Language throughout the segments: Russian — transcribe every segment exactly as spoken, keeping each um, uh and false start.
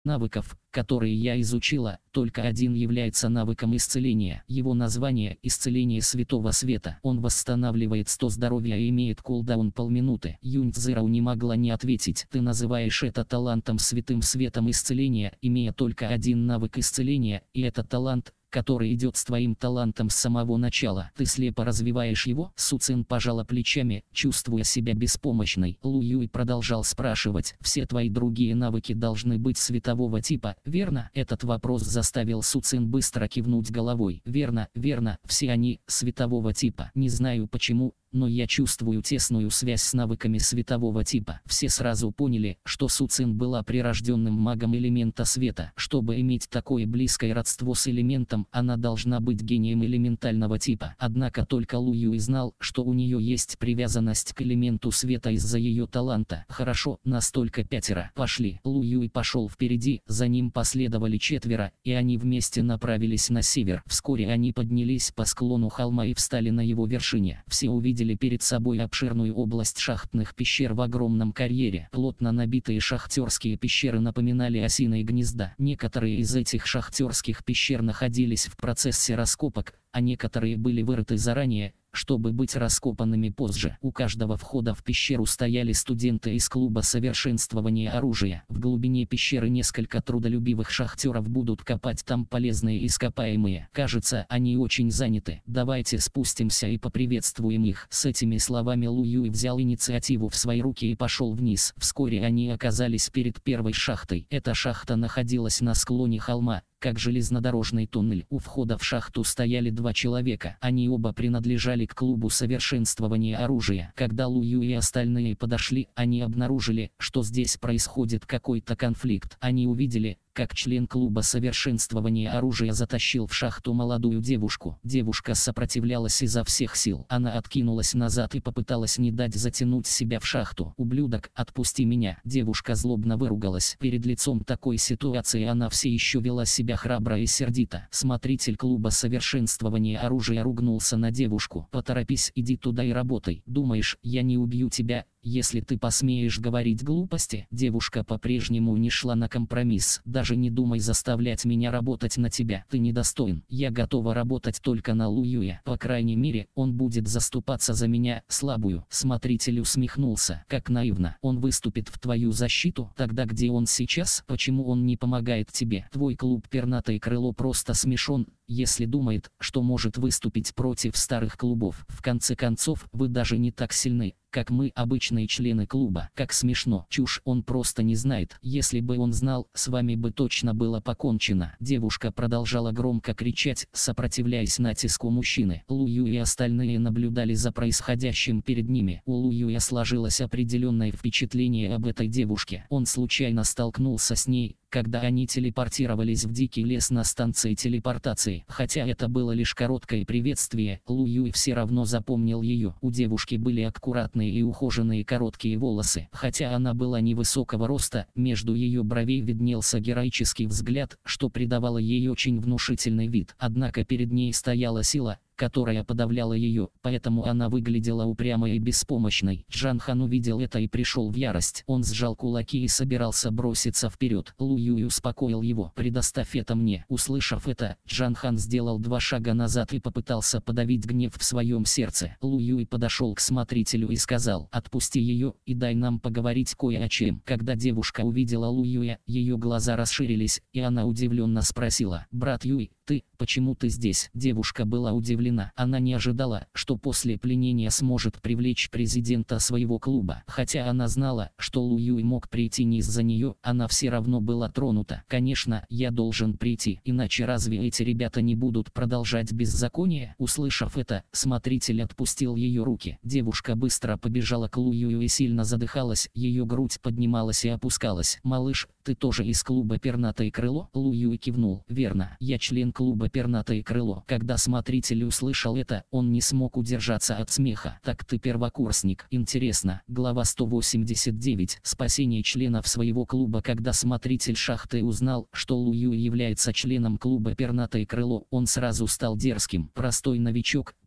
навыков, которые я изучила, только один является навыком исцеления. Его название – исцеление Святого Света. Он восстанавливает сто здоровья и имеет кулдаун полминуты. Юньцзироу не могла не ответить. Ты называешь это талантом Святым Светом исцеления, имея только один навык исцеления, и это талант, который идет с твоим талантом с самого начала. Ты слепо развиваешь его? Су Цин пожала плечами, чувствуя себя беспомощной. Лу Юй продолжал спрашивать. Все твои другие навыки должны быть светового типа, верно? Этот вопрос заставил Су Цин быстро кивнуть головой. Верно, верно, все они светового типа. Не знаю почему, но я чувствую тесную связь с навыками светового типа. Все сразу поняли, что Су Цин была прирожденным магом элемента света. Чтобы иметь такое близкое родство с элементом, она должна быть гением элементального типа. Однако только Лу Юй знал, что у нее есть привязанность к элементу света из-за ее таланта. Хорошо, настолько пятеро. Пошли. Лу Юй пошел впереди, за ним последовали четверо, и они вместе направились на север. Вскоре они поднялись по склону холма и встали на его вершине. Все увидели перед собой обширную область шахтных пещер в огромном карьере. Плотно набитые шахтерские пещеры напоминали осиные гнезда. Некоторые из этих шахтерских пещер находились в процессе раскопок, а некоторые были вырыты заранее, чтобы быть раскопанными позже. У каждого входа в пещеру стояли студенты из клуба совершенствования оружия. В глубине пещеры несколько трудолюбивых шахтеров будут копать там полезные ископаемые. Кажется, они очень заняты. Давайте спустимся и поприветствуем их. С этими словами Лу Юй взял инициативу в свои руки и пошел вниз. Вскоре они оказались перед первой шахтой. Эта шахта находилась на склоне холма, как железнодорожный туннель. У входа в шахту стояли два человека. Они оба принадлежали к клубу совершенствования оружия. Когда Лу Юй и остальные подошли, они обнаружили, что здесь происходит какой-то конфликт. Они увидели, как член клуба совершенствования оружия затащил в шахту молодую девушку. Девушка сопротивлялась изо всех сил. Она откинулась назад и попыталась не дать затянуть себя в шахту. «Ублюдок, отпусти меня!» Девушка злобно выругалась. Перед лицом такой ситуации она все еще вела себя храбро и сердито. Смотритель клуба совершенствования оружия ругнулся на девушку. «Поторопись, иди туда и работай. Думаешь, я не убью тебя, если ты посмеешь говорить глупости?» Девушка по-прежнему не шла на компромисс. «Даже не думай заставлять меня работать на тебя. Ты недостоин. Я готова работать только на Лу Юя. По крайней мере, он будет заступаться за меня, слабую». Смотритель усмехнулся. «Как наивно. Он выступит в твою защиту? Тогда где он сейчас? Почему он не помогает тебе? Твой клуб Пернатое Крыло просто смешон, если думает, что может выступить против старых клубов. В конце концов, вы даже не так сильны, как мы, обычные члены клуба. Как смешно. Чушь, он просто не знает. Если бы он знал, с вами бы точно было покончено». Девушка продолжала громко кричать, сопротивляясь натиску мужчины. Лу Юй и остальные наблюдали за происходящим перед ними. У Лу Юя сложилось определенное впечатление об этой девушке. Он случайно столкнулся с ней, когда они телепортировались в дикий лес на станции телепортации. Хотя это было лишь короткое приветствие, Лу Юй все равно запомнил ее. У девушки были аккуратные и ухоженные короткие волосы. Хотя она была невысокого роста, между ее бровей виднелся героический взгляд, что придавало ей очень внушительный вид. Однако перед ней стояла сила, которая подавляла ее, поэтому она выглядела упрямой и беспомощной. Джан Хан увидел это и пришел в ярость. Он сжал кулаки и собирался броситься вперед. Лу Юй успокоил его. «Предоставь это мне». Услышав это, Джан Хан сделал два шага назад и попытался подавить гнев в своем сердце. Лу Юй подошел к смотрителю и сказал: «Отпусти ее и дай нам поговорить кое о чем». Когда девушка увидела Лу Юя, ее глаза расширились, и она удивленно спросила: «Брат Юй, ты, почему ты здесь?» Девушка была удивлена. Она не ожидала, что после пленения сможет привлечь президента своего клуба. Хотя она знала, что Лу Юй мог прийти не из-за нее, она все равно была тронута. «Конечно, я должен прийти, иначе разве эти ребята не будут продолжать беззаконие?» Услышав это, смотритель отпустил ее руки. Девушка быстро побежала к Лу Юю и сильно задыхалась, ее грудь поднималась и опускалась. «Малыш, ты тоже из клуба Пернатое Крыло?» Лу Юй кивнул. «Верно, я член клуба Пернатое Крыло». Когда смотритель услышал это, он не смог удержаться от смеха. «Так ты первокурсник. Интересно». Глава сто восемьдесят девять. Спасение членов своего клуба. Когда смотритель шахты узнал, что Лу Юй является членом клуба Пернатое Крыло, он сразу стал дерзким. Простой новичок,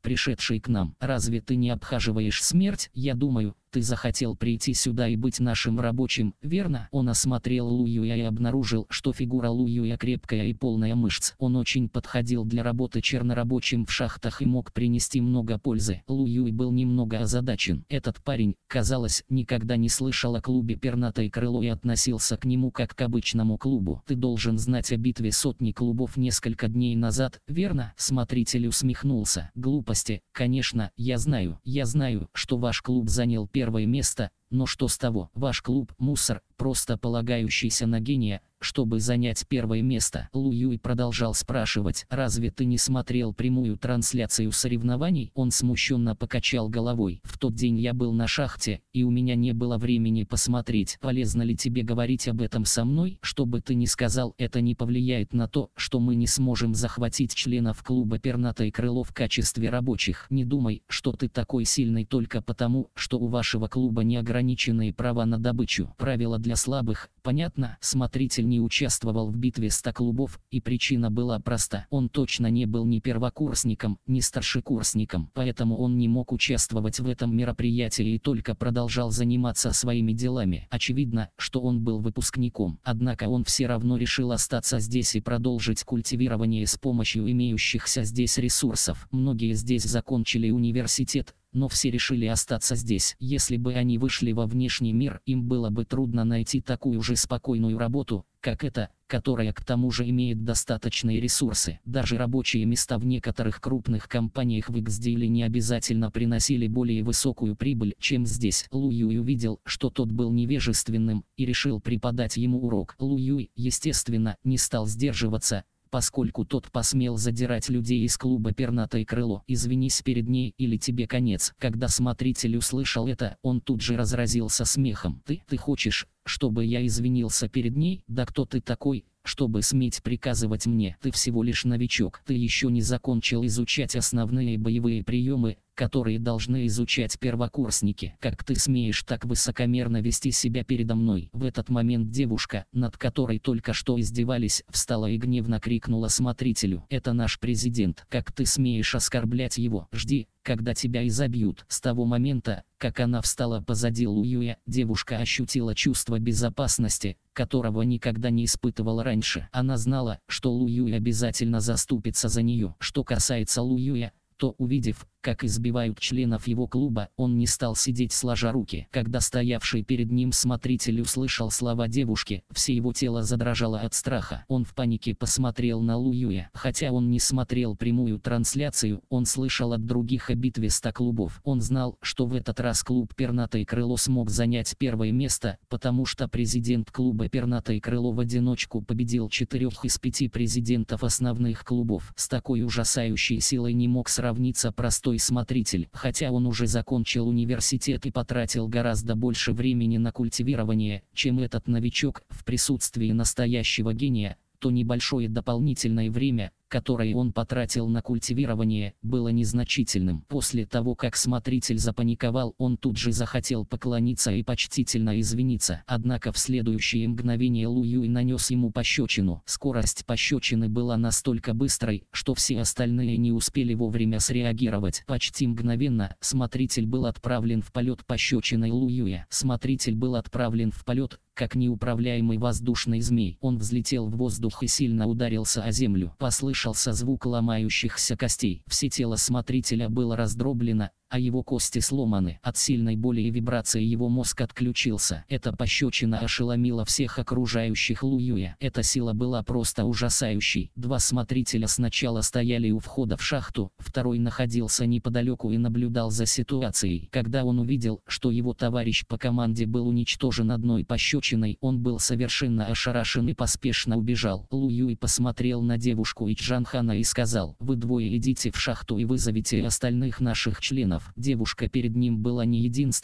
пришедший к нам. Разве ты не обхаживаешь смерть? Я думаю, ты захотел прийти сюда и быть нашим рабочим, верно? Он осмотрел Лу Юя и обнаружил, что фигура Лу Юя крепкая и полная мышц. Он очень подходил для работы чернорабочим в шахтах и мог принести много пользы. Лу Юй был немного озадачен. Этот парень, казалось, никогда не слышал о клубе «Пернатое крыло» и относился к нему как к обычному клубу. Ты должен знать о битве сотни клубов несколько дней назад, верно? Смотритель усмехнулся. Глупости, конечно, я знаю. Я знаю, что ваш клуб занял первое Первое место, но что с того? Ваш клуб – мусор, просто полагающийся на гения, чтобы занять первое место. Лу Юй продолжал спрашивать: разве ты не смотрел прямую трансляцию соревнований? Он смущенно покачал головой. В тот день я был на шахте, и у меня не было времени посмотреть. Полезно ли тебе говорить об этом со мной? Что бы ты ни сказал, это не повлияет на то, что мы не сможем захватить членов клуба «Пернатое крыло» в качестве рабочих. Не думай, что ты такой сильный только потому, что у вашего клуба неограниченные права на добычу. Правила для слабых, понятно? Смотритель не участвовал в битве ста клубов, и причина была проста. Он точно не был ни первокурсником, ни старшекурсником, поэтому он не мог участвовать в этом мероприятии и только продолжал заниматься своими делами. Очевидно, что он был выпускником. Однако он все равно решил остаться здесь и продолжить культивирование с помощью имеющихся здесь ресурсов. Многие здесь закончили университет, но все решили остаться здесь. Если бы они вышли во внешний мир, им было бы трудно найти такую же спокойную работу, как эта, которая к тому же имеет достаточные ресурсы. Даже рабочие места в некоторых крупных компаниях в Иксдейле не обязательно приносили более высокую прибыль, чем здесь. Лу Юй увидел, что тот был невежественным, и решил преподать ему урок. Лу Юй, естественно, не стал сдерживаться, поскольку тот посмел задирать людей из клуба «Пернатое крыло». «Извинись перед ней, или тебе конец». Когда смотритель услышал это, он тут же разразился смехом. «Ты, ты хочешь, чтобы я извинился перед ней? Да кто ты такой, чтобы сметь приказывать мне? Ты всего лишь новичок. Ты еще не закончил изучать основные боевые приемы, которые должны изучать первокурсники. Как ты смеешь так высокомерно вести себя передо мной?» В этот момент девушка, над которой только что издевались, встала и гневно крикнула смотрителю: «Это наш президент. Как ты смеешь оскорблять его? Жди, когда тебя изобьют». С того момента, как она встала позади Лу Юя, девушка ощутила чувство безопасности, которого никогда не испытывала раньше. Она знала, что Лу Юй обязательно заступится за нее. Что касается Лу Юя, то, увидев, как избивают членов его клуба, он не стал сидеть сложа руки. Когда стоявший перед ним смотритель услышал слова девушки, все его тело задрожало от страха. Он в панике посмотрел на Лу Юя. Хотя он не смотрел прямую трансляцию, он слышал от других о битве ста клубов. Он знал, что в этот раз клуб «Пернатое крыло» смог занять первое место, потому что президент клуба «Пернатое крыло» в одиночку победил четырех из пяти президентов основных клубов. С такой ужасающей силой не мог сравниться простой смотритель. Хотя он уже закончил университет и потратил гораздо больше времени на культивирование, чем этот новичок, в присутствии настоящего гения, то небольшое дополнительное время, которое он потратил на культивирование, было незначительным. После того, как смотритель запаниковал, он тут же захотел поклониться и почтительно извиниться. Однако в следующее мгновение Лу Юй нанес ему пощечину. Скорость пощечины была настолько быстрой, что все остальные не успели вовремя среагировать. Почти мгновенно смотритель был отправлен в полет пощечиной Лу Юя. Смотритель был отправлен в полет, как неуправляемый воздушный змей. Он взлетел в воздух и сильно ударился о землю. Послышался звук ломающихся костей. Все тело смотрителя было раздроблено, а его кости сломаны. От сильной боли и вибрации его мозг отключился. Эта пощечина ошеломила всех окружающих Лу Юя. Эта сила была просто ужасающей. Два смотрителя сначала стояли у входа в шахту, второй находился неподалеку и наблюдал за ситуацией. Когда он увидел, что его товарищ по команде был уничтожен одной пощечиной, он был совершенно ошарашен и поспешно убежал. Лу Юй посмотрел на девушку и Чжанхана и сказал: «Вы двое идите в шахту и вызовите остальных наших членов». Девушка перед ним была не единственной,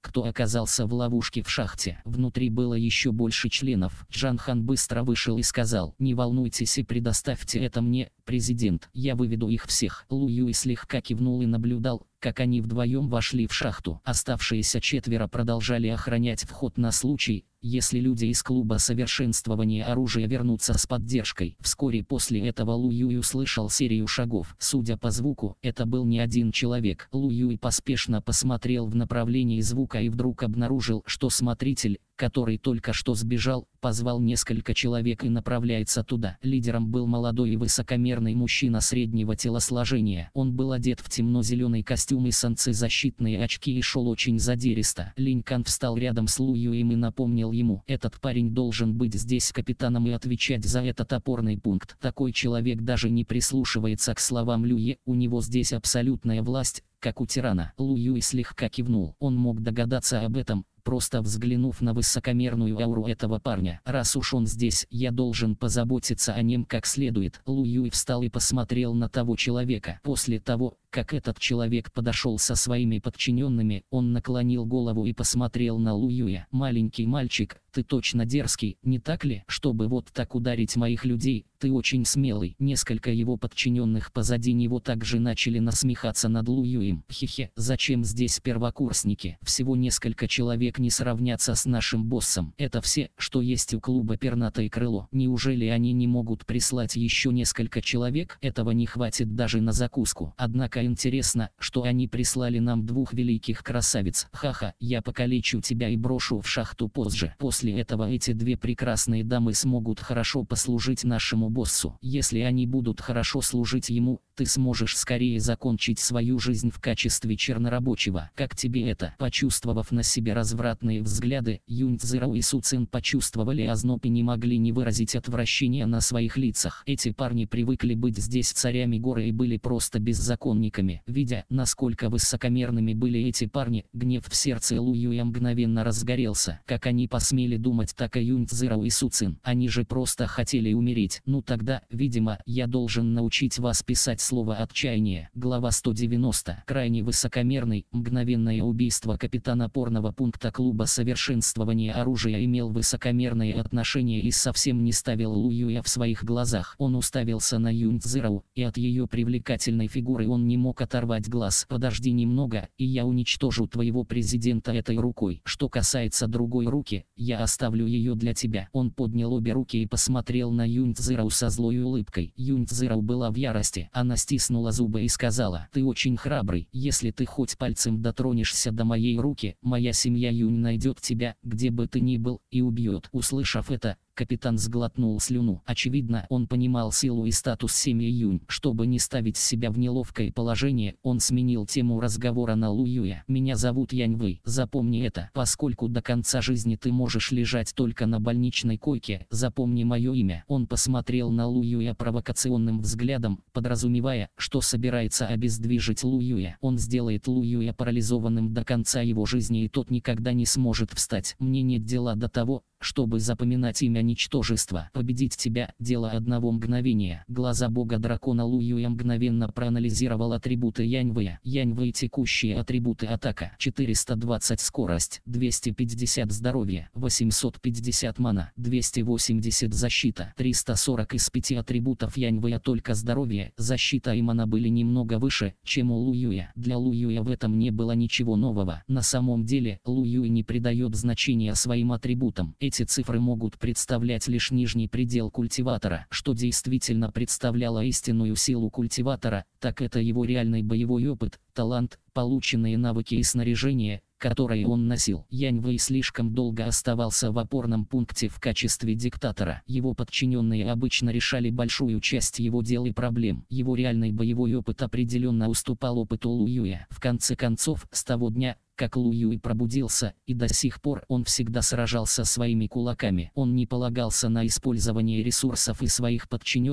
кто оказался в ловушке в шахте. Внутри было еще больше членов. Джан Хан быстро вышел и сказал: «Не волнуйтесь и предоставьте это мне, президент, я выведу их всех». Лу Юй слегка кивнул и наблюдал, как они вдвоем вошли в шахту. Оставшиеся четверо продолжали охранять вход на случай, если люди из клуба совершенствования оружия вернутся с поддержкой. Вскоре после этого Лу Юй услышал серию шагов. Судя по звуку, это был не один человек. Лу Юй поспешно посмотрел в направлении звука и вдруг обнаружил, что смотритель, который только что сбежал, позвал несколько человек и направляется туда. Лидером был молодой и высокомерный мужчина среднего телосложения. Он был одет в темно-зеленый костюм и солнцезащитные очки и шел очень задиристо. Линь Кан встал рядом с Лу Юем и напомнил ему: «Этот парень должен быть здесь капитаном и отвечать за этот опорный пункт». Такой человек даже не прислушивается к словам Люе, у него здесь абсолютная власть, как у тирана. Лу Юй слегка кивнул. Он мог догадаться об этом, просто взглянув на высокомерную ауру этого парня. «Раз уж он здесь, я должен позаботиться о нем как следует». Лу Юй встал и посмотрел на того человека. После того, как этот человек подошел со своими подчиненными, он наклонил голову и посмотрел на Лу Юя. «Маленький мальчик, ты точно дерзкий, не так ли? Чтобы вот так ударить моих людей, ты очень смелый». Несколько его подчиненных позади него также начали насмехаться над Лу Юем. «Хе-хе, зачем здесь первокурсники? Всего несколько человек не сравнятся с нашим боссом. Это все, что есть у клуба «Пернатое крыло». Неужели они не могут прислать еще несколько человек? Этого не хватит даже на закуску. Однако интересно, что они прислали нам двух великих красавиц. Ха-ха, я покалечу тебя и брошу в шахту позже. После этого эти две прекрасные дамы смогут хорошо послужить нашему боссу. Если они будут хорошо служить ему, ты сможешь скорее закончить свою жизнь в качестве чернорабочего. Как тебе это?» Почувствовав на себе развратные взгляды, Юнь Цзирао и Су Цин почувствовали озноб и не могли не выразить отвращения на своих лицах. Эти парни привыкли быть здесь царями горы и были просто беззаконниками. Видя, насколько высокомерными были эти парни, гнев в сердце Лу Юя мгновенно разгорелся. Как они посмели думать так о Юнь Цзирао и Су Цин? Они же просто хотели умереть. Ну тогда, видимо, я должен научить вас писать слово «отчаяние». Глава сто девяносто. Крайне высокомерный, мгновенное убийство капитана опорного пункта клуба совершенствования оружия имел высокомерные отношения и совсем не ставил Лу Юя в своих глазах. Он уставился на Юнь Цзирао, и от ее привлекательной фигуры он не мог оторвать глаз. «Подожди немного, и я уничтожу твоего президента этой рукой. Что касается другой руки, я оставлю ее для тебя». Он поднял обе руки и посмотрел на Юнь Цзирао со злой улыбкой. Юнь Цзирао была в ярости. Она стиснула зубы и сказала: «Ты очень храбрый. Если ты хоть пальцем дотронешься до моей руки, моя семья Юнь найдет тебя, где бы ты ни был, и убьет». Услышав это, капитан сглотнул слюну. Очевидно, он понимал силу и статус семьи Юнь. Чтобы не ставить себя в неловкое положение, он сменил тему разговора на Лу Юя. «Меня зовут Янь Вэй. Запомни это. Поскольку до конца жизни ты можешь лежать только на больничной койке, запомни мое имя». Он посмотрел на Лу Юя провокационным взглядом, подразумевая, что собирается обездвижить Лу Юя. Он сделает Лу Юя парализованным до конца его жизни, и тот никогда не сможет встать. «Мне нет дела до того, чтобы запоминать имя ничтожества. Победить тебя – дело одного мгновения». Глаза бога дракона Лу Юя мгновенно проанализировал атрибуты Янь Вэя. Янь Вэй текущие атрибуты: атака четыреста двадцать, скорость двести пятьдесят, здоровье восемьсот пятьдесят, мана двести восемьдесят, защита триста сорок. Из пяти атрибутов Янь Вэя только здоровье, защита и мана были немного выше, чем у Лу Юя. Для Лу Юя в этом не было ничего нового. На самом деле, Лу Юй не придает значения своим атрибутам. Эти цифры могут представлять лишь нижний предел культиватора. Что действительно представляло истинную силу культиватора, так это его реальный боевой опыт, талант, полученные навыки и снаряжение, которые он носил. Янь Вэй слишком долго оставался в опорном пункте в качестве диктатора. Его подчиненные обычно решали большую часть его дел и проблем. Его реальный боевой опыт определенно уступал опыту Лу Юя. В конце концов, с того дня, как Лу Юй пробудился, и до сих пор он всегда сражался своими кулаками. Он не полагался на использование ресурсов и своих подчиненных,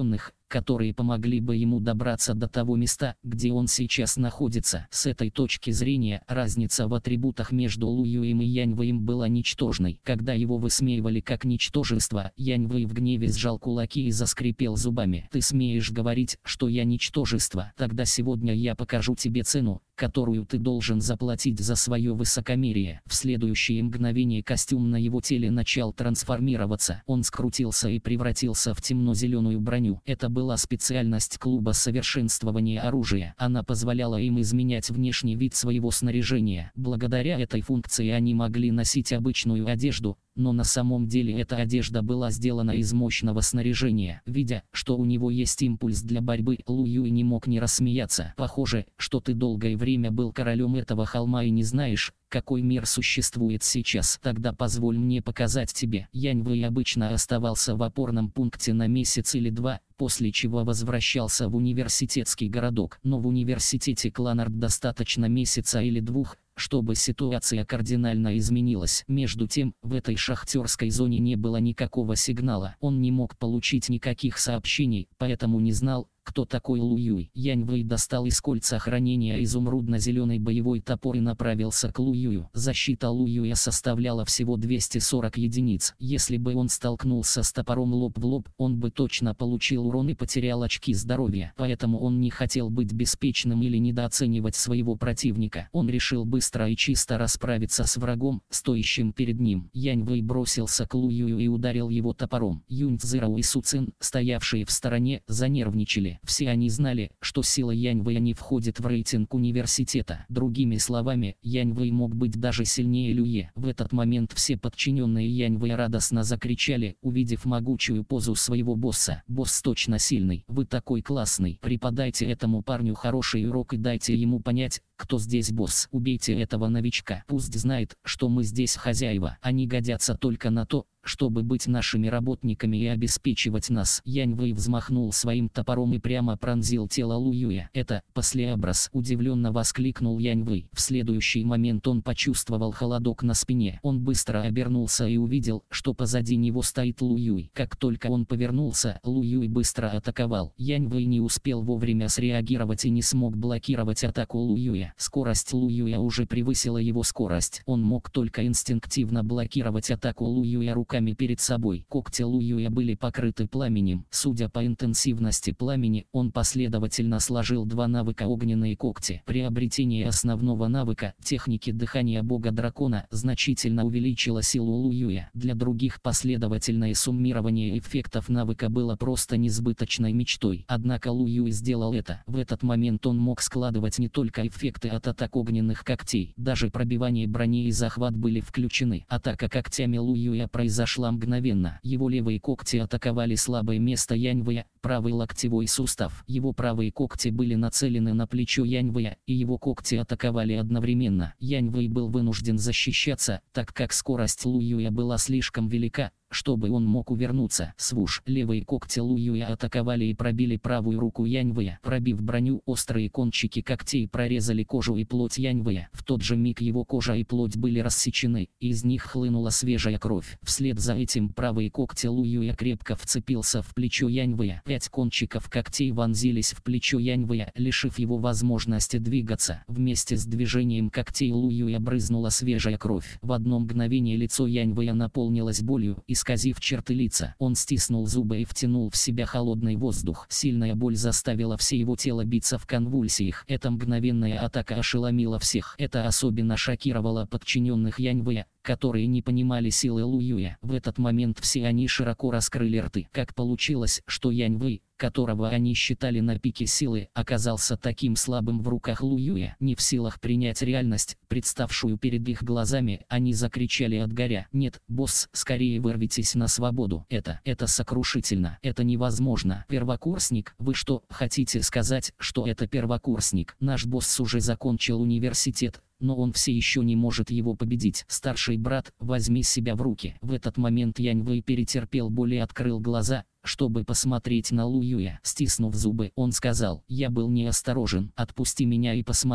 которые помогли бы ему добраться до того места, где он сейчас находится. С этой точки зрения, разница в атрибутах между Лу Юем и Янь Вэем была ничтожной. Когда его высмеивали как ничтожество, Янь Вэй в гневе сжал кулаки и заскрипел зубами. «Ты смеешь говорить, что я ничтожество? Тогда сегодня я покажу тебе цену, которую ты должен заплатить за свое высокомерие». В следующее мгновение костюм на его теле начал трансформироваться. Он скрутился и превратился в темно-зеленую броню. Это была специальность клуба совершенствования оружия. Она позволяла им изменять внешний вид своего снаряжения. Благодаря этой функции они могли носить обычную одежду, но на самом деле эта одежда была сделана из мощного снаряжения. Видя, что у него есть импульс для борьбы, Лу Юй не мог не рассмеяться. «Похоже, что ты долгое время был королем этого холма и не знаешь, какой мир существует сейчас. Тогда позволь мне показать тебе». Янь Вэй обычно оставался в опорном пункте на месяц или два, после чего возвращался в университетский городок. Но в университете Кланард достаточно месяца или двух, чтобы ситуация кардинально изменилась. Между тем, в этой шахтерской зоне не было никакого сигнала. Он не мог получить никаких сообщений, поэтому не знал, кто такой Лу Юй. Янь Вэй достал из кольца хранения изумрудно-зеленый боевой топор и направился к Лу Юю. Защита Лу Юя составляла всего двести сорок единиц. Если бы он столкнулся с топором лоб в лоб, он бы точно получил урон и потерял очки здоровья. Поэтому он не хотел быть беспечным или недооценивать своего противника. Он решил быстро и чисто расправиться с врагом, стоящим перед ним. Янь Вэй бросился к Лу Юю и ударил его топором. Юнь Цзэро и Су Цин, стоявшие в стороне, занервничали. Все они знали, что сила Янь Вэя не входит в рейтинг университета. Другими словами, Янь Вэй мог быть даже сильнее Люе. В этот момент все подчиненные Янь Вэя радостно закричали, увидев могучую позу своего босса. «Босс точно сильный, вы такой классный. Преподайте этому парню хороший урок и дайте ему понять, кто здесь босс. Убейте этого новичка. Пусть знает, что мы здесь хозяева. Они годятся только на то, чтобы быть нашими работниками и обеспечивать нас». Янь Вэй взмахнул своим топором и прямо пронзил тело Лу Юя. «Это послеобраз», — удивленно воскликнул Янь Вэй. В следующий момент он почувствовал холодок на спине. Он быстро обернулся и увидел, что позади него стоит Лу Юй. Как только он повернулся, Лу Юй быстро атаковал. Янь Вэй не успел вовремя среагировать и не смог блокировать атаку Лу Юя. Скорость Лу Юя уже превысила его скорость. Он мог только инстинктивно блокировать атаку Лу Юя руками перед собой. Когти Лу Юя были покрыты пламенем. Судя по интенсивности пламени, он последовательно сложил два навыка огненные когти. Приобретение основного навыка, техники дыхания бога дракона, значительно увеличило силу Лу Юя. Для других последовательное суммирование эффектов навыка было просто несбыточной мечтой. Однако Лу Юй сделал это. В этот момент он мог складывать не только эффекты от атак огненных когтей, даже пробивание брони и захват были включены. Атака когтями Лу Юя произошла мгновенно. Его левые когти атаковали слабое место Янь Вэя, правый локтевой сустав. Его правые когти были нацелены на плечо Янь Вэя, и его когти атаковали одновременно. Янь Вэй был вынужден защищаться, так как скорость Лу Юя была слишком велика, чтобы он мог увернуться. Свуш. Левые когти Лу Юя атаковали и пробили правую руку Янь Вэя. Пробив броню, острые кончики когтей прорезали кожу и плоть Янь Вэя. В тот же миг его кожа и плоть были рассечены, и из них хлынула свежая кровь. Вслед за этим правые когти Лу Юя крепко вцепился в плечо Янь Вэя. Пять кончиков когтей вонзились в плечо Янь Вэя, лишив его возможности двигаться. Вместе с движением когтей Лу Юя брызнула свежая кровь. В одно мгновение лицо Янь Вэя наполнилось болью, исказив черты лица. Он стиснул зубы и втянул в себя холодный воздух. Сильная боль заставила все его тело биться в конвульсиях. Эта мгновенная атака ошеломила всех. Это особенно шокировало подчиненных Янь Вэя, которые не понимали силы Лу Юя. В этот момент все они широко раскрыли рты. Как получилось, что Янь Вэй, которого они считали на пике силы, оказался таким слабым в руках Лу Юя? Не в силах принять реальность, представшую перед их глазами, они закричали от горя: «Нет, босс, скорее вырвитесь на свободу! Это, это сокрушительно! Это невозможно! Первокурсник, вы что, хотите сказать, что это первокурсник? Наш босс уже закончил университет, но он все еще не может его победить. Старший брат, возьми себя в руки!» В этот момент Янь Вэй перетерпел боль и открыл глаза, чтобы посмотреть на Лу Юя. Стиснув зубы, он сказал: «Я был неосторожен. Отпусти меня и посмотри,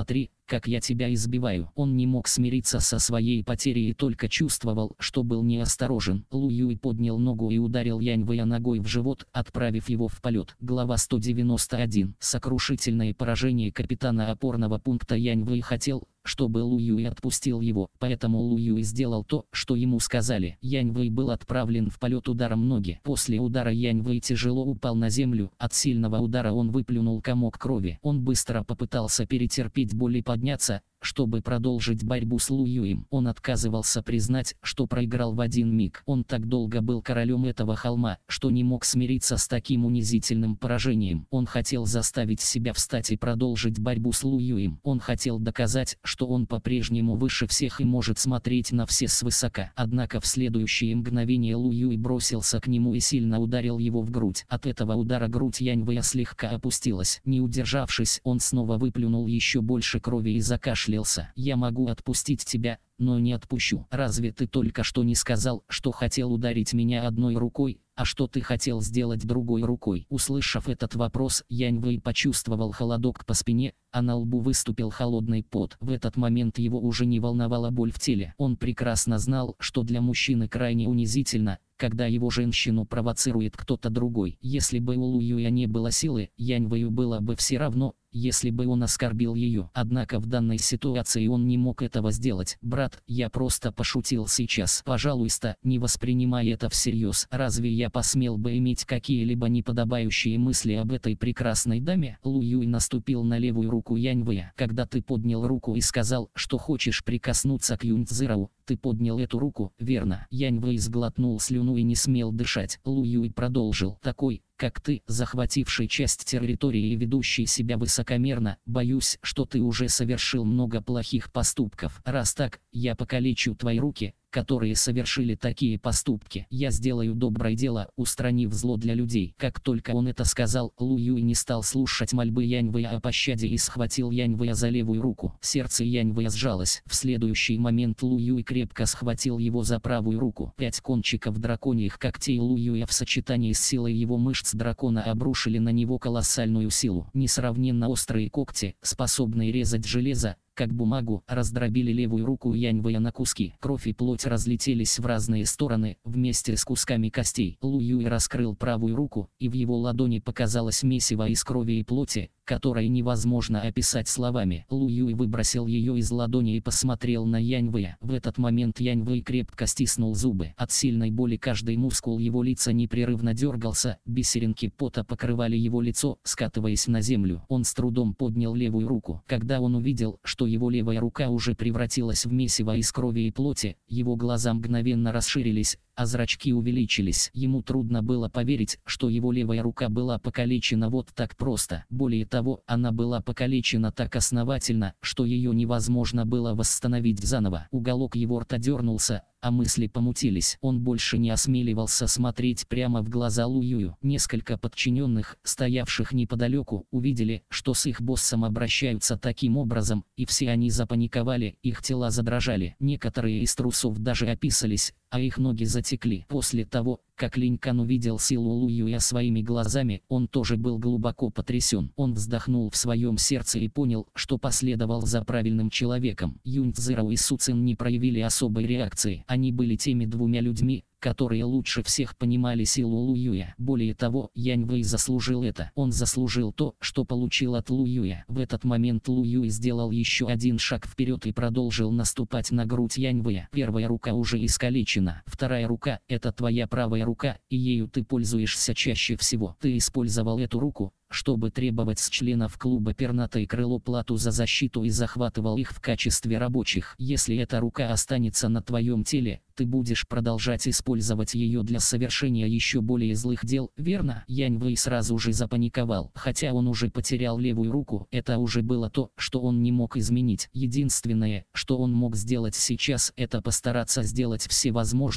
как я тебя избиваю. Он не мог смириться со своей потерей и только чувствовал, что был неосторожен. Лу Юй поднял ногу и ударил Янь Вэя ногой в живот, отправив его в полет. Глава сто девяносто один. Сокрушительное поражение капитана опорного пункта. Янь Вэй хотел, чтобы Лу Юй отпустил его, поэтому Лу Юй сделал то, что ему сказали. Янь Вэй был отправлен в полет ударом ноги. После удара Янь Вэй тяжело упал на землю. От сильного удара он выплюнул комок крови. Он быстро попытался перетерпеть боль и подняться, чтобы продолжить борьбу с Лу Юем. Он отказывался признать, что проиграл в один миг. Он так долго был королем этого холма, что не мог смириться с таким унизительным поражением. Он хотел заставить себя встать и продолжить борьбу с Лу Юем. Он хотел доказать, что он по-прежнему выше всех и может смотреть на все свысока. Однако в следующее мгновение Лу Юй бросился к нему и сильно ударил его в грудь. От этого удара грудь Янь Вэя слегка опустилась. Не удержавшись, он снова выплюнул еще больше крови и закашлялся. «Я могу отпустить тебя, но не отпущу. Разве ты только что не сказал, что хотел ударить меня одной рукой, а что ты хотел сделать другой рукой?» Услышав этот вопрос, Янь Вэй почувствовал холодок по спине, а на лбу выступил холодный пот. В этот момент его уже не волновала боль в теле. Он прекрасно знал, что для мужчины крайне унизительно, когда его женщину провоцирует кто-то другой. Если бы у Лу Юя не было силы, Янь Вэю было бы все равно, если бы он оскорбил ее. Однако в данной ситуации он не мог этого сделать. «Брат, я просто пошутил сейчас. Пожалуйста, не воспринимай это всерьез. Разве я посмел бы иметь какие-либо неподобающие мысли об этой прекрасной даме?» Лу Юй наступил на левую руку Янь Вэя. «Когда ты поднял руку и сказал, что хочешь прикоснуться к Юнь Цзырау, ты поднял эту руку, верно?» Янь Вэй сглотнул слюну и не смел дышать. Лу Юй продолжил: «Такой, как ты, захвативший часть территории и ведущий себя высокомерно, боюсь, что ты уже совершил много плохих поступков. Раз так, я покалечу твои руки, которые совершили такие поступки. Я сделаю доброе дело, устранив зло для людей». Как только он это сказал, Лу Юй не стал слушать мольбы Янь Вэя о пощаде и схватил Янь Вэя за левую руку. Сердце Янь Вэя сжалось. В следующий момент Лу Юй крепко схватил его за правую руку. Пять кончиков драконьих когтей Лу Юя в сочетании с силой его мышц дракона обрушили на него колоссальную силу. Несравненно острые когти, способные резать железо, как бумагу, раздробили левую руку Янь Вэя на куски. Кровь и плоть разлетелись в разные стороны, вместе с кусками костей. Лу Юй раскрыл правую руку, и в его ладони показалось месиво из крови и плоти, которое невозможно описать словами. Лу Юй выбросил ее из ладони и посмотрел на Янь Вэя. В этот момент Янь Вэй крепко стиснул зубы. От сильной боли каждый мускул его лица непрерывно дергался, бисеринки пота покрывали его лицо, скатываясь на землю. Он с трудом поднял левую руку. Когда он увидел, что его левая рука уже превратилась в месиво из крови и плоти, его глаза мгновенно расширились, а зрачки увеличились. Ему трудно было поверить, что его левая рука была покалечена вот так просто. Более того, она была покалечена так основательно, что ее невозможно было восстановить заново. Уголок его рта дернулся, а мысли помутились. Он больше не осмеливался смотреть прямо в глаза Лу Юю. Несколько подчиненных, стоявших неподалеку, увидели, что с их боссом обращаются таким образом, и все они запаниковали, их тела задрожали. Некоторые из трусов даже описались, а их ноги затекли. После того, как Линь Кан увидел силу Лу Юя своими глазами, он тоже был глубоко потрясен. Он вздохнул в своем сердце и понял, что последовал за правильным человеком. Юнь Цзырау и Су Цин не проявили особой реакции. Они были теми двумя людьми, которые лучше всех понимали силу Лу Юя. Более того, Янь Вэй заслужил это. Он заслужил то, что получил от Лу Юя. В этот момент Лу Юй сделал еще один шаг вперед и продолжил наступать на грудь Янь Вэя. Первая рука уже искалечена. Вторая рука – это твоя правая рука, и ею ты пользуешься чаще всего. Ты использовал эту руку, чтобы требовать с членов клуба «Пернатое крыло» плату за защиту и захватывал их в качестве рабочих. Если эта рука останется на твоем теле, ты будешь продолжать использовать ее для совершения еще более злых дел, верно? Янь Вэй сразу же запаниковал. Хотя он уже потерял левую руку, это уже было то, что он не мог изменить. Единственное, что он мог сделать сейчас, это постараться сделать все возможное,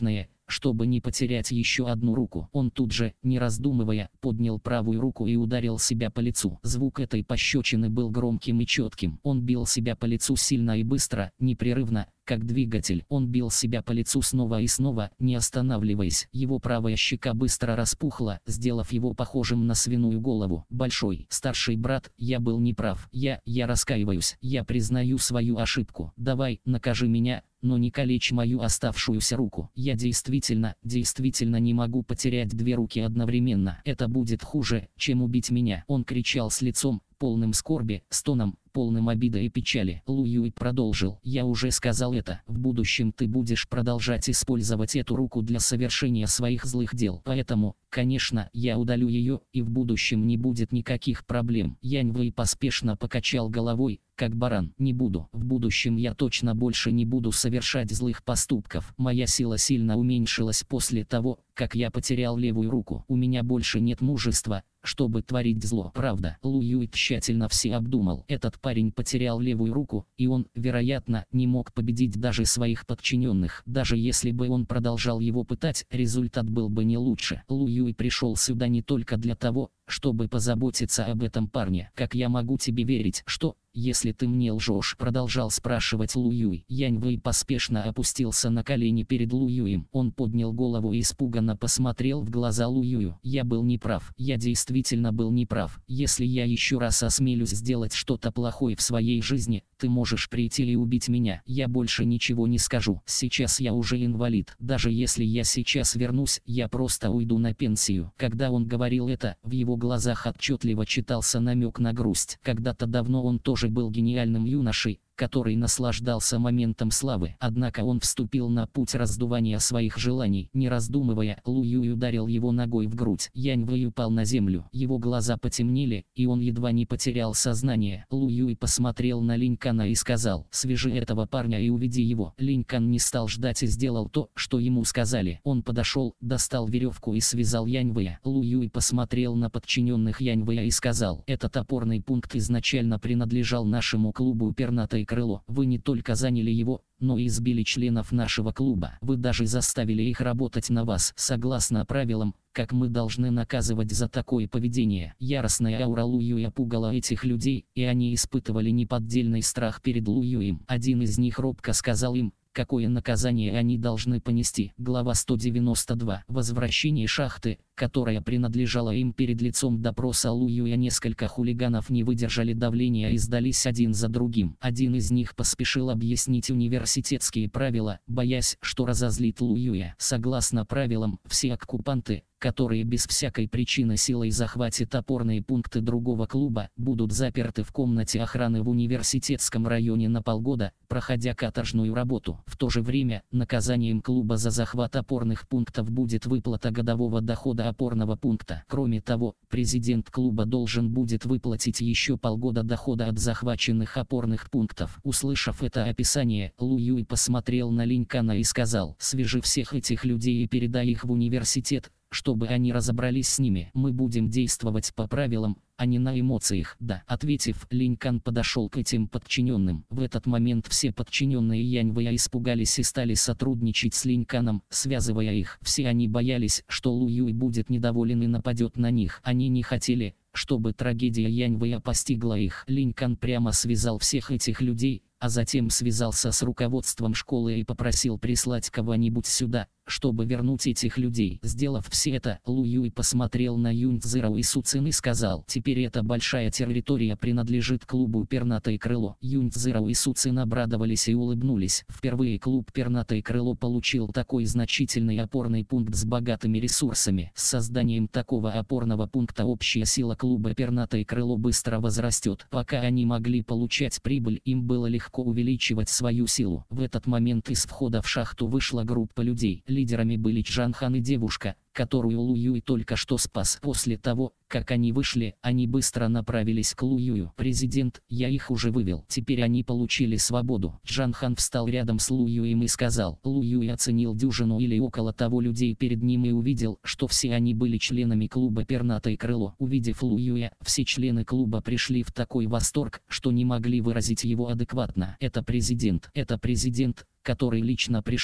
чтобы не потерять еще одну руку. Он тут же, не раздумывая, поднял правую руку и ударил себя по лицу. Звук этой пощечины был громким и четким. Он бил себя по лицу сильно и быстро, непрерывно, как двигатель. Он бил себя по лицу снова и снова, не останавливаясь. Его правая щека быстро распухла, сделав его похожим на свиную голову. «Большой, старший брат, я был неправ. Я, я раскаиваюсь. Я признаю свою ошибку. Давай, накажи меня, но не калечь мою оставшуюся руку. Я действительно, действительно не могу потерять две руки одновременно. Это будет хуже, чем убить меня». Он кричал с лицом, полным скорби, стоном, полным обиды и печали. Лу Юй продолжил: «Я уже сказал это. В будущем ты будешь продолжать использовать эту руку для совершения своих злых дел. Поэтому, конечно, я удалю ее, и в будущем не будет никаких проблем». Янь Вэй поспешно покачал головой, как баран. «Не буду. В будущем я точно больше не буду совершать злых поступков. Моя сила сильно уменьшилась после того, как я потерял левую руку. У меня больше нет мужества, чтобы творить зло. Правда». Лу Юй тщательно все обдумал. Этот парень потерял левую руку, и он, вероятно, не мог победить даже своих подчиненных. Даже если бы он продолжал его пытать, результат был бы не лучше. Лу Юй пришел сюда не только для того, чтобы позаботиться об этом парне. «Как я могу тебе верить, что, если ты мне лжешь?» — продолжал спрашивать Лу Юй. Янь Вэй поспешно опустился на колени перед Лу Юем. Он поднял голову и испуганно посмотрел в глаза Лу Юю. «Я был неправ. Я действительно был неправ. Если я еще раз осмелюсь сделать что-то плохое в своей жизни, ты можешь прийти и убить меня. Я больше ничего не скажу. Сейчас я уже инвалид. Даже если я сейчас вернусь, я просто уйду на пенсию». Когда он говорил это, в его глазах отчетливо читался намек на грусть. Когда-то давно он тоже был гениальным юношей, который наслаждался моментом славы. Однако он вступил на путь раздувания своих желаний. Не раздумывая, Лу Юй ударил его ногой в грудь. Янь Вэй упал на землю. Его глаза потемнели, и он едва не потерял сознание. Лу Юй посмотрел на Линь Кана и сказал: «Свяжи этого парня и уведи его». Линь Кан не стал ждать и сделал то, что ему сказали. Он подошел, достал веревку и связал Янь Вэя. Лу Юй посмотрел на подчиненных Янь Вэя и сказал: «Этот опорный пункт изначально принадлежал нашему клубу «Пернатое крыло». Вы не только заняли его, но и избили членов нашего клуба. Вы даже заставили их работать на вас. Согласно правилам, как мы должны наказывать за такое поведение?» Яростная аура Лу Юя пугала этих людей, и они испытывали неподдельный страх перед Лу Юем. Один из них робко сказал им, какое наказание они должны понести. Глава сто девяносто два. Возвращение шахты, которая принадлежала им. Перед лицом допроса Лу Юя несколько хулиганов не выдержали давления и сдались один за другим. Один из них поспешил объяснить университетские правила, боясь, что разозлит Лу Юя. Согласно правилам, все оккупанты, которые без всякой причины силой захватят опорные пункты другого клуба, будут заперты в комнате охраны в университетском районе на полгода, проходя каторжную работу. В то же время, наказанием клуба за захват опорных пунктов будет выплата годового дохода опорного пункта. Кроме того, президент клуба должен будет выплатить еще полгода дохода от захваченных опорных пунктов. Услышав это описание, Лу Юй посмотрел на Линь Кана и сказал: «Свяжи всех этих людей и передай их в университет, чтобы они разобрались с ними. Мы будем действовать по правилам, а не на эмоциях». «Да». Ответив, Линь Кан подошел к этим подчиненным. В этот момент все подчиненные Янь Вэя испугались и стали сотрудничать с Линь Каном, связывая их. Все они боялись, что Лу Юй будет недоволен и нападет на них. Они не хотели, чтобы трагедия Янь Вэя постигла их. Линь Кан прямо связал всех этих людей, а затем связался с руководством школы и попросил прислать кого-нибудь сюда, чтобы вернуть этих людей. Сделав все это, Лу Юй посмотрел на Юнь Цзэро и Су Цин и сказал: «Теперь эта большая территория принадлежит клубу «Пернатое крыло». Юнь Цзэро и Су Цин обрадовались и улыбнулись. Впервые клуб «Пернатое крыло» получил такой значительный опорный пункт с богатыми ресурсами. С созданием такого опорного пункта общая сила клуба «Пернатое крыло» быстро возрастет. Пока они могли получать прибыль, им было легко увеличивать свою силу. В этот момент из входа в шахту вышла группа людей. Лидерами были Чжан Хан и девушка, которую Лу Юй только что спас. После того, как они вышли, они быстро направились к Лу Юю. «Президент, я их уже вывел. Теперь они получили свободу». Чжан Хан встал рядом с Лу Юем и сказал. Лу Юй оценил дюжину или около того людей перед ним и увидел, что все они были членами клуба «Пернатое крыло». Увидев Лу Юя, все члены клуба пришли в такой восторг, что не могли выразить его адекватно. «Это президент, это президент, который лично пришел,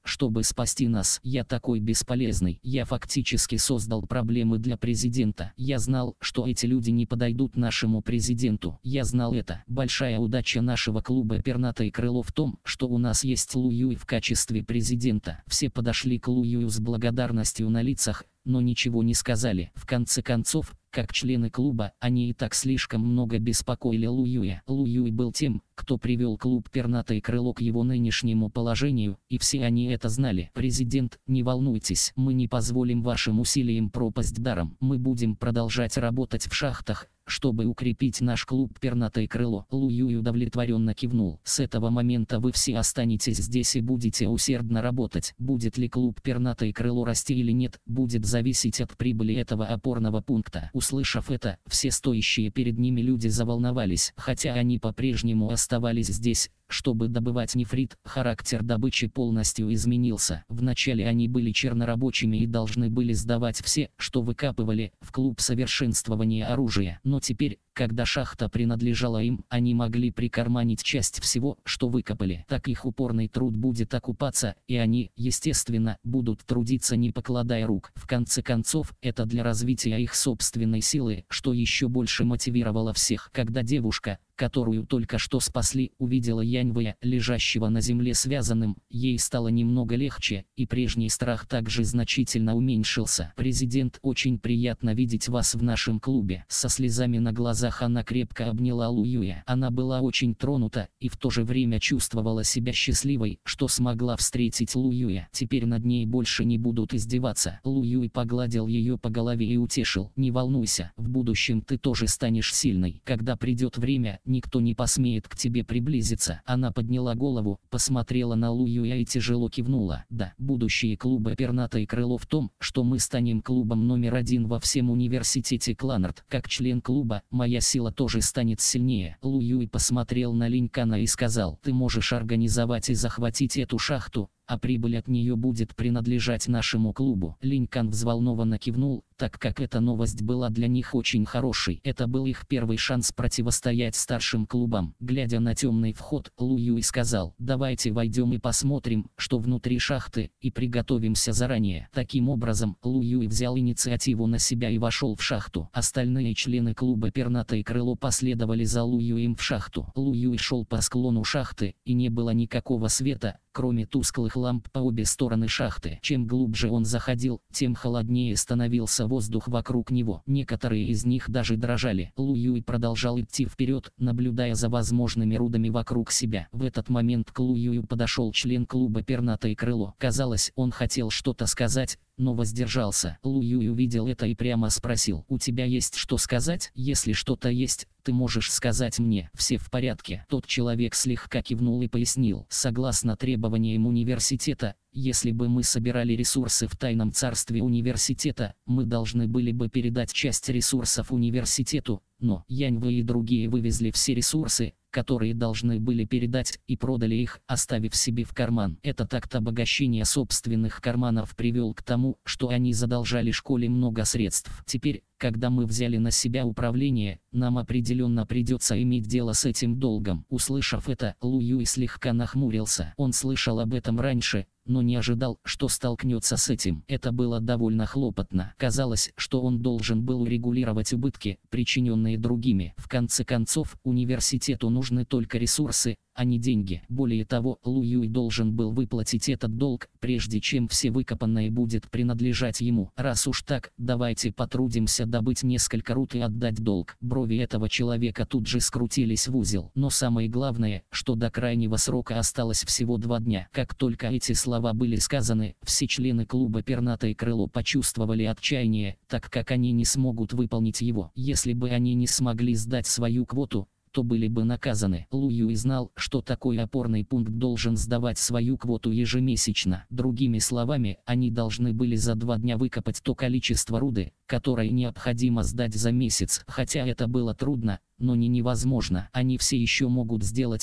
чтобы спасти нас. Я такой бесполезный. Я фактически создал проблемы для президента. Я знал, что эти люди не подойдут нашему президенту. Я знал это. Большая удача нашего клуба «Пернатое крыло» в том, что у нас есть Лу Юй в качестве президента. Все подошли к Лу Юю с благодарностью на лицах, но ничего не сказали. В конце концов, как члены клуба, они и так слишком много беспокоили Лу Юя. Лу Юй был тем, кто привел клуб «Пернатое крыло» к его нынешнему положению, и все они это знали. Президент, не волнуйтесь, мы не позволим вашим усилиям пропасть даром. Мы будем продолжать работать в шахтах, чтобы укрепить наш клуб «Пернатое крыло». Лу Юй удовлетворенно кивнул. С этого момента вы все останетесь здесь и будете усердно работать. Будет ли клуб «Пернатое крыло» расти или нет, будет зависеть от прибыли этого опорного пункта. Услышав это, все стоящие перед ними люди заволновались. Хотя они по-прежнему оставались здесь, чтобы добывать нефрит, характер добычи полностью изменился. Вначале они были чернорабочими и должны были сдавать все, что выкапывали, в клуб совершенствования оружия. Но теперь, когда шахта принадлежала им, они могли прикарманить часть всего, что выкопали. Так их упорный труд будет окупаться, и они, естественно, будут трудиться не покладая рук. В конце концов, это для развития их собственной силы, что еще больше мотивировало всех. Когда девушка, которую только что спасли, увидела Яньвэя, лежащего на земле связанным, ей стало немного легче, и прежний страх также значительно уменьшился. «Президент, очень приятно видеть вас в нашем клубе». Со слезами на глазах она крепко обняла Лу Юя. Она была очень тронута, и в то же время чувствовала себя счастливой, что смогла встретить Лу Юя. Теперь над ней больше не будут издеваться. Лу Юй погладил ее по голове и утешил. «Не волнуйся, в будущем ты тоже станешь сильной. Когда придет время, никто не посмеет к тебе приблизиться». Она подняла голову, посмотрела на Лу Юя и тяжело кивнула. «Да, будущее клуба «Пернатое крыло» в том, что мы станем клубом номер один во всем университете Кланнард. Как член клуба, моя сила тоже станет сильнее». Лу Юй посмотрел на Линь Кана и сказал: «Ты можешь организовать и захватить эту шахту, а прибыль от нее будет принадлежать нашему клубу». Линь Кан взволнованно кивнул, так как эта новость была для них очень хорошей. Это был их первый шанс противостоять старшим клубам. Глядя на темный вход, Лу Юй сказал: «Давайте войдем и посмотрим, что внутри шахты, и приготовимся заранее». Таким образом, Лу Юй взял инициативу на себя и вошел в шахту. Остальные члены клуба «Пернатое крыло» последовали за Лу Юем в шахту. Лу Юй шел по склону шахты, и не было никакого света, кроме тусклых ламп по обе стороны шахты. Чем глубже он заходил, тем холоднее становился воздух вокруг него. Некоторые из них даже дрожали. Лу Юй продолжал идти вперед, наблюдая за возможными рудами вокруг себя. В этот момент к Лу Юю подошел член клуба «Пернатое крыло». Казалось, он хотел что-то сказать, но воздержался. Лу Юй увидел это и прямо спросил: «У тебя есть что сказать? Если что-то есть, ты можешь сказать мне». «Все в порядке». Тот человек слегка кивнул и пояснил: «Согласно требованиям университета, если бы мы собирали ресурсы в тайном царстве университета, мы должны были бы передать часть ресурсов университету, но Яньвэй и другие вывезли все ресурсы, которые должны были передать, и продали их, оставив себе в карман. Этот акт обогащения собственных карманов привел к тому, что они задолжали школе много средств. Теперь, когда мы взяли на себя управление, нам определенно придется иметь дело с этим долгом». Услышав это, Лу Юй слегка нахмурился. Он слышал об этом раньше, но не ожидал, что столкнется с этим. Это было довольно хлопотно. Казалось, что он должен был урегулировать убытки, причиненные другими. В конце концов, университету нужны только ресурсы, а не деньги. Более того, Лу Юй должен был выплатить этот долг, прежде чем все выкопанное будет принадлежать ему. «Раз уж так, давайте потрудимся добыть несколько руд и отдать долг». Брови этого человека тут же скрутились в узел. Но самое главное, что до крайнего срока осталось всего два дня. Как только эти слова были сказаны, все члены клуба «Пернатое крыло» почувствовали отчаяние, так как они не смогут выполнить его. Если бы они не смогли сдать свою квоту, то были бы наказаны. Лу Юй знал, что такой опорный пункт должен сдавать свою квоту ежемесячно. Другими словами, они должны были за два дня выкопать то количество руды, которое необходимо сдать за месяц. Хотя это было трудно, но не невозможно. Они все еще могут сделать это,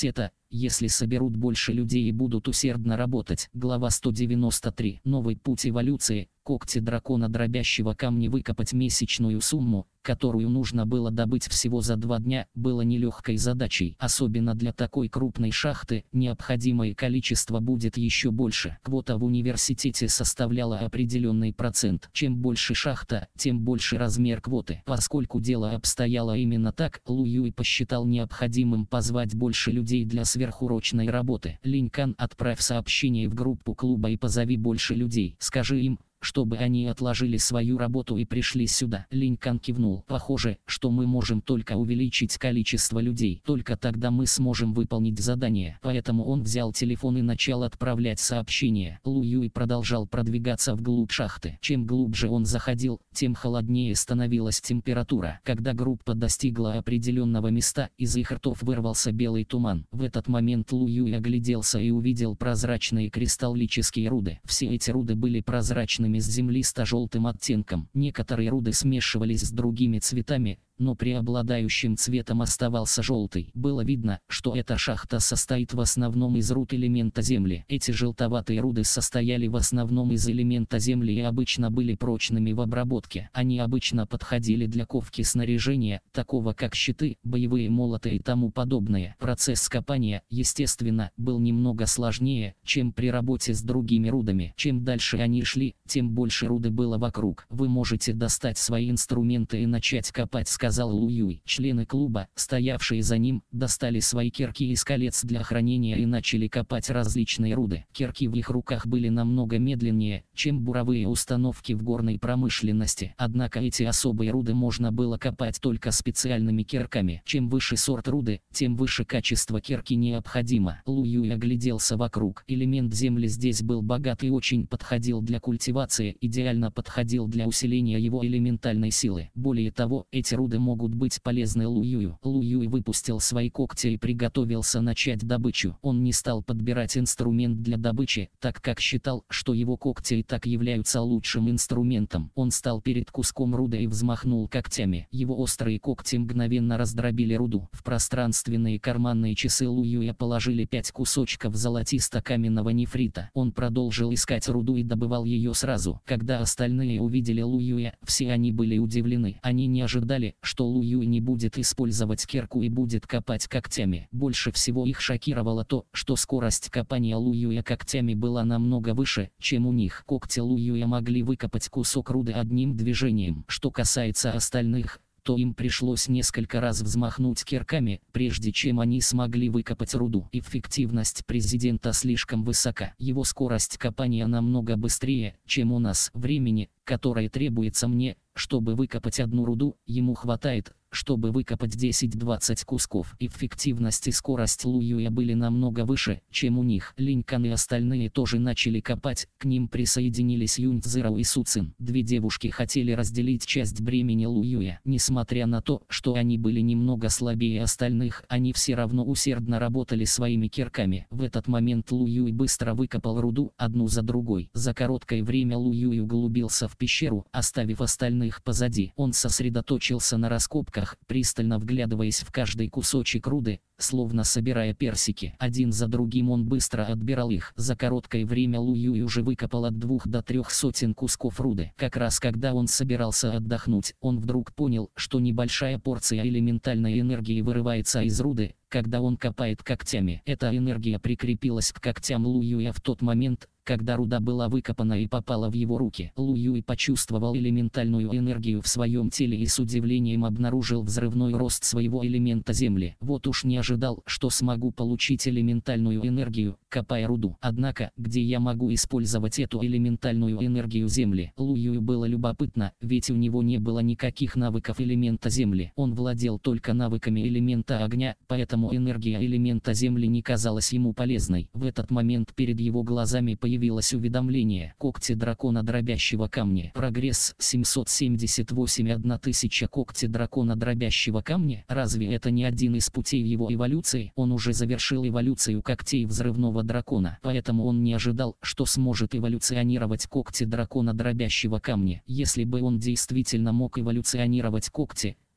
если соберут больше людей и будут усердно работать. Глава сто девяносто три. Новый путь эволюции. Когти дракона дробящего камни. Выкопать месячную сумму, которую нужно было добыть всего за два дня, было нелегкой задачей. Особенно для такой крупной шахты, необходимое количество будет еще больше. Квота в университете составляла определенный процент. Чем больше шахта, тем больше размер квоты. Поскольку дело обстояло именно так, Лу Юй посчитал необходимым позвать больше людей для сверхурочной работы. Линь Кан, отправь сообщение в группу клуба и позови больше людей. Скажи им, чтобы они отложили свою работу и пришли сюда. Линь Кан кивнул. Похоже, что мы можем только увеличить количество людей. Только тогда мы сможем выполнить задание. Поэтому он взял телефон и начал отправлять сообщения. Лу Юй продолжал продвигаться вглубь шахты. Чем глубже он заходил, тем холоднее становилась температура. Когда группа достигла определенного места, из их ртов вырвался белый туман. В этот момент Лу Юй огляделся и увидел прозрачные кристаллические руды. Все эти руды были прозрачными с землисто-желтым оттенком. Некоторые руды смешивались с другими цветами, но преобладающим цветом оставался желтый. Было видно, что эта шахта состоит в основном из руд элемента земли. Эти желтоватые руды состояли в основном из элемента земли и обычно были прочными в обработке. Они обычно подходили для ковки снаряжения, такого как щиты, боевые молоты и тому подобное. Процесс копания, естественно, был немного сложнее, чем при работе с другими рудами. Чем дальше они шли, тем больше руды было вокруг. Вы можете достать свои инструменты и начать копать, сказал Лу Юй. Члены клуба, стоявшие за ним, достали свои кирки из колец для хранения и начали копать различные руды. Кирки в их руках были намного медленнее, чем буровые установки в горной промышленности. Однако эти особые руды можно было копать только специальными кирками. Чем выше сорт руды, тем выше качество кирки необходимо. Лу Юй огляделся вокруг. Элемент земли здесь был богат и очень подходил для культивации, идеально подходил для усиления его элементальной силы. Более того, эти руды могут быть полезны Лу Юю. Лу Юй выпустил свои когти и приготовился начать добычу. Он не стал подбирать инструмент для добычи, так как считал, что его когти и так являются лучшим инструментом. Он стал перед куском руды и взмахнул когтями. Его острые когти мгновенно раздробили руду. В пространственные карманные часы Лу Юя положили пять кусочков золотисто-каменного нефрита. Он продолжил искать руду и добывал ее сразу. Когда остальные увидели Лу Юя, все они были удивлены. Они не ожидали, что Лу Юй не будет использовать кирку и будет копать когтями. Больше всего их шокировало то, что скорость копания Лу Юя когтями была намного выше, чем у них. Когти Лу Юя могли выкопать кусок руды одним движением. Что касается остальных, то им пришлось несколько раз взмахнуть кирками, прежде чем они смогли выкопать руду. Эффективность президента слишком высока. Его скорость копания намного быстрее, чем у нас. Времени, которое требуется мне, чтобы выкопать одну руду, ему хватает, чтобы выкопать десять-двадцать кусков. Эффективность и скорость Лу Юя были намного выше, чем у них. Линь Кан и остальные тоже начали копать, к ним присоединились Юнь Цзэро и Су Цин. Две девушки хотели разделить часть бремени Лу Юя. Несмотря на то, что они были немного слабее остальных, они все равно усердно работали своими кирками. В этот момент Лу Юй быстро выкопал руду, одну за другой. За короткое время Лу Юй углубился в пещеру, оставив остальных позади. Он сосредоточился на раскопках, пристально вглядываясь в каждый кусочек руды, словно собирая персики. Один за другим он быстро отбирал их. За короткое время Лу Юй уже выкопал от двух до трех сотен кусков руды. Как раз когда он собирался отдохнуть, он вдруг понял, что небольшая порция элементальной энергии вырывается из руды, когда он копает когтями. Эта энергия прикрепилась к когтям Лу Юя в тот момент, когда руда была выкопана и попала в его руки. Лу Юй почувствовал элементальную энергию в своем теле и с удивлением обнаружил взрывной рост своего элемента земли. Вот уж не ожидал, что смогу получить элементальную энергию, копая руду. Однако, где я могу использовать эту элементальную энергию земли? Лу Юю было любопытно, ведь у него не было никаких навыков элемента земли. Он владел только навыками элемента огня, поэтому энергия элемента земли не казалась ему полезной. В этот момент перед его глазами появилась Появилось уведомление. Когти дракона дробящего камня. Прогресс семьсот семьдесят восемь тысяча когти дракона дробящего камня. Разве это не один из путей его эволюции? Он уже завершил эволюцию когтей взрывного дракона. Поэтому он не ожидал, что сможет эволюционировать когти дракона дробящего камня. Если бы он действительно мог эволюционировать когти,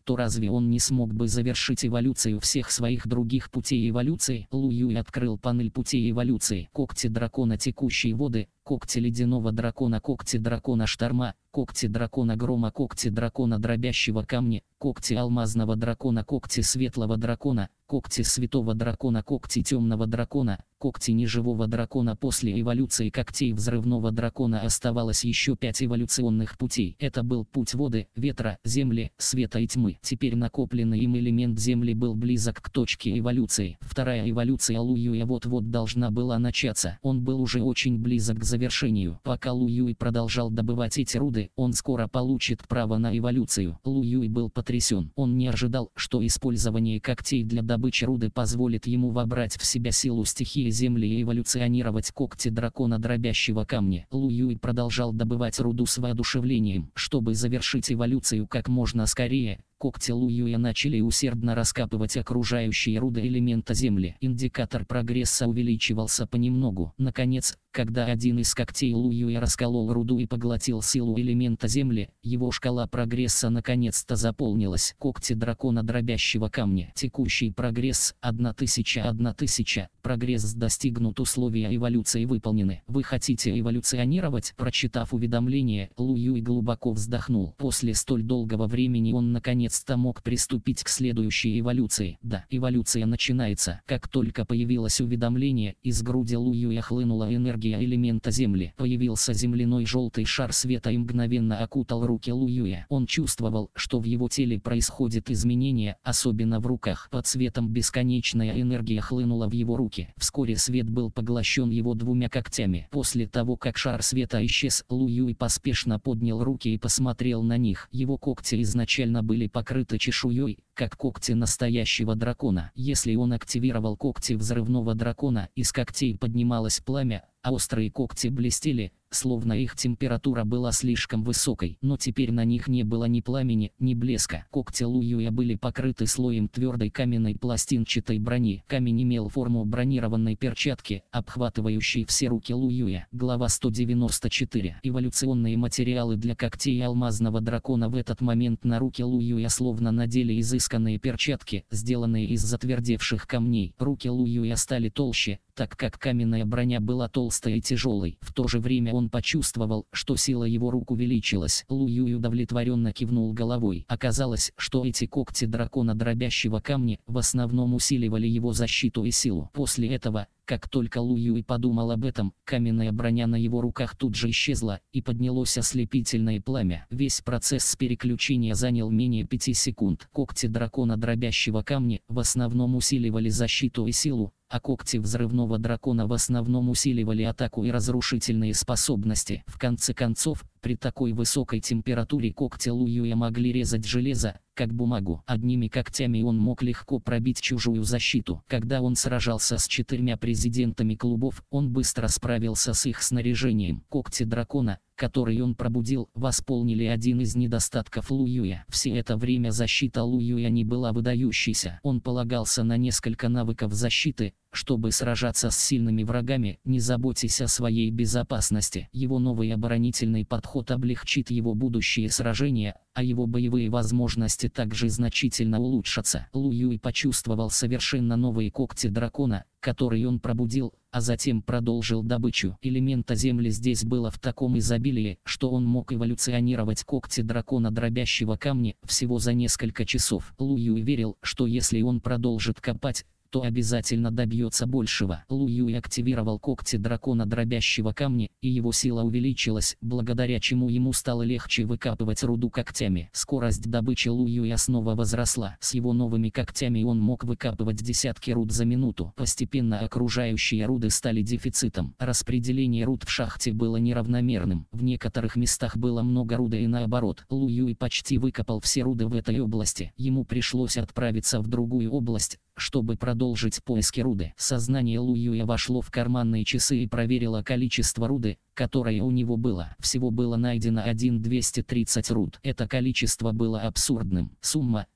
то разве он не смог бы завершить эволюцию всех своих других путей эволюции? Лу Юй открыл панель путей эволюции. Когти дракона текущие воды, когти ледяного дракона, когти дракона шторма, когти дракона грома, когти дракона дробящего камня, когти алмазного дракона, когти светлого дракона, когти святого дракона, когти темного дракона, когти неживого дракона. После эволюции когтей взрывного дракона оставалось еще пять эволюционных путей. Это был путь воды, ветра, земли, света и тьмы. Теперь накопленный им элемент земли был близок к точке эволюции. Вторая эволюция Лу Юя вот-вот должна была начаться. Он был уже очень близок к завершению. Пока Лу Юй продолжал добывать эти руды, он скоро получит право на эволюцию. Лу Юй был потрясен. Он не ожидал, что использование когтей для добычи руды позволит ему вобрать в себя силу стихии земли и эволюционировать когти дракона дробящего камня. Лу Юй продолжал добывать руду с воодушевлением, чтобы завершить эволюцию как можно скорее. Когти Лу Юя начали усердно раскапывать окружающие руды элемента земли. Индикатор прогресса увеличивался понемногу. Наконец, когда один из когтей Лу Юя расколол руду и поглотил силу элемента земли, его шкала прогресса наконец-то заполнилась. Когти дракона дробящего камня. Текущий прогресс одна тысяча одна тысяча. Прогресс достигнут, условия эволюции выполнены. Вы хотите эволюционировать? Прочитав уведомление, Лу Юй глубоко вздохнул. После столь долгого времени он наконец-то мог приступить к следующей эволюции. Да, эволюция начинается. Как только появилось уведомление, из груди Лу Юя хлынула энергия элемента земли. Появился земляной желтый шар света и мгновенно окутал руки Лу Юя. Он чувствовал, что в его теле происходит изменение, особенно в руках. Под светом бесконечная энергия хлынула в его руки. Вскоре свет был поглощен его двумя когтями. После того, как шар света исчез, Лу Юй поспешно поднял руки и посмотрел на них. Его когти изначально были покрыты чешуей, как когти настоящего дракона. Если он активировал когти взрывного дракона, из когтей поднималось пламя, а острые когти блестели, словно их температура была слишком высокой. Но теперь на них не было ни пламени, ни блеска. Когти Лу Юя были покрыты слоем твердой каменной пластинчатой брони. Камень имел форму бронированной перчатки, обхватывающей все руки Лу Юя. Глава сто девяносто четыре. Эволюционные материалы для когтей алмазного дракона. В этот момент на руки Лу Юя словно надели изысканные перчатки, сделанные из затвердевших камней. Руки Лу Юя стали толще, так как каменная броня была толстой и тяжелой. В то же время он почувствовал, что сила его рук увеличилась. Лу Юй удовлетворенно кивнул головой. Оказалось, что эти когти дракона дробящего камня в основном усиливали его защиту и силу. После этого, как только Лу Юй подумал об этом, каменная броня на его руках тут же исчезла, и поднялось ослепительное пламя. Весь процесс переключения занял менее пяти секунд. Когти дракона дробящего камня в основном усиливали защиту и силу, а когти взрывного дракона в основном усиливали атаку и разрушительные способности. В конце концов, при такой высокой температуре когти Лу Юя могли резать железо, как бумагу. Одними когтями он мог легко пробить чужую защиту. Когда он сражался с четырьмя президентами клубов, он быстро справился с их снаряжением. Когти дракона, которые он пробудил, восполнили один из недостатков Лу Юя. Все это время защита Лу Юя не была выдающейся. Он полагался на несколько навыков защиты, чтобы сражаться с сильными врагами. Не заботьтесь о своей безопасности. Его новый оборонительный подход облегчит его будущие сражения, а его боевые возможности также значительно улучшатся. Лу Юй почувствовал совершенно новые когти дракона, которые он пробудил, а затем продолжил добычу. Элемента земли здесь было в таком изобилии, что он мог эволюционировать когти дракона дробящего камня всего за несколько часов. Лу Юй верил, что если он продолжит копать, то обязательно добьется большего. Лу Юй активировал когти дракона дробящего камня, и его сила увеличилась, благодаря чему ему стало легче выкапывать руду когтями. Скорость добычи Лу Юя снова возросла. С его новыми когтями он мог выкапывать десятки руд за минуту. Постепенно окружающие руды стали дефицитом. Распределение руд в шахте было неравномерным. В некоторых местах было много руды и наоборот. Лу Юй почти выкопал все руды в этой области. Ему пришлось отправиться в другую область, чтобы продолжить поиски руды. Сознание Лу Юя вошло в карманные часы и проверило количество руды, которое у него было. Всего было найдено тысяча двести тридцать руд. Это количество было абсурдным. Сумма,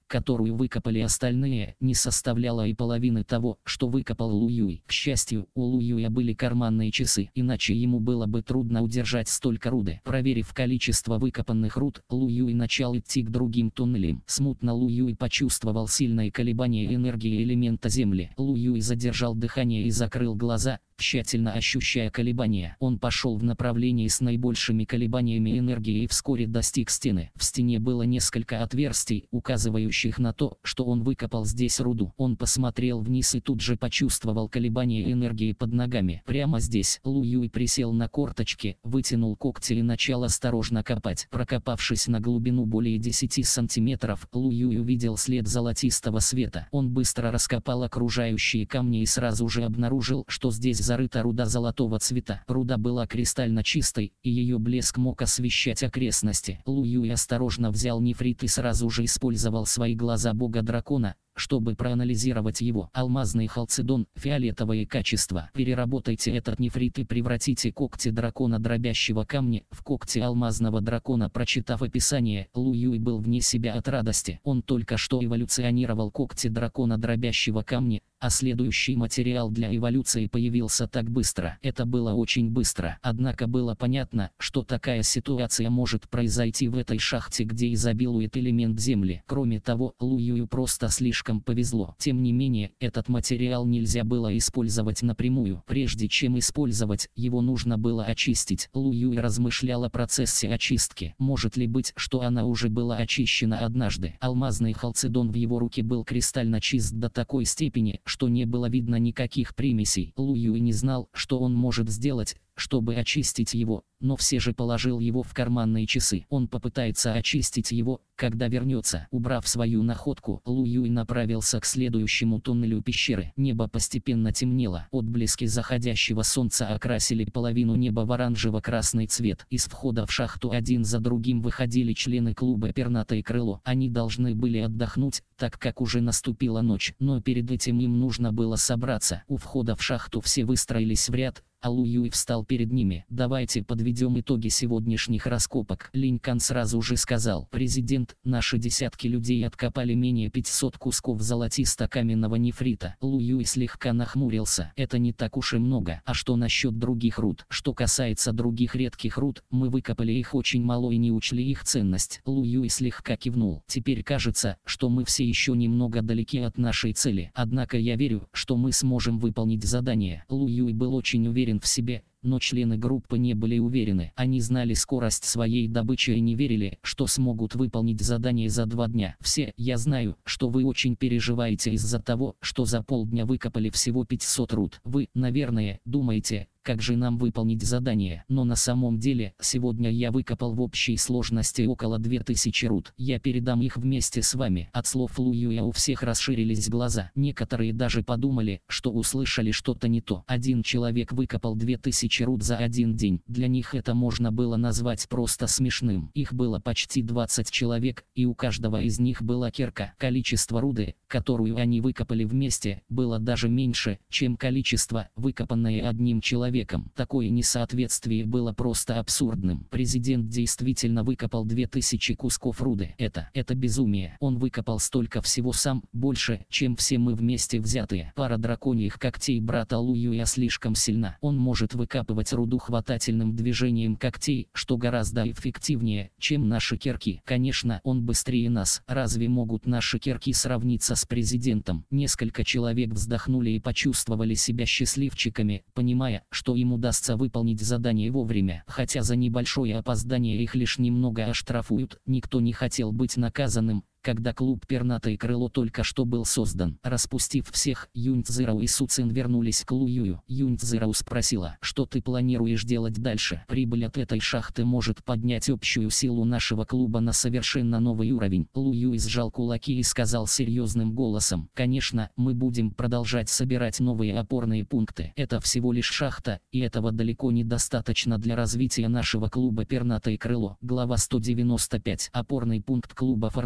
которую выкопали остальные, не составляла и половины того, что выкопал Лу Юй. К счастью, у Лу Юя были карманные часы, иначе ему было бы трудно удержать столько руды. Проверив количество выкопанных руд, Лу Юй начал идти к другим туннелям. Смутно Лу Юй почувствовал сильное колебание энергии элемента Земли. Лу Юй задержал дыхание и закрыл глаза, тщательно ощущая колебания. Он пошел в направлении с наибольшими колебаниями энергии и вскоре достиг стены. В стене было несколько отверстий, указывающих на то, что он выкопал здесь руду. Он посмотрел вниз и тут же почувствовал колебания энергии под ногами. Прямо здесь Лу Юй присел на корточки, вытянул когти и начал осторожно копать. Прокопавшись на глубину более десяти сантиметров, Лу Юй увидел след золотистого света. Он быстро раскопал окружающие камни и сразу же обнаружил, что здесь зарыта руда золотого цвета. Руда была кристально чистой, и ее блеск мог освещать окрестности. Лу Юй осторожно взял нефрит и сразу же использовал свои глаза бога дракона, чтобы проанализировать его. Алмазный халцедон, фиолетовые качества. Переработайте этот нефрит и превратите когти дракона дробящего камня в когти алмазного дракона. Прочитав описание, Лу Юй был вне себя от радости. Он только что эволюционировал когти дракона дробящего камня, а следующий материал для эволюции появился так быстро. Это было очень быстро. Однако было понятно, что такая ситуация может произойти в этой шахте, где изобилует элемент Земли. Кроме того, Лу Юю просто слишком повезло. Тем не менее, этот материал нельзя было использовать напрямую. Прежде чем использовать, его нужно было очистить. Лу Юй размышлял о процессе очистки. Может ли быть, что она уже была очищена однажды? Алмазный халцедон в его руке был кристально чист до такой степени, что не было видно никаких примесей. Лу Юй не знал, что он может сделать, чтобы очистить его, но все же положил его в карманные часы. Он попытается очистить его, когда вернется. Убрав свою находку, Лу Юй направился к следующему туннелю пещеры. Небо постепенно темнело. Отблески заходящего солнца окрасили половину неба в оранжево-красный цвет. Из входа в шахту один за другим выходили члены клуба «Пернатое крыло». Они должны были отдохнуть, так как уже наступила ночь. Но перед этим им нужно было собраться. У входа в шахту все выстроились в ряд, а Лу Юй встал перед ними. «Давайте подведем итоги сегодняшних раскопок», Линь Кан сразу же сказал. «Президент, наши десятки людей откопали менее пятисот кусков золотисто-каменного нефрита». Лу Юй слегка нахмурился. «Это не так уж и много. А что насчет других руд? Что касается других редких руд, мы выкопали их очень мало и не учли их ценность». Лу Юй слегка кивнул. «Теперь кажется, что мы все еще немного далеки от нашей цели. Однако я верю, что мы сможем выполнить задание». Лу Юй был очень уверен в себе, но члены группы не были уверены. Они знали скорость своей добычи и не верили, что смогут выполнить задание за два дня. «Все, я знаю, что вы очень переживаете из-за того, что за полдня выкопали всего пятьсот руд. Вы, наверное, думаете, как же нам выполнить задание, но на самом деле, сегодня я выкопал в общей сложности около двух тысяч руд. Я передам их вместе с вами». От слов Лу Юя у всех расширились глаза. Некоторые даже подумали, что услышали что-то не то. Один человек выкопал две тысячи руд за один день. Для них это можно было назвать просто смешным. Их было почти двадцать человек, и у каждого из них была кирка. Количество руды, которую они выкопали вместе, было даже меньше, чем количество, выкопанное одним человеком. Такое несоответствие было просто абсурдным. Президент действительно выкопал две тысячи кусков руды. Это, это безумие. Он выкопал столько всего сам, больше, чем все мы вместе взятые. Пара драконьих когтей брата Лу Юя слишком сильна. Он может выкапывать руду хватательным движением когтей, что гораздо эффективнее, чем наши кирки. Конечно, он быстрее нас. Разве могут наши кирки сравниться с президентом? Несколько человек вздохнули и почувствовали себя счастливчиками, понимая, что им удастся выполнить задание вовремя. Хотя за небольшое опоздание их лишь немного оштрафуют, никто не хотел быть наказанным, когда клуб «Пернатое крыло» только что был создан. Распустив всех, Юнь Цзирао и Су Цин вернулись к Лу Юю. Юнь Цзирао спросила: «Что ты планируешь делать дальше? Прибыль от этой шахты может поднять общую силу нашего клуба на совершенно новый уровень». Лу Юй сжал кулаки и сказал серьезным голосом: «Конечно, мы будем продолжать собирать новые опорные пункты. Это всего лишь шахта, и этого далеко недостаточно для развития нашего клуба «Пернатое крыло». Глава сто девяносто пять. Опорный пункт клуба фармацевтов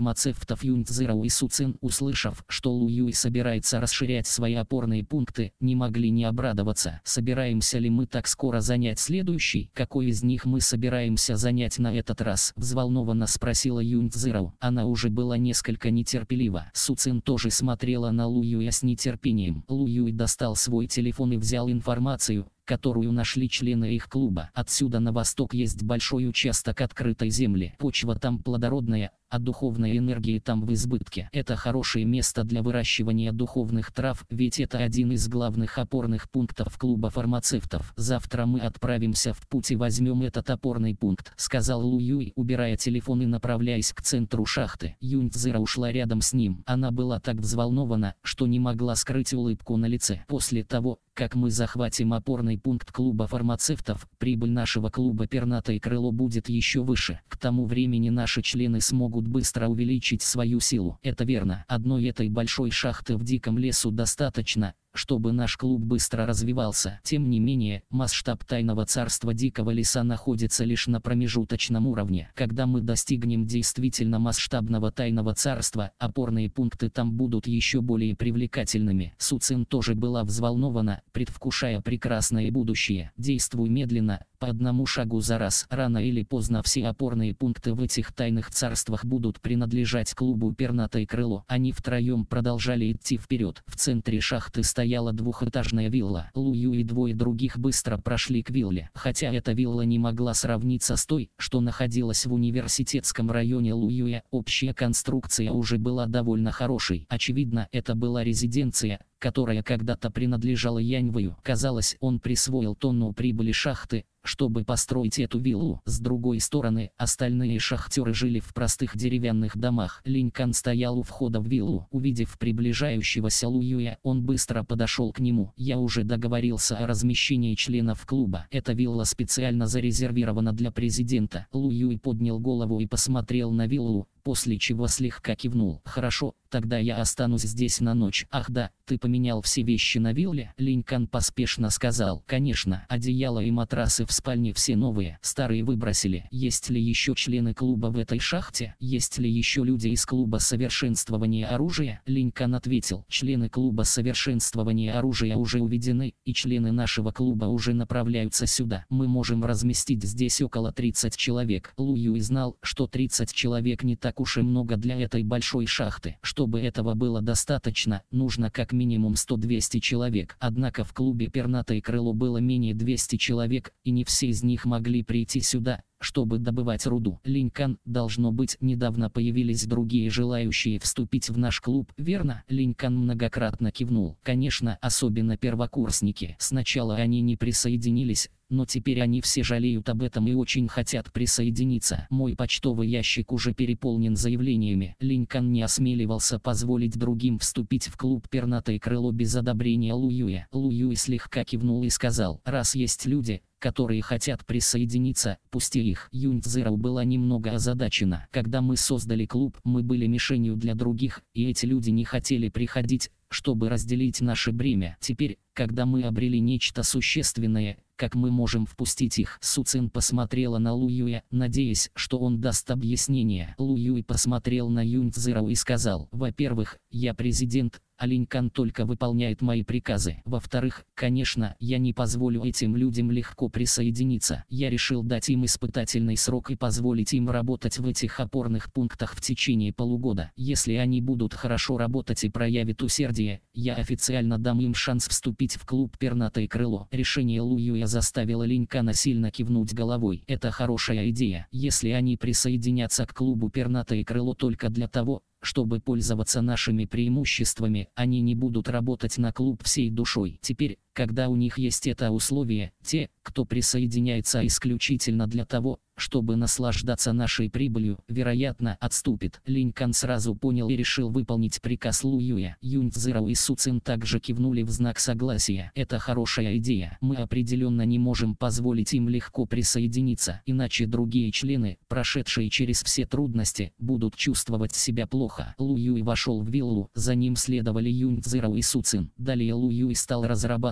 пунктов. Юнь Цзирао и Су Цин, услышав, что Лу Юй собирается расширять свои опорные пункты, не могли не обрадоваться. Собираемся ли мы так скоро занять следующий? Какой из них мы собираемся занять на этот раз? Взволнованно спросила Юнь Цзирао. Она уже была несколько нетерпелива. Су Цин тоже смотрела на Лу Юя с нетерпением. Лу Юй достал свой телефон и взял информацию, которую нашли члены их клуба. Отсюда на восток есть большой участок открытой земли. Почва там плодородная, а духовной энергии там в избытке. Это хорошее место для выращивания духовных трав, ведь это один из главных опорных пунктов клуба фармацевтов. Завтра мы отправимся в путь и возьмем этот опорный пункт, сказал Лу Юй, убирая телефон и направляясь к центру шахты. Юнь Цзирао ушла рядом с ним. Она была так взволнована, что не могла скрыть улыбку на лице. После того, как мы захватим опорный пункт клуба фармацевтов, прибыль нашего клуба «Пернатое крыло» будет еще выше. К тому времени наши члены смогут быстро увеличить свою силу. Это верно. Одной этой большой шахты в диком лесу достаточно, чтобы наш клуб быстро развивался. Тем не менее, масштаб тайного царства дикого леса находится лишь на промежуточном уровне. Когда мы достигнем действительно масштабного тайного царства, опорные пункты там будут еще более привлекательными. Су Цин тоже была взволнована, предвкушая прекрасное будущее. Действуй медленно, по одному шагу за раз. Рано или поздно все опорные пункты в этих тайных царствах будут принадлежать клубу «Пернатое крыло». Они втроем продолжали идти вперед. В центре шахты стояла двухэтажная вилла. Лу Юй и двое других быстро прошли к вилле. Хотя эта вилла не могла сравниться с той, что находилась в университетском районе Лу Юя, общая конструкция уже была довольно хорошей. Очевидно, это была резиденция, которая когда-то принадлежала Яньвэю. Казалось, он присвоил тонну прибыли шахты, чтобы построить эту виллу. С другой стороны, остальные шахтеры жили в простых деревянных домах. Линь Кан стоял у входа в виллу. Увидев приближающегося Лу Юя, он быстро подошел к нему. «Я уже договорился о размещении членов клуба. Эта вилла специально зарезервирована для президента». Лу Юй поднял голову и посмотрел на виллу, после чего слегка кивнул. «Хорошо, тогда я останусь здесь на ночь». «Ах да, ты поменял все вещи на вилле?» Линь Кан поспешно сказал. «Конечно, одеяло и матрасы в спальне все новые, старые выбросили». «Есть ли еще члены клуба в этой шахте? Есть ли еще люди из клуба совершенствования оружия?» Линь Кан ответил. «Члены клуба совершенствования оружия уже уведены, и члены нашего клуба уже направляются сюда. Мы можем разместить здесь около тридцати человек». Лу Юй знал, что тридцать человек не так уж и много для этой большой шахты. Чтобы этого было достаточно, нужно как минимум сто-двести человек. Однако в клубе «Пернатое крыло» было менее двухсот человек, и не все из них могли прийти сюда, чтобы добывать руду. «Линь Кан, должно быть, недавно появились другие желающие вступить в наш клуб, верно?» Линь Кан многократно кивнул. «Конечно, особенно первокурсники. Сначала они не присоединились, но теперь они все жалеют об этом и очень хотят присоединиться. Мой почтовый ящик уже переполнен заявлениями». Линь Кан не осмеливался позволить другим вступить в клуб «Пернатое крыло» без одобрения Лу Юя. Лу Юй слегка кивнул и сказал: «Раз есть люди, которые хотят присоединиться, пусти их». Юнь Цзирао была немного озадачена. «Когда мы создали клуб, мы были мишенью для других, и эти люди не хотели приходить, чтобы разделить наше бремя. Теперь, когда мы обрели нечто существенное, как мы можем впустить их?» Су Цин посмотрела на Лу Юя, надеясь, что он даст объяснение. Лу Юй посмотрел на Юнь Цзирао и сказал: «Во-первых, я президент, а Линь Кан только выполняет мои приказы. Во-вторых, конечно, я не позволю этим людям легко присоединиться. Я решил дать им испытательный срок и позволить им работать в этих опорных пунктах в течение полугода. Если они будут хорошо работать и проявят усердие, я официально дам им шанс вступить в клуб «Пернатое крыло». Решение Лу Юя заставило Линь Кана сильно кивнуть головой. «Это хорошая идея. Если они присоединятся к клубу «Пернатое крыло» только для того, чтобы пользоваться нашими преимуществами, они не будут работать на клуб всей душой. Теперь, когда у них есть это условие, те, кто присоединяется исключительно для того, чтобы наслаждаться нашей прибылью, вероятно, отступит». Линь Кан сразу понял и решил выполнить приказ Лу Юя. Юнь Цзирао и Су Цин также кивнули в знак согласия. «Это хорошая идея. Мы определенно не можем позволить им легко присоединиться, иначе другие члены, прошедшие через все трудности, будут чувствовать себя плохо». Лу Юй вошел в виллу, за ним следовали Юнь Цзирао и Су Цин. Далее Лу Юй стал разрабатывать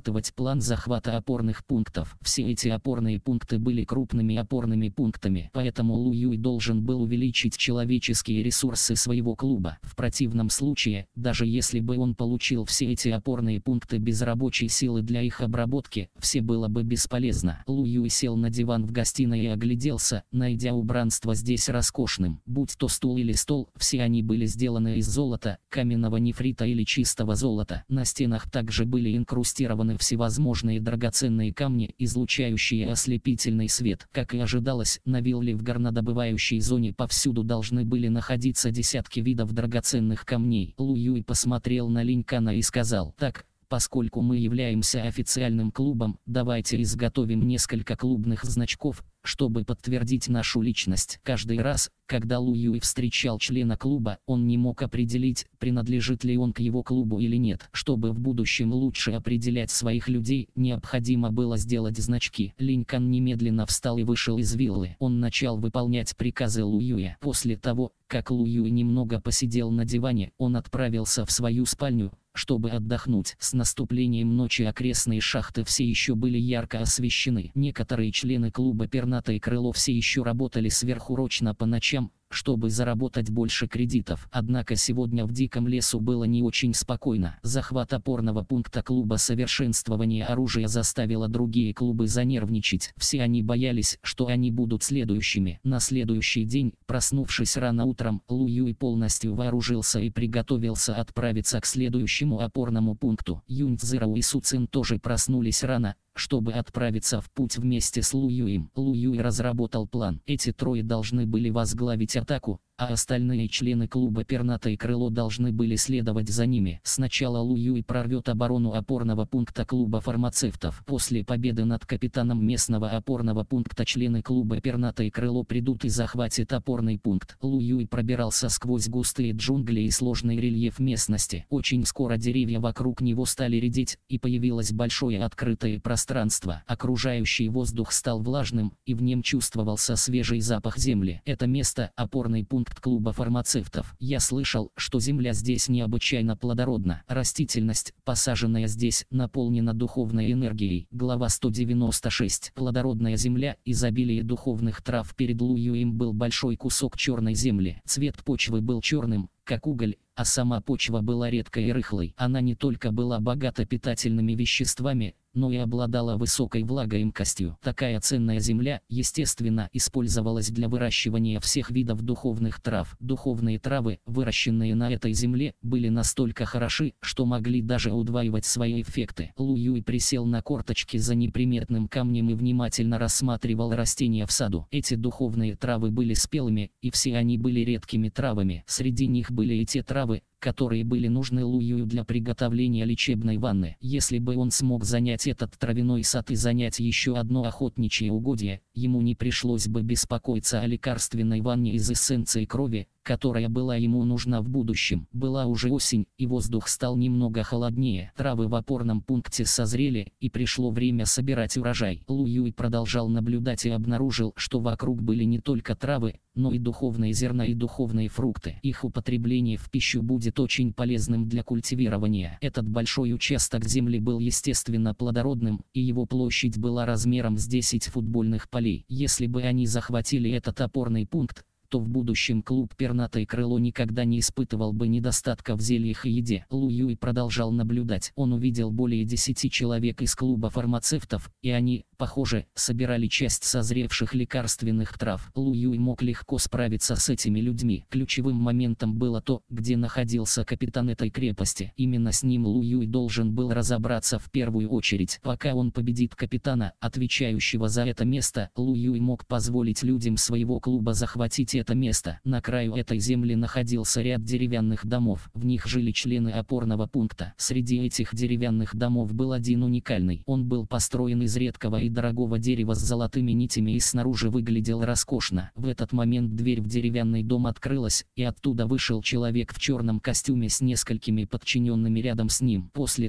разрабатывать план захвата опорных пунктов. Все эти опорные пункты были крупными опорными пунктами, поэтому Лу Юй должен был увеличить человеческие ресурсы своего клуба. В противном случае, даже если бы он получил все эти опорные пункты без рабочей силы для их обработки, все было бы бесполезно. Лу Юй сел на диван в гостиной и огляделся, найдя убранство здесь роскошным. Будь то стул или стол, все они были сделаны из золота, каменного нефрита или чистого золота. На стенах также были инкрустированы всевозможные драгоценные камни, излучающие ослепительный свет. Как и ожидалось, на вилле в горнодобывающей зоне повсюду должны были находиться десятки видов драгоценных камней. Лу Юй посмотрел на Линь Кана и сказал: «Так, поскольку мы являемся официальным клубом, давайте изготовим несколько клубных значков, чтобы подтвердить нашу личность». Каждый раз, когда Лу Юй встречал члена клуба, он не мог определить, принадлежит ли он к его клубу или нет. Чтобы в будущем лучше определять своих людей, необходимо было сделать значки. Линь Кан немедленно встал и вышел из виллы. Он начал выполнять приказы Лу Юя. После того, как Лу Юй немного посидел на диване, он отправился в свою спальню, чтобы отдохнуть. С наступлением ночи окрестные шахты все еще были ярко освещены. Некоторые члены клуба «Пернатое крыло» все еще работали сверхурочно по ночам, чтобы заработать больше кредитов. Однако сегодня в диком лесу было не очень спокойно. Захват опорного пункта клуба совершенствования оружия заставило другие клубы занервничать. Все они боялись, что они будут следующими. На следующий день, проснувшись рано утром, Лу Юй полностью вооружился и приготовился отправиться к следующему опорному пункту. Юнь Цзэроу и Су Цин тоже проснулись рано, чтобы отправиться в путь вместе с Лу Юем. Лу Юй разработал план. Эти трое должны были возглавить атаку, а остальные члены клуба «Пернатое крыло» должны были следовать за ними. Сначала Лу Юй прорвет оборону опорного пункта клуба фармацевтов. После победы над капитаном местного опорного пункта члены клуба «Пернатое крыло» придут и захватят опорный пункт. Лу Юй пробирался сквозь густые джунгли и сложный рельеф местности. Очень скоро деревья вокруг него стали редеть, и появилось большое открытое пространство. Окружающий воздух стал влажным, и в нем чувствовался свежий запах земли. Это место — опорный пункт клуба фармацевтов. Я слышал, что земля здесь необычайно плодородна. Растительность, посаженная здесь, наполнена духовной энергией. Глава сто девяносто шесть. Плодородная земля, изобилие духовных трав. Перед Лу Юем был большой кусок черной земли. Цвет почвы был черным, как уголь, а сама почва была редкой и рыхлой. Она не только была богата питательными веществами, но и обладала высокой влагоемкостью. Такая ценная земля, естественно, использовалась для выращивания всех видов духовных трав. Духовные травы, выращенные на этой земле, были настолько хороши, что могли даже удваивать свои эффекты. Лу Юй присел на корточки за неприметным камнем и внимательно рассматривал растения в саду. Эти духовные травы были спелыми, и все они были редкими травами. Среди них были и те травы, которые были нужны Лу Юю для приготовления лечебной ванны. Если бы он смог занять этот травяной сад и занять еще одно охотничье угодье, ему не пришлось бы беспокоиться о лекарственной ванне из эссенции крови, которая была ему нужна в будущем. Была уже осень, и воздух стал немного холоднее. Травы в опорном пункте созрели, и пришло время собирать урожай. Лу Юй продолжал наблюдать и обнаружил, что вокруг были не только травы, но и духовные зерна и духовные фрукты. Их употребление в пищу будет очень полезным для культивирования. Этот большой участок земли был естественно плодородным, и его площадь была размером с десять футбольных полей. Если бы они захватили этот опорный пункт, то в будущем клуб «Пернатое крыло» никогда не испытывал бы недостатка в зельях и еде. Лу Юй продолжал наблюдать. Он увидел более десяти человек из клуба фармацевтов, и они, похоже, собирали часть созревших лекарственных трав. Лу Юй мог легко справиться с этими людьми. Ключевым моментом было то, где находился капитан этой крепости. Именно с ним Лу Юй должен был разобраться в первую очередь. Пока он победит капитана, отвечающего за это место, Лу Юй мог позволить людям своего клуба захватить это место. На краю этой земли находился ряд деревянных домов. В них жили члены опорного пункта. Среди этих деревянных домов был один уникальный. Он был построен из редкого и дорогого дерева с золотыми нитями и снаружи выглядел роскошно. В этот момент дверь в деревянный дом открылась, и оттуда вышел человек в черном костюме с несколькими подчиненными рядом с ним. После того,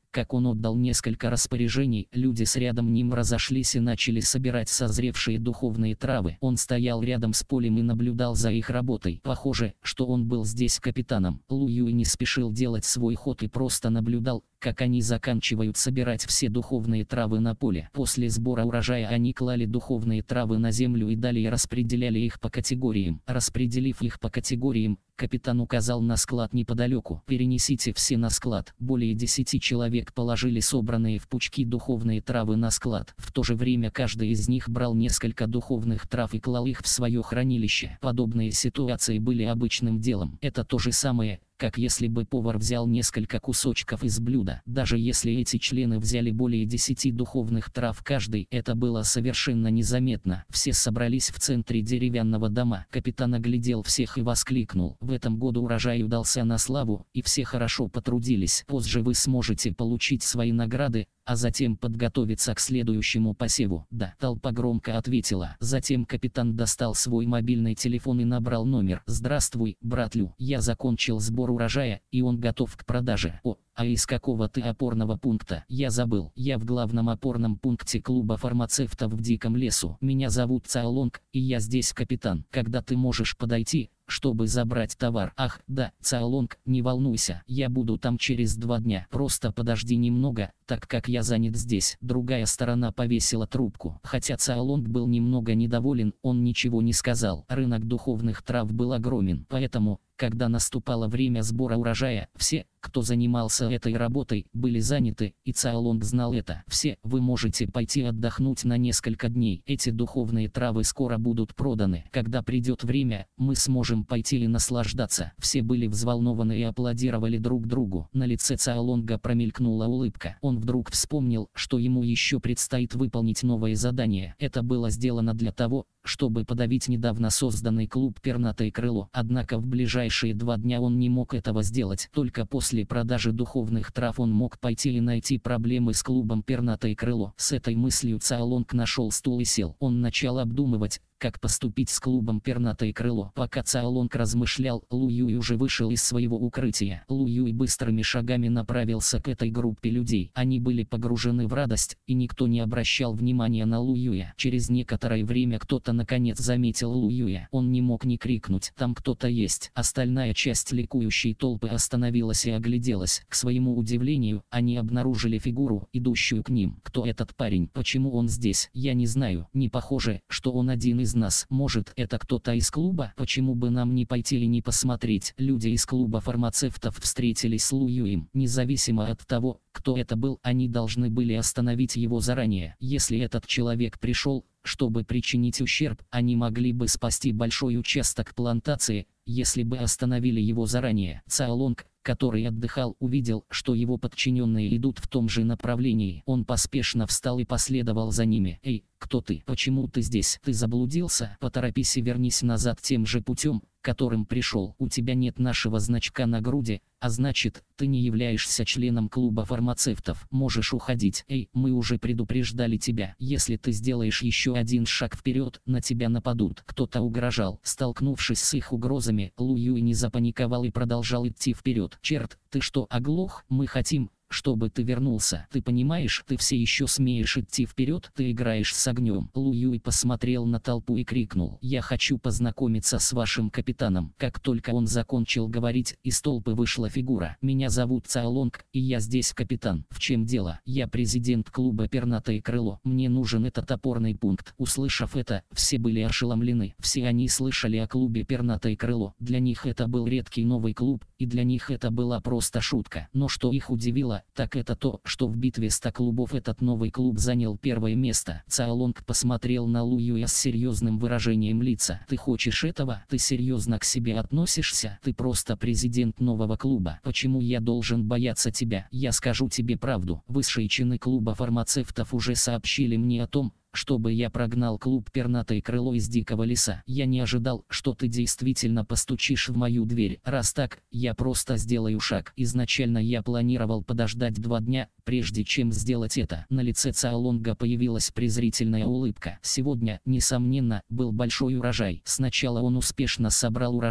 как он отдал несколько распоряжений, люди с рядом ним разошлись и начали собирать созревшие духовные травы. Он стоял рядом с полем и наблюдал за их работой. Похоже, что он был здесь капитаном. Лу Юй не спешил делать свой ход и просто наблюдал, как они заканчивают собирать все духовные травы на поле. После сбора урожая они клали духовные травы на землю и далее распределяли их по категориям. Распределив их по категориям, капитан указал на склад неподалеку. «Перенесите все на склад». Более десяти человек положили собранные в пучки духовные травы на склад. В то же время каждый из них брал несколько духовных трав и клал их в свое хранилище. Подобные ситуации были обычным делом. Это то же самое, как если бы повар взял несколько кусочков из блюда. Даже если эти члены взяли более десяти духовных трав каждый, это было совершенно незаметно. Все собрались в центре деревянного дома. Капитан оглядел всех и воскликнул: «В этом году урожай удался на славу, и все хорошо потрудились. Позже вы сможете получить свои награды, а затем подготовиться к следующему посеву». «Да», толпа громко ответила. Затем капитан достал свой мобильный телефон и набрал номер. «Здравствуй, брат Лю. Я закончил сбор урожая, и он готов к продаже». «О, а из какого ты опорного пункта?» «Я забыл. Я в главном опорном пункте клуба фармацевтов в Диком лесу. Меня зовут Цаолонг, и я здесь капитан. Когда ты можешь подойти, чтобы забрать товар?» «Ах, да, Цаолонг, не волнуйся, я буду там через два дня. Просто подожди немного, так как я занят здесь». Другая сторона повесила трубку. Хотя Цаолонг был немного недоволен, он ничего не сказал. Рынок духовных трав был огромен, поэтому, когда наступало время сбора урожая, все, кто занимался этой работой, были заняты, и Цаолонг знал это. «Все, вы можете пойти отдохнуть на несколько дней. Эти духовные травы скоро будут проданы. Когда придет время, мы сможем пойти и наслаждаться». Все были взволнованы и аплодировали друг другу. На лице Цаолонга промелькнула улыбка. Он вдруг вспомнил, что ему еще предстоит выполнить новое задание. Это было сделано для того, чтобы подавить недавно созданный клуб «Пернатое крыло». Однако в ближайшие два дня он не мог этого сделать. Только после продажи духовных трав он мог пойти и найти проблемы с клубом «Пернатое крыло». С этой мыслью Цаолонг нашел стул и сел. Он начал обдумывать, как поступить с клубом «Пернатое крыло». Пока Цаолонг размышлял, Лу Юй уже вышел из своего укрытия. Лу Юй быстрыми шагами направился к этой группе людей. Они были погружены в радость, и никто не обращал внимания на Лу Юя. Через некоторое время кто-то наконец заметил Лу Юя. Он не мог не крикнуть: «Там кто-то есть!». Остальная часть ликующей толпы остановилась и огляделась. К своему удивлению, они обнаружили фигуру, идущую к ним. «Кто этот парень? Почему он здесь? Я не знаю. Не похоже, что он один из нас. Может, это кто-то из клуба? Почему бы нам не пойти и не посмотреть?» Люди из клуба фармацевтов встретились с Лу Юем. Независимо от того, кто это был, они должны были остановить его заранее. Если этот человек пришел, чтобы причинить ущерб, они могли бы спасти большой участок плантации, если бы остановили его заранее. Цаолонг, который отдыхал, увидел, что его подчиненные идут в том же направлении. Он поспешно встал и последовал за ними. «Эй, кто ты? Почему ты здесь? Ты заблудился? Поторопись и вернись назад тем же путем, которым пришел. У тебя нет нашего значка на груди, а значит, ты не являешься членом клуба фармацевтов. Можешь уходить. Эй, мы уже предупреждали тебя. Если ты сделаешь еще один шаг вперед, на тебя нападут». Кто-то угрожал. Столкнувшись с их угрозами, Лу Юй не запаниковал и продолжал идти вперед. «Черт, ты что, оглох? Мы хотим, чтобы ты вернулся. Ты понимаешь, ты все еще смеешь идти вперед? Ты играешь с огнем». Лу Юй посмотрел на толпу и крикнул: «Я хочу познакомиться с вашим капитаном». Как только он закончил говорить, из толпы вышла фигура. «Меня зовут Цаолонг, и я здесь капитан». «В чем дело?» «Я президент клуба «Пернатое крыло». Мне нужен этот опорный пункт». Услышав это, все были ошеломлены. Все они слышали о клубе «Пернатое крыло». Для них это был редкий новый клуб, и для них это была просто шутка. Но что их удивило, так это то, что в битве ста клубов этот новый клуб занял первое место. Цаолонг посмотрел на Лу Юя с серьезным выражением лица. «Ты хочешь этого? Ты серьезно к себе относишься? Ты просто президент нового клуба. Почему я должен бояться тебя? Я скажу тебе правду. Высшие чины клуба фармацевтов уже сообщили мне о том, чтобы я прогнал клуб «Пернатое крыло» из Дикого леса. Я не ожидал, что ты действительно постучишь в мою дверь. Раз так, я просто сделаю шаг. Изначально я планировал подождать два дня, прежде чем сделать это». На лице Цаолонга появилась презрительная улыбка. Сегодня, несомненно, был большой урожай. Сначала он успешно собрал урожай,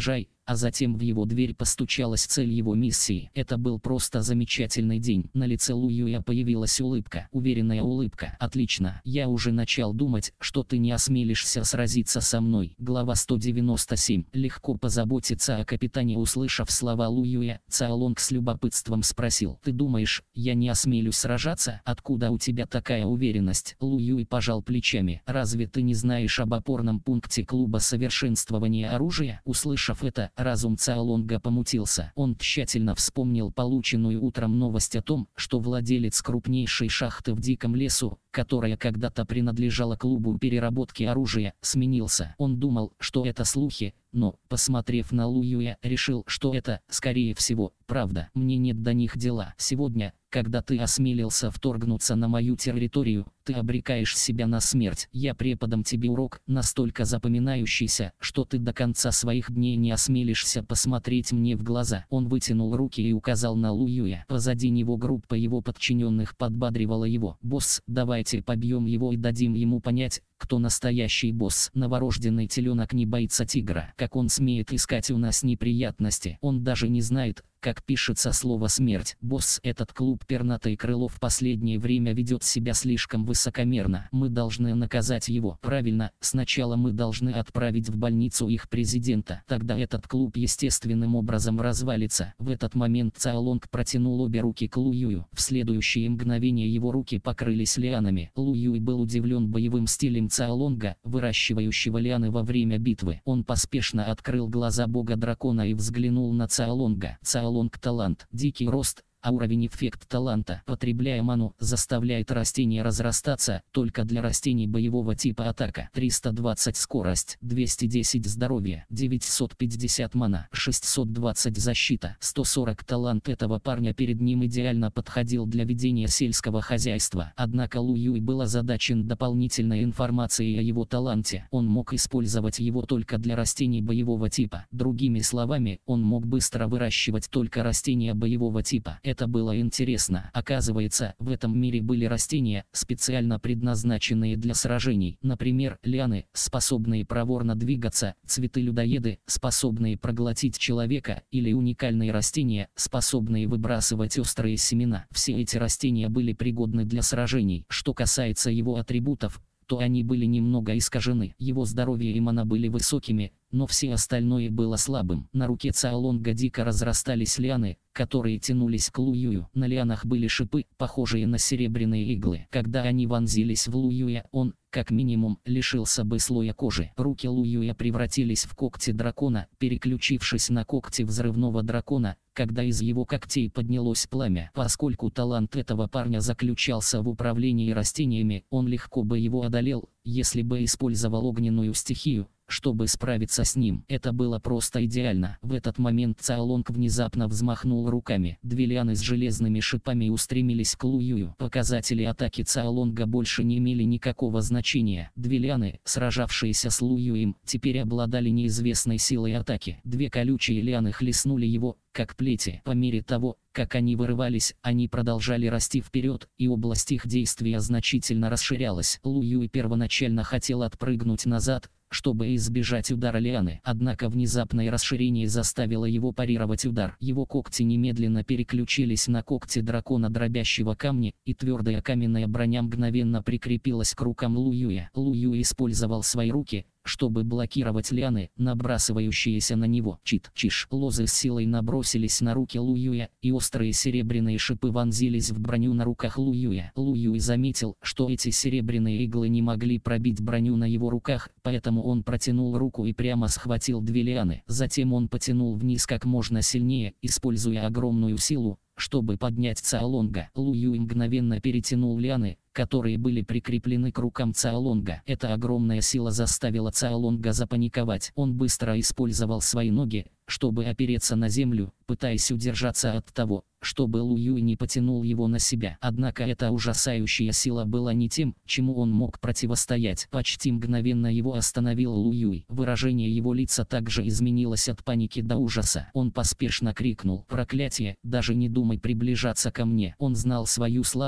а затем в его дверь постучалась цель его миссии. Это был просто замечательный день. На лице Лу Юя появилась улыбка, уверенная улыбка. «Отлично, я уже начал думать, что ты не осмелишься сразиться со мной». Глава сто девяносто семь. Легко позаботиться о капитане. Услышав слова Лу Юя, Цао Лонг с любопытством спросил: «Ты думаешь, я не осмелюсь сражаться? Откуда у тебя такая уверенность?» Лу Юй пожал плечами. «Разве ты не знаешь об опорном пункте клуба совершенствования оружия?» Услышав это, разум Цао Лонга помутился. Он тщательно вспомнил полученную утром новость о том, что владелец крупнейшей шахты в Диком лесу, которая когда-то принадлежала клубу переработки оружия, сменился. Он думал, что это слухи, но, посмотрев на Лу Юя, решил, что это, скорее всего, правда. «Мне нет до них дела. Сегодня, когда ты осмелился вторгнуться на мою территорию, ты обрекаешь себя на смерть. Я преподам тебе урок, настолько запоминающийся, что ты до конца своих дней не осмелишься посмотреть мне в глаза». Он вытянул руки и указал на Лу Юя. Позади него группа его подчиненных подбадривала его. «Босс, давайте побьем его и дадим ему понять, кто настоящий босс. Новорожденный теленок не боится тигра. Как он смеет искать у нас неприятности? Он даже не знает, как пишется слово «смерть». Босс, этот клуб пернатый крыло в последнее время ведет себя слишком высокомерно. Мы должны наказать его. Правильно, сначала мы должны отправить в больницу их президента. Тогда этот клуб естественным образом развалится». В этот момент Цао Лонг протянул обе руки к Лу Юю. В следующее мгновение его руки покрылись лианами. Лу Юй был удивлен боевым стилем Цао Лонга, выращивающего лианы во время битвы. Он поспешно открыл глаза бога дракона и взглянул на Цао Лонга. Цао Лонг талант, дикий рост, а уровень эффект таланта, потребляя ману, заставляет растение разрастаться. Только для растений боевого типа атака. триста двадцать скорость, двести десять здоровье, девятьсот пятьдесят мана, шестьсот двадцать защита, сто сорок талант этого парня перед ним идеально подходил для ведения сельского хозяйства. Однако Лу Юй был озадачен дополнительной информацией о его таланте. Он мог использовать его только для растений боевого типа. Другими словами, он мог быстро выращивать только растения боевого типа. Это было интересно. Оказывается, в этом мире были растения, специально предназначенные для сражений. Например, лианы, способные проворно двигаться, цветы-людоеды, способные проглотить человека, или уникальные растения, способные выбрасывать острые семена. Все эти растения были пригодны для сражений. Что касается его атрибутов, то они были немного искажены. Его здоровье и мана были высокими, но все остальное было слабым. На руке Цао Лонга дико разрастались лианы, которые тянулись к Лу Юю. На лианах были шипы, похожие на серебряные иглы. Когда они вонзились в Лу Юя, он, как минимум, лишился бы слоя кожи. Руки Лу Юя превратились в когти дракона, переключившись на когти взрывного дракона, когда из его когтей поднялось пламя. Поскольку талант этого парня заключался в управлении растениями, он легко бы его одолел, если бы использовал огненную стихию, чтобы справиться с ним. Это было просто идеально. В этот момент Цао Лонг внезапно взмахнул руками. Две лианы с железными шипами устремились к Лу Юю. Показатели атаки Цао Лонга больше не имели никакого значения. Две лианы, сражавшиеся с Лу Юем, теперь обладали неизвестной силой атаки. Две колючие лианы хлестнули его, как плети. По мере того, как они вырывались, они продолжали расти вперед, и область их действия значительно расширялась. Лу Юй первоначально хотел отпрыгнуть назад, чтобы избежать удара лианы. Однако внезапное расширение заставило его парировать удар. Его когти немедленно переключились на когти дракона дробящего камня, и твердая каменная броня мгновенно прикрепилась к рукам Лу Юя. Лу Юй использовал свои руки, чтобы блокировать лианы, набрасывающиеся на него. Чит-чиш. Лозы с силой набросились на руки Лу Юя, и острые серебряные шипы вонзились в броню на руках Лу Юя. Лу Юй заметил, что эти серебряные иглы не могли пробить броню на его руках, поэтому он протянул руку и прямо схватил две лианы. Затем он потянул вниз как можно сильнее, используя огромную силу, чтобы поднять Цао Лонга. Лу Юй мгновенно перетянул лианы, которые были прикреплены к рукам Цао Лонга. Эта огромная сила заставила Цао Лонга запаниковать. Он быстро использовал свои ноги, чтобы опереться на землю, пытаясь удержаться от того, чтобы Лу Юй не потянул его на себя. Однако эта ужасающая сила была не тем, чему он мог противостоять. Почти мгновенно его остановил Лу Юй. Выражение его лица также изменилось от паники до ужаса. Он поспешно крикнул: «Проклятие, даже не думай приближаться ко мне». Он знал свою слабость,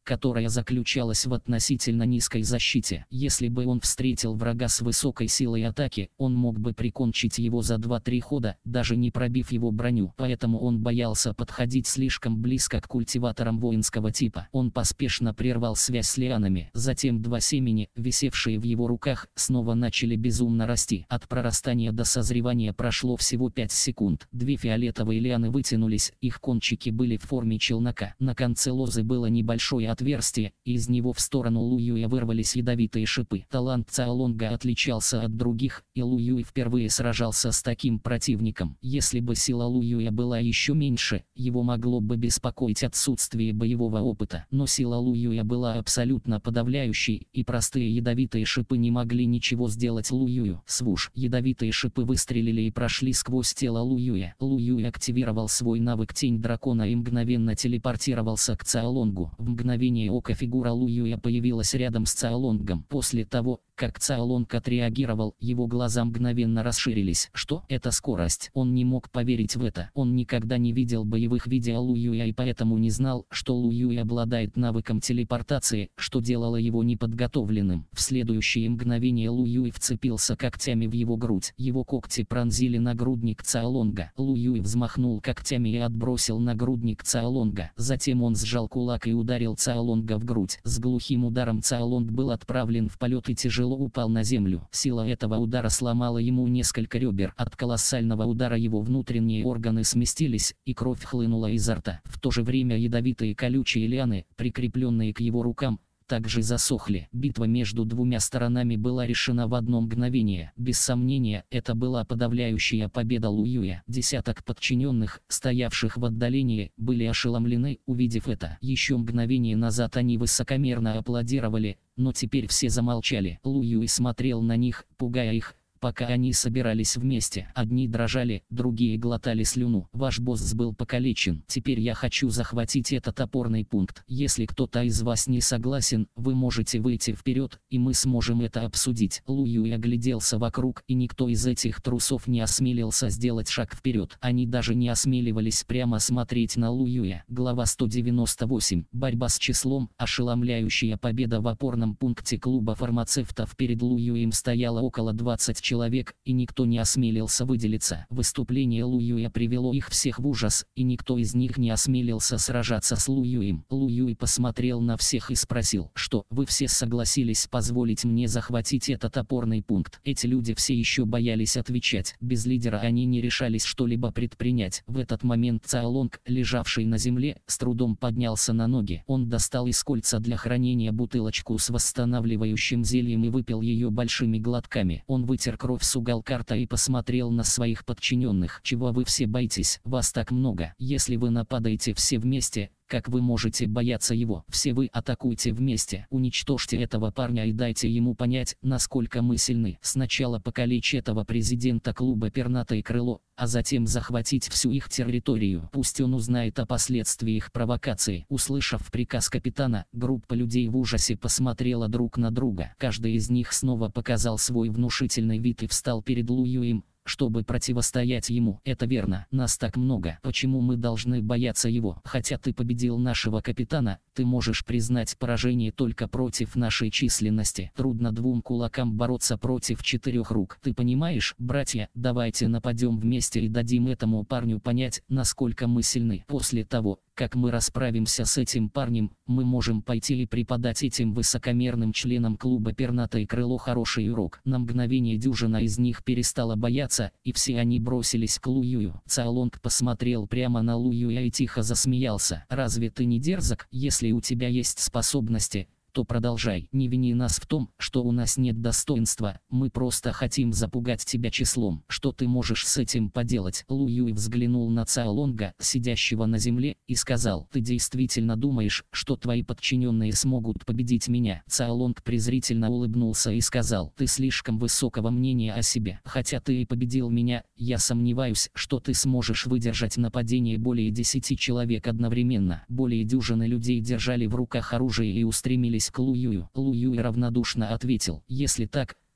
которая заключалась в относительно низкой защите. Если бы он встретил врага с высокой силой атаки, он мог бы прикончить его за два-три хода, даже не пробив его броню. Поэтому он боялся подходить слишком близко к культиваторам воинского типа. Он поспешно прервал связь с лианами. Затем два семени, висевшие в его руках, снова начали безумно расти. От прорастания до созревания прошло всего пять секунд. Две фиолетовые лианы вытянулись, их кончики были в форме челнока. На конце лозы было небольшое отверстие, и из него в сторону Луюя вырвались ядовитые шипы. Талант Цаолонга отличался от других, и Луюй впервые сражался с таким противником. Если бы сила Луюя была еще меньше, его могло бы беспокоить отсутствие боевого опыта. Но сила Луюя была абсолютно подавляющей, и простые ядовитые шипы не могли ничего сделать Луюю. Свуш! Ядовитые шипы выстрелили и прошли сквозь тело Луюя. Луюй активировал свой навык Тень Дракона и мгновенно телепортировался к Цаолонгу. В мгновение ока фигура Луюя появилась рядом с Цаолонгом. После того, как Цаолонг отреагировал, его глаза мгновенно расширились. Что? Это скорость. Он не мог поверить в это. Он никогда не видел боевых видео Луюя и поэтому не знал, что Луюй обладает навыком телепортации, что делало его неподготовленным. В следующее мгновение Луюй вцепился когтями в его грудь. Его когти пронзили нагрудник Цаолонга. Луюй взмахнул когтями и отбросил нагрудник Цаолонга. Затем он сжал кулак и ударил Цаолонга в грудь. С глухим ударом Цаолонг был отправлен в полет и тяжело упал на землю. Сила этого удара сломала ему несколько ребер. От колоссального удара его внутренние органы сместились, и кровь хлынула изо рта. В то же время ядовитые колючие лианы, прикрепленные к его рукам, также засохли. Битва между двумя сторонами была решена в одно мгновение. Без сомнения, это была подавляющая победа Луюя. Десяток подчиненных, стоявших в отдалении, были ошеломлены, увидев это. Еще мгновение назад они высокомерно аплодировали, но теперь все замолчали. Луюй смотрел на них, пугая их. Пока они собирались вместе, одни дрожали, другие глотали слюну. Ваш босс был покалечен. Теперь я хочу захватить этот опорный пункт. Если кто-то из вас не согласен, вы можете выйти вперед, и мы сможем это обсудить. Луюй огляделся вокруг, и никто из этих трусов не осмелился сделать шаг вперед. Они даже не осмеливались прямо смотреть на Луюя. Глава сто девяносто восемь. Борьба с числом. Ошеломляющая победа в опорном пункте клуба фармацевтов. Перед Луюем стояло около двадцати человек. человек, и никто не осмелился выделиться. Выступление Луюя привело их всех в ужас, и никто из них не осмелился сражаться с Луюем. Луюй посмотрел на всех и спросил, что вы все согласились позволить мне захватить этот опорный пункт. Эти люди все еще боялись отвечать. Без лидера они не решались что-либо предпринять. В этот момент Цаолонг, лежавший на земле, с трудом поднялся на ноги. Он достал из кольца для хранения бутылочку с восстанавливающим зельем и выпил ее большими глотками. Он вытер кровь с уголка рта и посмотрел на своих подчиненных. Чего вы все боитесь? Вас так много. Если вы нападаете все вместе, как вы можете бояться его? Все вы атакуйте вместе. Уничтожьте этого парня и дайте ему понять, насколько мы сильны. Сначала покалечь этого президента клуба Пернатое Крыло, а затем захватить всю их территорию. Пусть он узнает о последствиях провокации. Услышав приказ капитана, группа людей в ужасе посмотрела друг на друга. Каждый из них снова показал свой внушительный вид и встал перед Луюем, чтобы противостоять ему. Это верно, нас так много. Почему мы должны бояться его? Хотя ты победил нашего капитана, ты можешь признать поражение только против нашей численности. Трудно двум кулакам бороться против четырех рук. Ты понимаешь, братья, давайте нападем вместе и дадим этому парню понять, насколько мы сильны. После того, как мы расправимся с этим парнем, мы можем пойти и преподать этим высокомерным членам клуба Пернатое Крыло хороший урок. На мгновение дюжина из них перестала бояться, и все они бросились к Луюю. Цаолонг посмотрел прямо на Луюя и тихо засмеялся. «Разве ты не дерзок? Если у тебя есть способности, то продолжай. Не вини нас в том, что у нас нет достоинства, мы просто хотим запугать тебя числом. Что ты можешь с этим поделать?» Луюй взглянул на Цаолонга, сидящего на земле, и сказал: «Ты действительно думаешь, что твои подчиненные смогут победить меня?» Цаолонг презрительно улыбнулся и сказал: «Ты слишком высокого мнения о себе. Хотя ты и победил меня, я сомневаюсь, что ты сможешь выдержать нападение более десяти человек одновременно». Более дюжины людей держали в руках оружие и устремились к Луюю. Луюй равнодушно ответил: «Если так,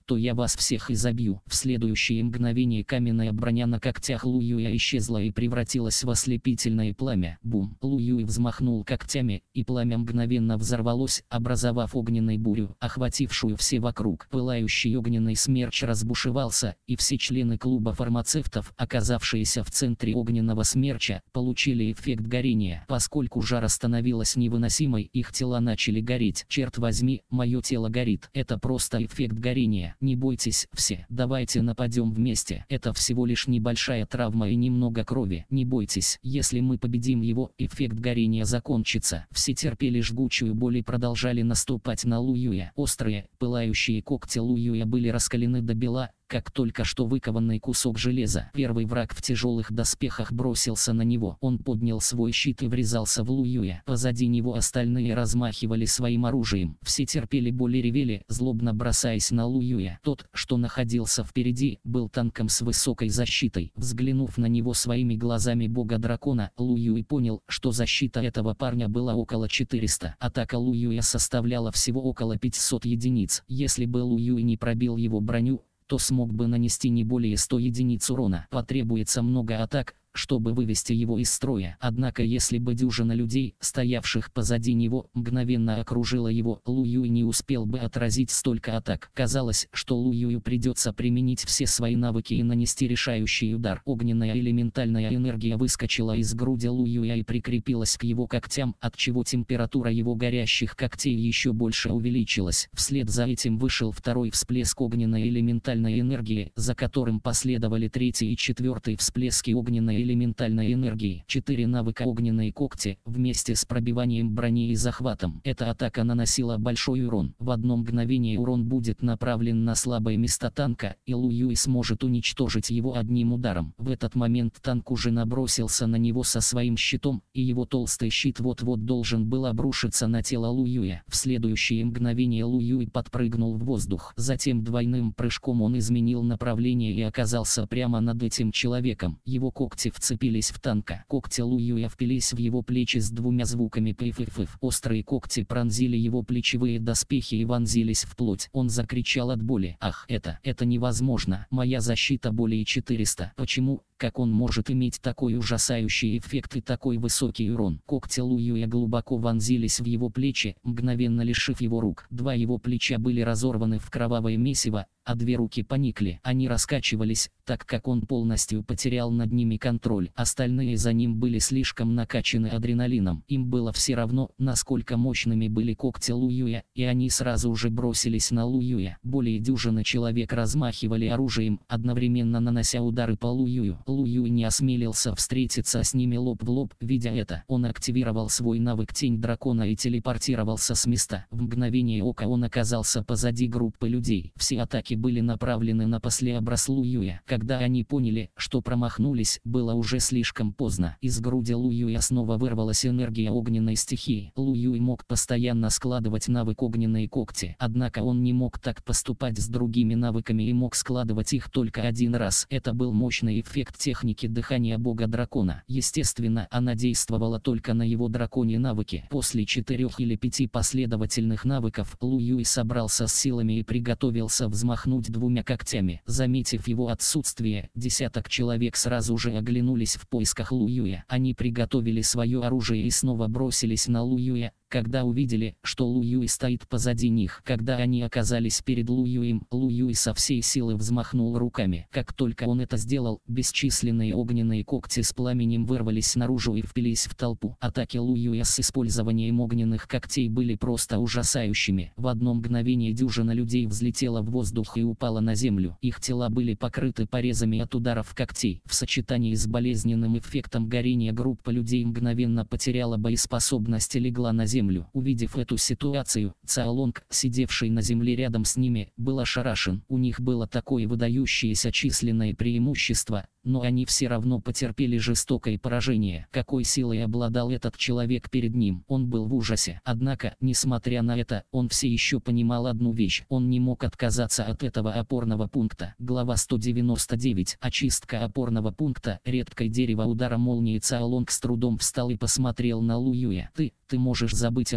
то я вас всех изобью. В следующее мгновение каменная броня на когтях Лу Юя исчезла и превратилась в ослепительное пламя. Бум! Лу Юй взмахнул когтями, и пламя мгновенно взорвалось, образовав огненную бурю, охватившую все вокруг. Пылающий огненный смерч разбушевался, и все члены клуба фармацевтов, оказавшиеся в центре огненного смерча, получили эффект горения. Поскольку жара становилась невыносимой, их тела начали гореть. Черт возьми, мое тело горит. Это просто эффект горения. Не бойтесь, все. Давайте нападем вместе. Это всего лишь небольшая травма и немного крови. Не бойтесь. Если мы победим его, эффект горения закончится. Все терпели жгучую боль и продолжали наступать на Лу Юя. Острые, пылающие когти Лу Юя были раскалены до бела, как только что выкованный кусок железа. Первый враг в тяжелых доспехах бросился на него. Он поднял свой щит и врезался в Лу Юя. Позади него остальные размахивали своим оружием. Все терпели боль и ревели, злобно бросаясь на Лу Юя. Тот, что находился впереди, был танком с высокой защитой. Взглянув на него своими глазами бога-дракона, Лу Юй понял, что защита этого парня была около четырёхсот. Атака Лу Юя составляла всего около пятисот единиц. Если бы Лу Юй не пробил его броню, то смог бы нанести не более ста единиц урона. Потребуется много атак, чтобы вывести его из строя. Однако если бы дюжина людей, стоявших позади него, мгновенно окружила его, Лу Юй не успел бы отразить столько атак. Казалось, что Лу Юю придется применить все свои навыки и нанести решающий удар. Огненная элементальная энергия выскочила из груди Лу Юя и прикрепилась к его когтям, отчего температура его горящих когтей еще больше увеличилась. Вслед за этим вышел второй всплеск огненной элементальной энергии, за которым последовали третий и четвертый всплески огненной элементальной энергии. Четыре навыка огненные когти, вместе с пробиванием брони и захватом. Эта атака наносила большой урон. В одно мгновение урон будет направлен на слабые места танка, и Лу Юй сможет уничтожить его одним ударом. В этот момент танк уже набросился на него со своим щитом, и его толстый щит вот-вот должен был обрушиться на тело Лу Юя. В следующее мгновение Лу Юй подпрыгнул в воздух. Затем двойным прыжком он изменил направление и оказался прямо над этим человеком. Его когти вцепились в танка. Когти Лу Юя впились в его плечи с двумя звуками пыф-пыф. Острые когти пронзили его плечевые доспехи и вонзились в плоть. Он закричал от боли. Ах, это, это невозможно. Моя защита более четырёхсот. Почему? Как он может иметь такой ужасающий эффект и такой высокий урон? Когти Лу Юя глубоко вонзились в его плечи, мгновенно лишив его рук. Два его плеча были разорваны в кровавое месиво, а две руки поникли. Они раскачивались, так как он полностью потерял над ними контроль. Остальные за ним были слишком накачаны адреналином. Им было все равно, насколько мощными были когти Лу Юя, и они сразу же бросились на Лу Юя. Более дюжины человек размахивали оружием, одновременно нанося удары по Лу Юю. Лу Юй не осмелился встретиться с ними лоб в лоб. Видя это, он активировал свой навык Тень Дракона и телепортировался с места. В мгновение ока он оказался позади группы людей. Все атаки были направлены на послеобраз Лу Юя. Когда они поняли, что промахнулись, было уже слишком поздно. Из груди Лу Юя снова вырвалась энергия огненной стихии. Лу Юй мог постоянно складывать навык огненные когти. Однако он не мог так поступать с другими навыками и мог складывать их только один раз. Это был мощный эффект техники дыхания бога-дракона. Естественно, она действовала только на его драконьи навыки. После четырех или пяти последовательных навыков, Лу Юй собрался с силами и приготовился взмахнуть двумя когтями. Заметив его отсутствие, десяток человек сразу же оглянулись в поисках Лу Юя. Они приготовили свое оружие и снова бросились на Лу Юя, когда увидели, что Лу Юй стоит позади них. Когда они оказались перед Лу Юем, Лу Юй со всей силы взмахнул руками. Как только он это сделал, бесчисленные огненные когти с пламенем вырвались наружу и впились в толпу. Атаки Лу Юя с использованием огненных когтей были просто ужасающими. В одно мгновение дюжина людей взлетела в воздух и упала на землю. Их тела были покрыты порезами от ударов когтей. В сочетании с болезненным эффектом горения группа людей мгновенно потеряла боеспособность и легла на землю. Увидев эту ситуацию, Цао Лонг, сидевший на земле рядом с ними, был ошарашен. У них было такое выдающееся численное преимущество, но они все равно потерпели жестокое поражение. Какой силой обладал этот человек перед ним? Он был в ужасе. Однако, несмотря на это, он все еще понимал одну вещь. Он не мог отказаться от этого опорного пункта. Глава сто девяносто девять. Очистка опорного пункта. Редкое дерево удара молнии. Цао Лонг с трудом встал и посмотрел на Лу Юя. Ты, ты можешь забыть о том,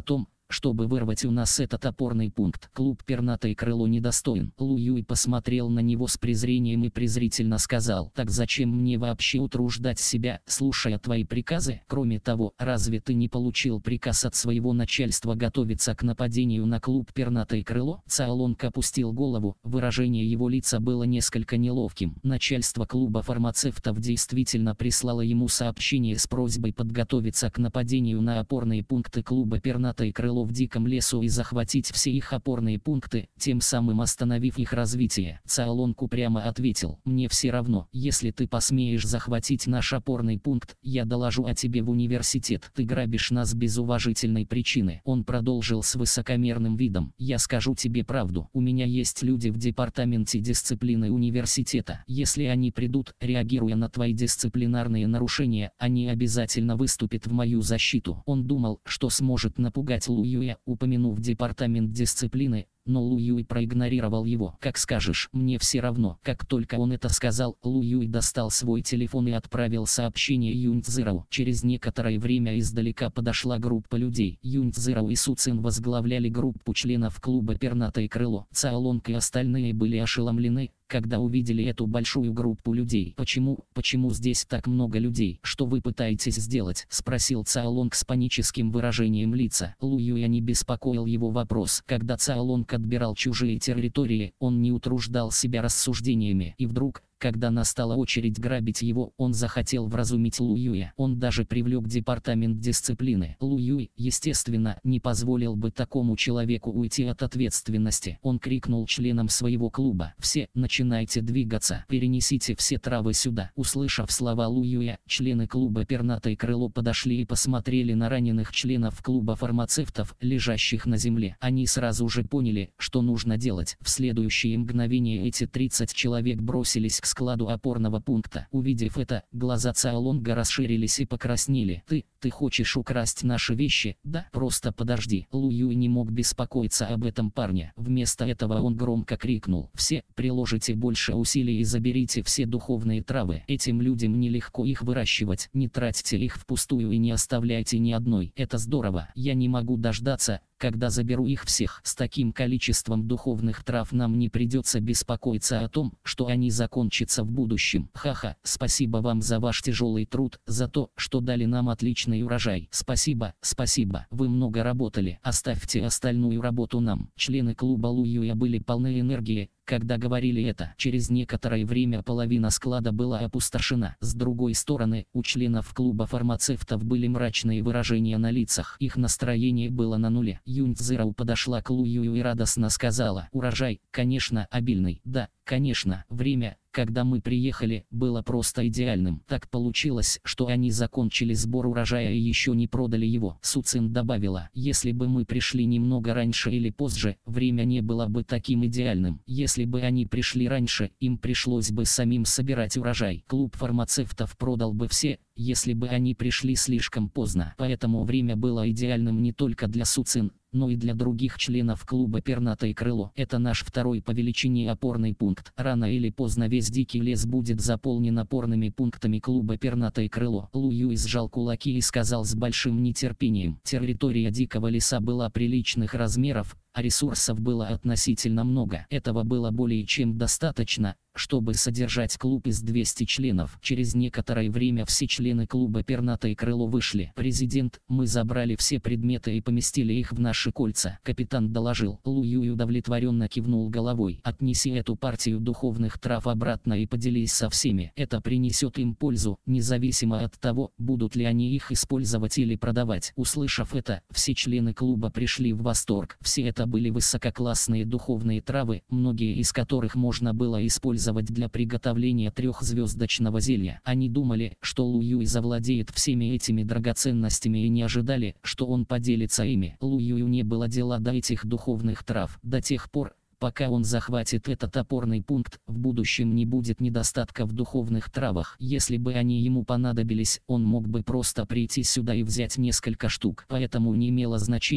чтобы вырвать у нас этот опорный пункт. Клуб «Пернатое крыло» недостоин. Лу Юй посмотрел на него с презрением и презрительно сказал: так зачем мне вообще утруждать себя, слушая твои приказы? Кроме того, разве ты не получил приказ от своего начальства готовиться к нападению на клуб «Пернатое крыло»? Цао Лонг опустил голову, выражение его лица было несколько неловким. Начальство клуба фармацевтов действительно прислало ему сообщение с просьбой подготовиться к нападению на опорные пункты клуба «Пернатое крыло» в диком лесу и захватить все их опорные пункты, тем самым остановив их развитие. Цао Лонг упрямо ответил: мне все равно, если ты посмеешь захватить наш опорный пункт, я доложу о тебе в университет. Ты грабишь нас без уважительной причины. Он продолжил с высокомерным видом: я скажу тебе правду, у меня есть люди в департаменте дисциплины университета. Если они придут, реагируя на твои дисциплинарные нарушения, они обязательно выступят в мою защиту. Он думал, что сможет напугать Лу Юя, упомянув департамент дисциплины, но Лу Юй проигнорировал его. «Как скажешь, мне все равно». Как только он это сказал, Лу Юй достал свой телефон и отправил сообщение Юнь Цзырау. Через некоторое время издалека подошла группа людей. Юнь Цзырау и Су Цин возглавляли группу членов клуба «Пернатое крыло». Цао Лонг и остальные были ошеломлены, когда увидели эту большую группу людей. «Почему, почему здесь так много людей? Что вы пытаетесь сделать?» — спросил Цао Лонг с паническим выражением лица. Лу Юя не беспокоил его вопрос. Когда Цао Лонг отбирал чужие территории, он не утруждал себя рассуждениями. И вдруг, когда настала очередь грабить его, он захотел вразумить Лу Юя. Он даже привлек департамент дисциплины. Лу Юй, естественно, не позволил бы такому человеку уйти от ответственности. Он крикнул членам своего клуба: все, начинайте двигаться, перенесите все травы сюда. Услышав слова Лу Юя, члены клуба «Пернатое крыло» подошли и посмотрели на раненых членов клуба фармацевтов, лежащих на земле. Они сразу же поняли, что нужно делать. В следующее мгновение эти тридцать человек бросились к складу опорного пункта. Увидев это, глаза Цао Лонга расширились и покраснели. «Ты, ты хочешь украсть наши вещи, да? Просто подожди». Лу Юй не мог беспокоиться об этом парне. Вместо этого он громко крикнул: «Все, приложите больше усилий и заберите все духовные травы. Этим людям нелегко их выращивать. Не тратьте их впустую и не оставляйте ни одной. Это здорово. Я не могу дождаться, когда заберу их всех. С таким количеством духовных трав нам не придется беспокоиться о том, что они закончатся в будущем. Ха-ха, спасибо вам за ваш тяжелый труд, за то, что дали нам отличный урожай. Спасибо, спасибо, вы много работали. Оставьте остальную работу нам». Члены клуба Лу Юя были полны энергии, когда говорили это. Через некоторое время половина склада была опустошена. С другой стороны, у членов клуба фармацевтов были мрачные выражения на лицах. Их настроение было на нуле. Юнь Цзырау подошла к Лу Юю и радостно сказала: «Урожай, конечно, обильный. Да, конечно, время, когда мы приехали, было просто идеальным. Так получилось, что они закончили сбор урожая и еще не продали его». Су Цин добавила: «Если бы мы пришли немного раньше или позже, время не было бы таким идеальным. Если бы они пришли раньше, им пришлось бы самим собирать урожай. Клуб фармацевтов продал бы все, если бы они пришли слишком поздно». Поэтому время было идеальным не только для Су Цин, но и для других членов клуба «Пернатое крыло». Это наш второй по величине опорный пункт. Рано или поздно весь дикий лес будет заполнен опорными пунктами клуба «Пернатое крыло». Лу Юй сжал кулаки и сказал с большим нетерпением. Территория дикого леса была приличных размеров, а ресурсов было относительно много. Этого было более чем достаточно, чтобы содержать клуб из двухсот членов. Через некоторое время все члены клуба «Пернатое крыло» вышли. «Президент, мы забрали все предметы и поместили их в наши кольца», — капитан доложил. Лу Юй удовлетворенно кивнул головой. «Отнеси эту партию духовных трав обратно и поделись со всеми. Это принесет им пользу, независимо от того, будут ли они их использовать или продавать». Услышав это, все члены клуба пришли в восторг. Все это были высококлассные духовные травы, многие из которых можно было использовать для приготовления трехзвездочного зелья. Они думали, что Лу Юй завладеет всеми этими драгоценностями и не ожидали, что он поделится ими. Лу Юю не было дела до этих духовных трав. До тех пор, пока он захватит этот опорный пункт, в будущем не будет недостатка в духовных травах. Если бы они ему понадобились, он мог бы просто прийти сюда и взять несколько штук. Поэтому не имело значения,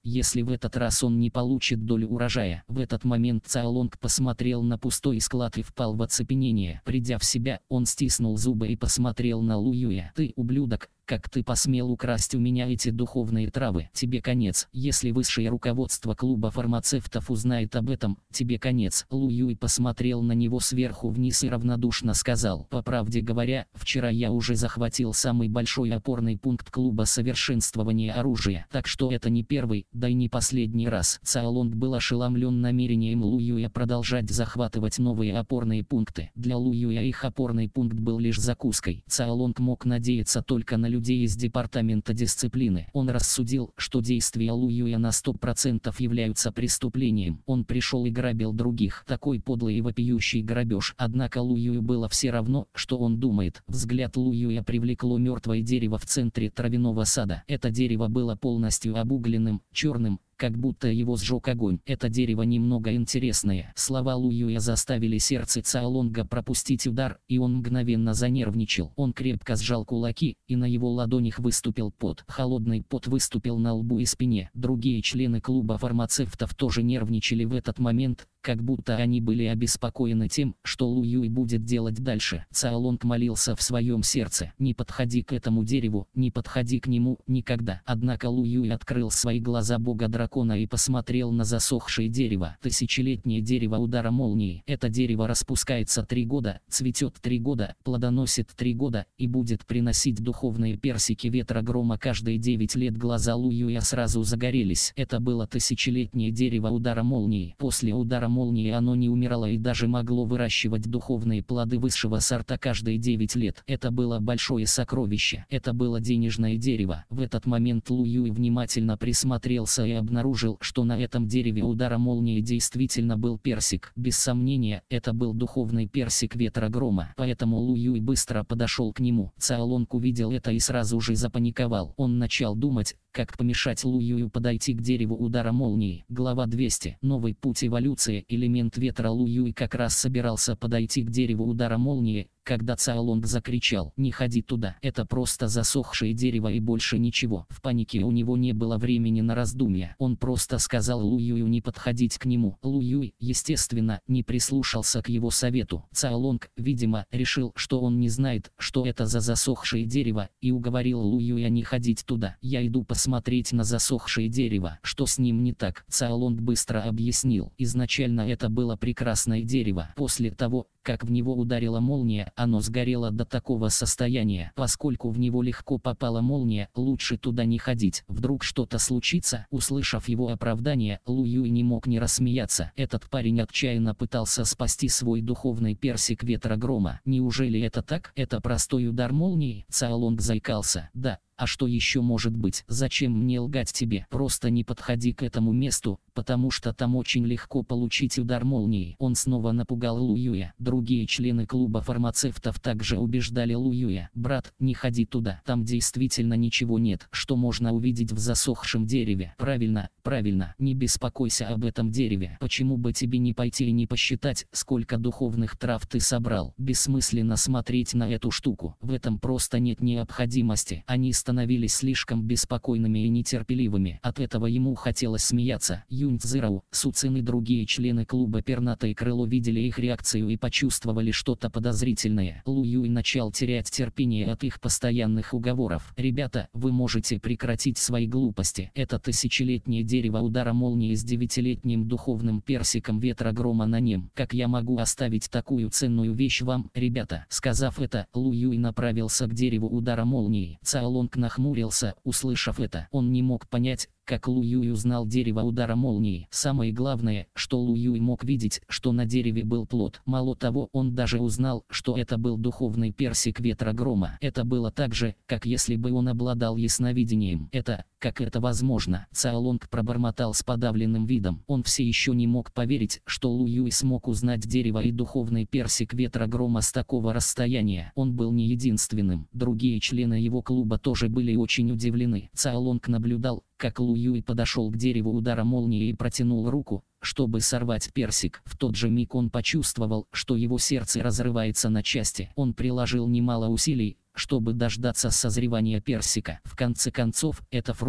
если в этот раз он не получит долю урожая. В этот момент Цаолонг посмотрел на пустой склад и впал в оцепенение. Придя в себя, он стиснул зубы и посмотрел на Лу Юя. «Ты, ублюдок! Как ты посмел украсть у меня эти духовные травы? Тебе конец. Если высшее руководство клуба фармацевтов узнает об этом, тебе конец». Лу Юй посмотрел на него сверху вниз и равнодушно сказал: «По правде говоря, вчера я уже захватил самый большой опорный пункт клуба совершенствования оружия, так что это не первый, да и не последний раз». Цаолонг был ошеломлен намерением Лу Юя продолжать захватывать новые опорные пункты. Для Лу Юя их опорный пункт был лишь закуской. Цаолонг мог надеяться только на людей из департамента дисциплины. Он рассудил, что действия Лу Юя на сто процентов являются преступлением. Он пришел и грабил других. Такой подлый и вопиющий грабеж. Однако Лу Юю было все равно, что он думает. Взгляд Лу Юя привлекло мертвое дерево в центре травяного сада. Это дерево было полностью обугленным, черным, как будто его сжег огонь. Это дерево немного интересное. Слова Лу Юя заставили сердце Цаолонга пропустить удар, и он мгновенно занервничал. Он крепко сжал кулаки, и на его ладонях выступил пот. Холодный пот выступил на лбу и спине. Другие члены клуба фармацевтов тоже нервничали в этот момент, как будто они были обеспокоены тем, что Лу Юй будет делать дальше. Цаолонг молился в своем сердце: «Не подходи к этому дереву, не подходи к нему никогда». Однако Лу Юй открыл свои глаза бога дракона и посмотрел на засохшее дерево. Тысячелетнее дерево удара молнии. Это дерево распускается три года, цветет три года, плодоносит три года и будет приносить духовные персики ветра грома каждые девять лет. Глаза Лу Юя сразу загорелись. Это было тысячелетнее дерево удара молнии. После удара молнии оно не умирало и даже могло выращивать духовные плоды высшего сорта каждые девять лет. Это было большое сокровище. Это было денежное дерево. В этот момент Лу Юй внимательно присмотрелся и обнаружил, что на этом дереве удара молнии действительно был персик. Без сомнения, это был духовный персик ветра грома. Поэтому Лу Юй быстро подошел к нему. Цаолонг увидел это и сразу же запаниковал. Он начал думать, как помешать Лу Юю подойти к дереву удара молнии. Глава двести. Новый путь эволюции. Элемент ветра. Лу Юй как раз собирался подойти к дереву удара молнии, когда Цаолонг закричал: «Не ходи туда, это просто засохшее дерево и больше ничего». В панике у него не было времени на раздумья. Он просто сказал Лу Юю не подходить к нему. Лу Юй, естественно, не прислушался к его совету. Цаолонг, видимо, решил, что он не знает, что это за засохшее дерево, и уговорил Лу Юя не ходить туда. «Я иду посмотреть на засохшее дерево. Что с ним не так?» Цаолонг быстро объяснил. Изначально это было прекрасное дерево. После того, как в него ударила молния, оно сгорело до такого состояния. Поскольку в него легко попала молния, лучше туда не ходить. Вдруг что-то случится? Услышав его оправдание, Лу Юй не мог не рассмеяться. Этот парень отчаянно пытался спасти свой духовный персик ветра грома. Неужели это так? Это простой удар молнии? Цаолонг заикался. «Да. А что еще может быть? Зачем мне лгать тебе? Просто не подходи к этому месту, потому что там очень легко получить удар молнии». Он снова напугал Лу Юя. Другие члены клуба фармацевтов также убеждали Лу Юя: «Брат, не ходи туда. Там действительно ничего нет, что можно увидеть в засохшем дереве». «Правильно, правильно, не беспокойся об этом дереве. Почему бы тебе не пойти и не посчитать, сколько духовных трав ты собрал? Бессмысленно смотреть на эту штуку. В этом просто нет необходимости». Они становились слишком беспокойными и нетерпеливыми. От этого ему хотелось смеяться. Юнь Цзирао, Су Цин и другие члены клуба Пернатое Крыло видели их реакцию и почувствовали что-то подозрительное. Лу Юй начал терять терпение от их постоянных уговоров. «Ребята, вы можете прекратить свои глупости. Это тысячелетнее дерево удара молнии с девятилетним духовным персиком ветра грома на нем. Как я могу оставить такую ценную вещь вам, ребята?» Сказав это, Лу Юй направился к дереву удара молнии. Цаолонг нахмурился, услышав это. Он не мог понять, как Лу Юй узнал дерево удара молнии. Самое главное, что Лу Юй мог видеть, что на дереве был плод. Мало того, он даже узнал, что это был духовный персик ветра грома. Это было так же, как если бы он обладал ясновидением. Это, как это возможно? Цаолонг пробормотал с подавленным видом. Он все еще не мог поверить, что Лу Юй смог узнать дерево и духовный персик ветра грома с такого расстояния. Он был не единственным. Другие члены его клуба тоже были очень удивлены. Цаолонг наблюдал, как Лу Юй подошел к дереву удара молнии и протянул руку, чтобы сорвать персик. В тот же миг он почувствовал, что его сердце разрывается на части. Он приложил немало усилий, чтобы дождаться созревания персика. В конце концов, это фрукт,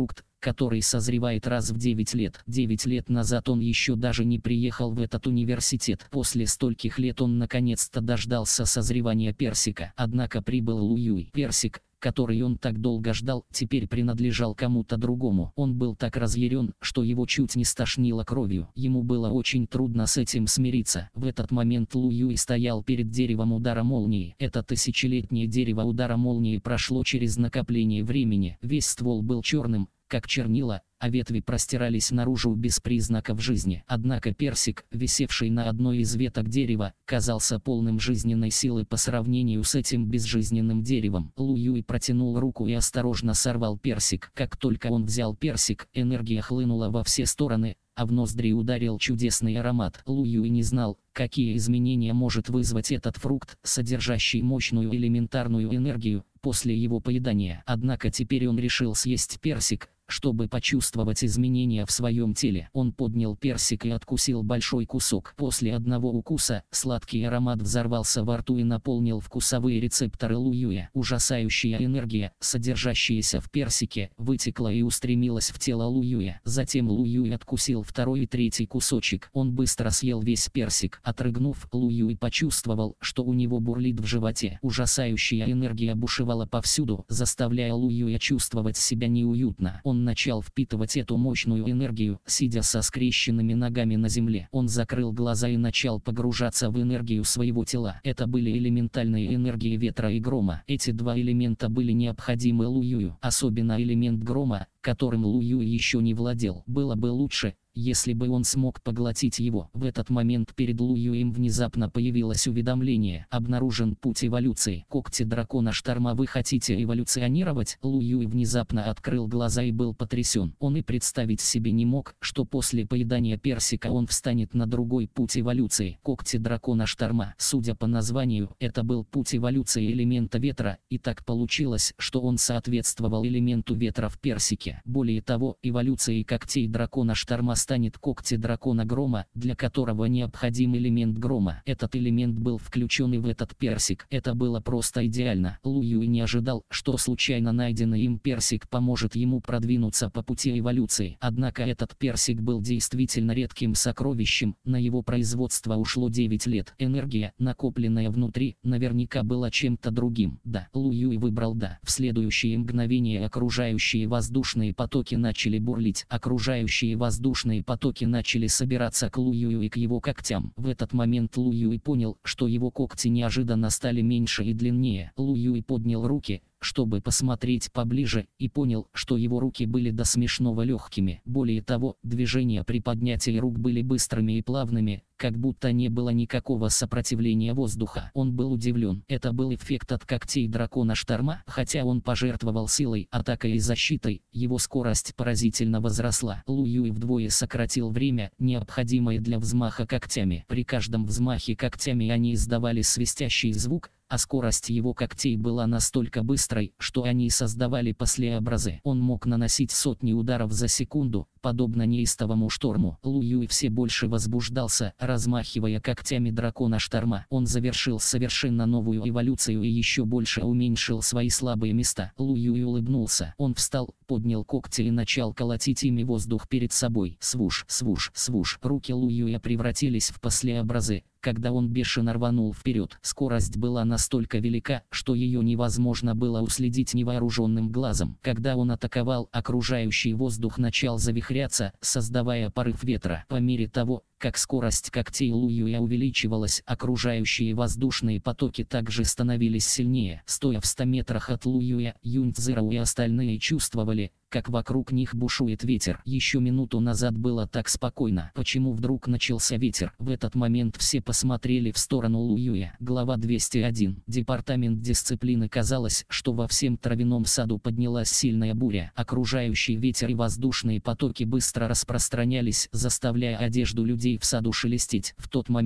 который созревает раз в девять лет. девять лет назад он еще даже не приехал в этот университет. После стольких лет он наконец-то дождался созревания персика. Однако прибыл Лу Юй. Персик, который он так долго ждал, теперь принадлежал кому-то другому. Он был так разъярен, что его чуть не стошнило кровью. Ему было очень трудно с этим смириться. В этот момент Лу Юй стоял перед деревом удара молнии. Это тысячелетнее дерево удара молнии прошло через накопление времени. Весь ствол был черным, как чернила, а ветви простирались наружу без признаков жизни. Однако персик, висевший на одной из веток дерева, казался полным жизненной силы по сравнению с этим безжизненным деревом. Лу Юй протянул руку и осторожно сорвал персик. Как только он взял персик, энергия хлынула во все стороны, а в ноздри ударил чудесный аромат. Лу Юй не знал, какие изменения может вызвать этот фрукт, содержащий мощную элементарную энергию, после его поедания. Однако теперь он решил съесть персик, чтобы почувствовать изменения в своем теле. Он поднял персик и откусил большой кусок. После одного укуса сладкий аромат взорвался во рту и наполнил вкусовые рецепторы Лу Юя. Ужасающая энергия, содержащаяся в персике, вытекла и устремилась в тело Лу Юя. Затем Лу Юй откусил второй и третий кусочек. Он быстро съел весь персик. Отрыгнув, Лу Юй почувствовал, что у него бурлит в животе. Ужасающая энергия бушевала повсюду, заставляя Лу Юя чувствовать себя неуютно. Он начал впитывать эту мощную энергию, сидя со скрещенными ногами на земле. Он закрыл глаза и начал погружаться в энергию своего тела. Это были элементальные энергии ветра и грома. Эти два элемента были необходимы Лу Юю, особенно элемент грома, которым Лу Юй еще не владел. Было бы лучше, если бы он смог поглотить его. В этот момент перед Лу Юем внезапно появилось уведомление: обнаружен путь эволюции. Когти дракона шторма. Вы хотите эволюционировать? Лу Юй внезапно открыл глаза и был потрясен. Он и представить себе не мог, что после поедания персика он встанет на другой путь эволюции. Когти дракона шторма. Судя по названию, это был путь эволюции элемента ветра, и так получилось, что он соответствовал элементу ветра в персике. Более того, эволюцией когтей дракона шторма станет когти дракона грома, для которого необходим элемент грома. Этот элемент был включен и в этот персик. Это было просто идеально. Лу Юй не ожидал, что случайно найденный им персик поможет ему продвинуться по пути эволюции. Однако этот персик был действительно редким сокровищем, на его производство ушло девять лет. Энергия, накопленная внутри, наверняка была чем-то другим. Да, Лу Юй выбрал да. В следующее мгновение окружающие воздушные потоки начали бурлить. Окружающие воздушные потоки начали собираться к Лу Юю и к его когтям. В этот момент Лу Юй понял, что его когти неожиданно стали меньше и длиннее. Лу Юй поднял руки, чтобы посмотреть поближе, и понял, что его руки были до смешного легкими. Более того, движения при поднятии рук были быстрыми и плавными, как будто не было никакого сопротивления воздуха. Он был удивлен. Это был эффект от когтей дракона шторма. Хотя он пожертвовал силой, атакой и защитой, его скорость поразительно возросла. Лу Юй вдвое сократил время, необходимое для взмаха когтями. При каждом взмахе когтями они издавали свистящий звук, а скорость его когтей была настолько быстрой, что они создавали послеобразы. Он мог наносить сотни ударов за секунду, подобно неистовому шторму. Лу Юй все больше возбуждался, размахивая когтями дракона шторма. Он завершил совершенно новую эволюцию и еще больше уменьшил свои слабые места. Лу Юй улыбнулся. Он встал, поднял когти и начал колотить ими воздух перед собой. Свуш, свуш, свуш. Руки Лу Юя превратились в послеобразы, когда он бешено рванул вперед. Скорость была настолько велика, что ее невозможно было уследить невооруженным глазом. Когда он атаковал, окружающий воздух начал завихряться, создавая порыв ветра. По мере того, как скорость когтей Лу Юя увеличивалась, окружающие воздушные потоки также становились сильнее. Стоя в ста метрах от Лу Юя, Юнь Цзэроу и остальные чувствовали, как вокруг них бушует ветер. Еще минуту назад было так спокойно. Почему вдруг начался ветер? В этот момент все посмотрели в сторону Лу Юя. Глава двести один. Департамент дисциплины. Казалось, что во всем травяном саду поднялась сильная буря. Окружающий ветер и воздушные потоки быстро распространялись, заставляя одежду людей в саду шелестеть. В тот момент,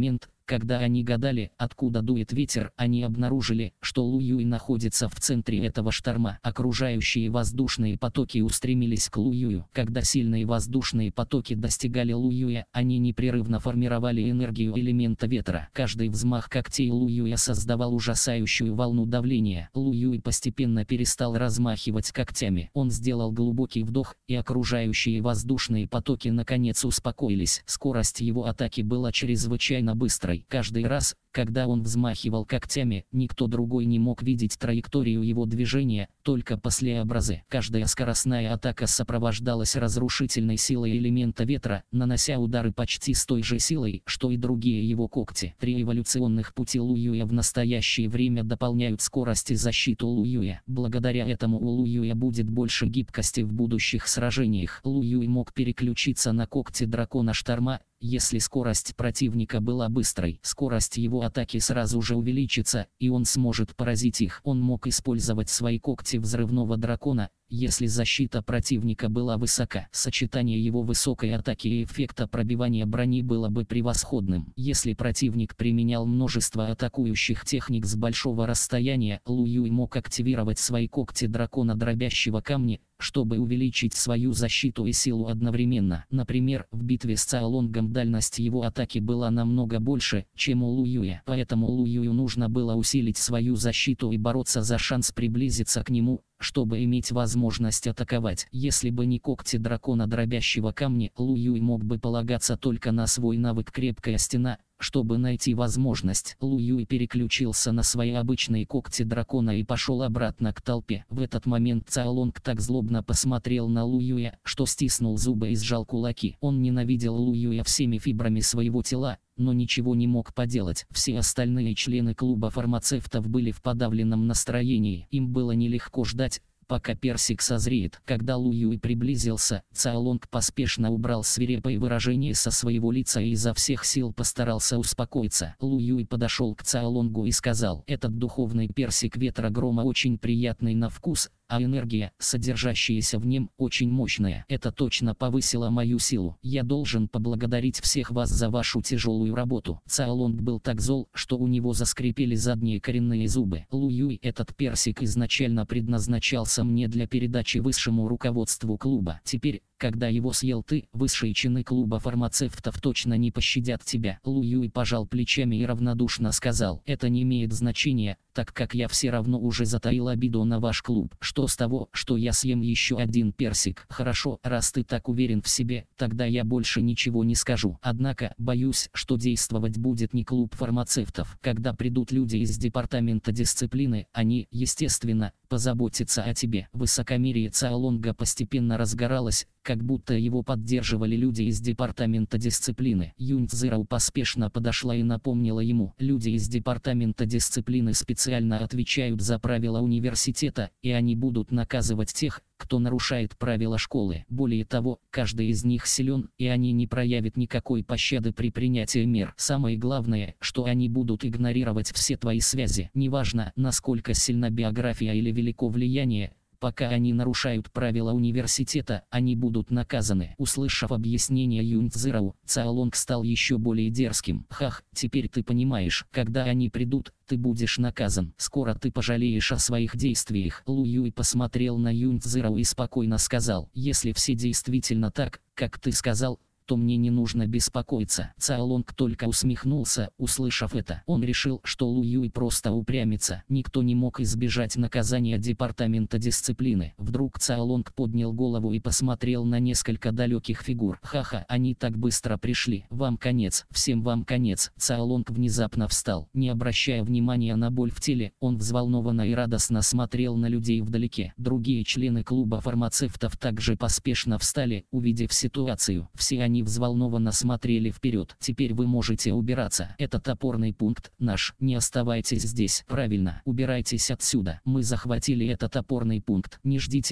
Когда они гадали, откуда дует ветер, они обнаружили, что Лу Юй находится в центре этого шторма. Окружающие воздушные потоки устремились к Лу Юю. Когда сильные воздушные потоки достигали Лу Юя, они непрерывно формировали энергию элемента ветра. Каждый взмах когтей Лу Юя создавал ужасающую волну давления. Лу Юй постепенно перестал размахивать когтями. Он сделал глубокий вдох, и окружающие воздушные потоки наконец успокоились. Скорость его атаки была чрезвычайно быстрой. Каждый раз, когда он взмахивал когтями, никто другой не мог видеть траекторию его движения, только послеобразы. Каждая скоростная атака сопровождалась разрушительной силой элемента ветра, нанося удары почти с той же силой, что и другие его когти. Три эволюционных пути Лу Юя в настоящее время дополняют скорость и защиту Лу Юя. Благодаря этому у Лу Юя будет больше гибкости в будущих сражениях. Лу Юй мог переключиться на когти дракона шторма, если скорость противника была быстрой. Скорость его атаки сразу же увеличится, и он сможет поразить их. Он мог использовать свои когти взрывного дракона, если защита противника была высока. Сочетание его высокой атаки и эффекта пробивания брони было бы превосходным. Если противник применял множество атакующих техник с большого расстояния, Лу Юй мог активировать свои когти дракона дробящего камня, чтобы увеличить свою защиту и силу одновременно. Например, в битве с Цаолонгом дальность его атаки была намного больше, чем у Лу Юя. Поэтому Лу Юю нужно было усилить свою защиту и бороться за шанс приблизиться к нему, чтобы иметь возможность атаковать. Если бы не когти дракона дробящего камня, Лу Юй мог бы полагаться только на свой навык «Крепкая стена». Чтобы найти возможность, Лу Юй переключился на свои обычные когти дракона и пошел обратно к толпе. В этот момент Цаолонг так злобно посмотрел на Лу Юя, что стиснул зубы и сжал кулаки. Он ненавидел Лу Юя всеми фибрами своего тела, но ничего не мог поделать. Все остальные члены клуба фармацевтов были в подавленном настроении. Им было нелегко ждать, пока персик созреет. Когда Лу Юй приблизился, Цаолонг поспешно убрал свирепое выражение со своего лица и изо всех сил постарался успокоиться. Лу Юй подошел к Цаолонгу и сказал: «Этот духовный персик ветра грома очень приятный на вкус, а энергия, содержащаяся в нем, очень мощная. Это точно повысило мою силу. Я должен поблагодарить всех вас за вашу тяжелую работу». Цаолонг был так зол, что у него заскрипели задние коренные зубы. «Лу Юй, этот персик изначально предназначался мне для передачи высшему руководству клуба. Теперь, когда его съел ты, высшие чины клуба фармацевтов точно не пощадят тебя». Лу Юй пожал плечами и равнодушно сказал: «Это не имеет значения, так как я все равно уже затаил обиду на ваш клуб. Что с того, что я съем еще один персик? Хорошо, раз ты так уверен в себе, тогда я больше ничего не скажу. Однако, боюсь, что действовать будет не клуб фармацевтов. Когда придут люди из департамента дисциплины, они, естественно, позаботятся о тебе». Высокомерие Цаолонга постепенно разгоралось, как будто его поддерживали люди из департамента дисциплины. Юнь Цзэроу поспешно подошла и напомнила ему: «Люди из департамента дисциплины специально отвечают за правила университета, и они будут наказывать тех, кто нарушает правила школы. Более того, каждый из них силен, и они не проявят никакой пощады при принятии мер. Самое главное, что они будут игнорировать все твои связи. Неважно, насколько сильна биография или велико влияние, пока они нарушают правила университета, они будут наказаны». Услышав объяснение Юнь Цзэроу, Цаолонг стал еще более дерзким. «Хах, теперь ты понимаешь, когда они придут, ты будешь наказан. Скоро ты пожалеешь о своих действиях». Лу Юй посмотрел на Юнь Цзэроу и спокойно сказал: «Если все действительно так, как ты сказал, то мне не нужно беспокоиться». Цаолонг только усмехнулся, услышав это. Он решил, что Лу Юй просто упрямится. Никто не мог избежать наказания департамента дисциплины. Вдруг Цаолонг поднял голову и посмотрел на несколько далеких фигур. «Ха-ха, они так быстро пришли. Вам конец, всем вам конец». Цаолонг внезапно встал. Не обращая внимания на боль в теле, он взволнованно и радостно смотрел на людей вдалеке. Другие члены клуба фармацевтов также поспешно встали, увидев ситуацию. Все они взволнованно смотрели вперед. «Теперь вы можете убираться. Этот опорный пункт наш. Не оставайтесь здесь. Правильно, убирайтесь отсюда. Мы захватили этот опорный пункт. Не ждите,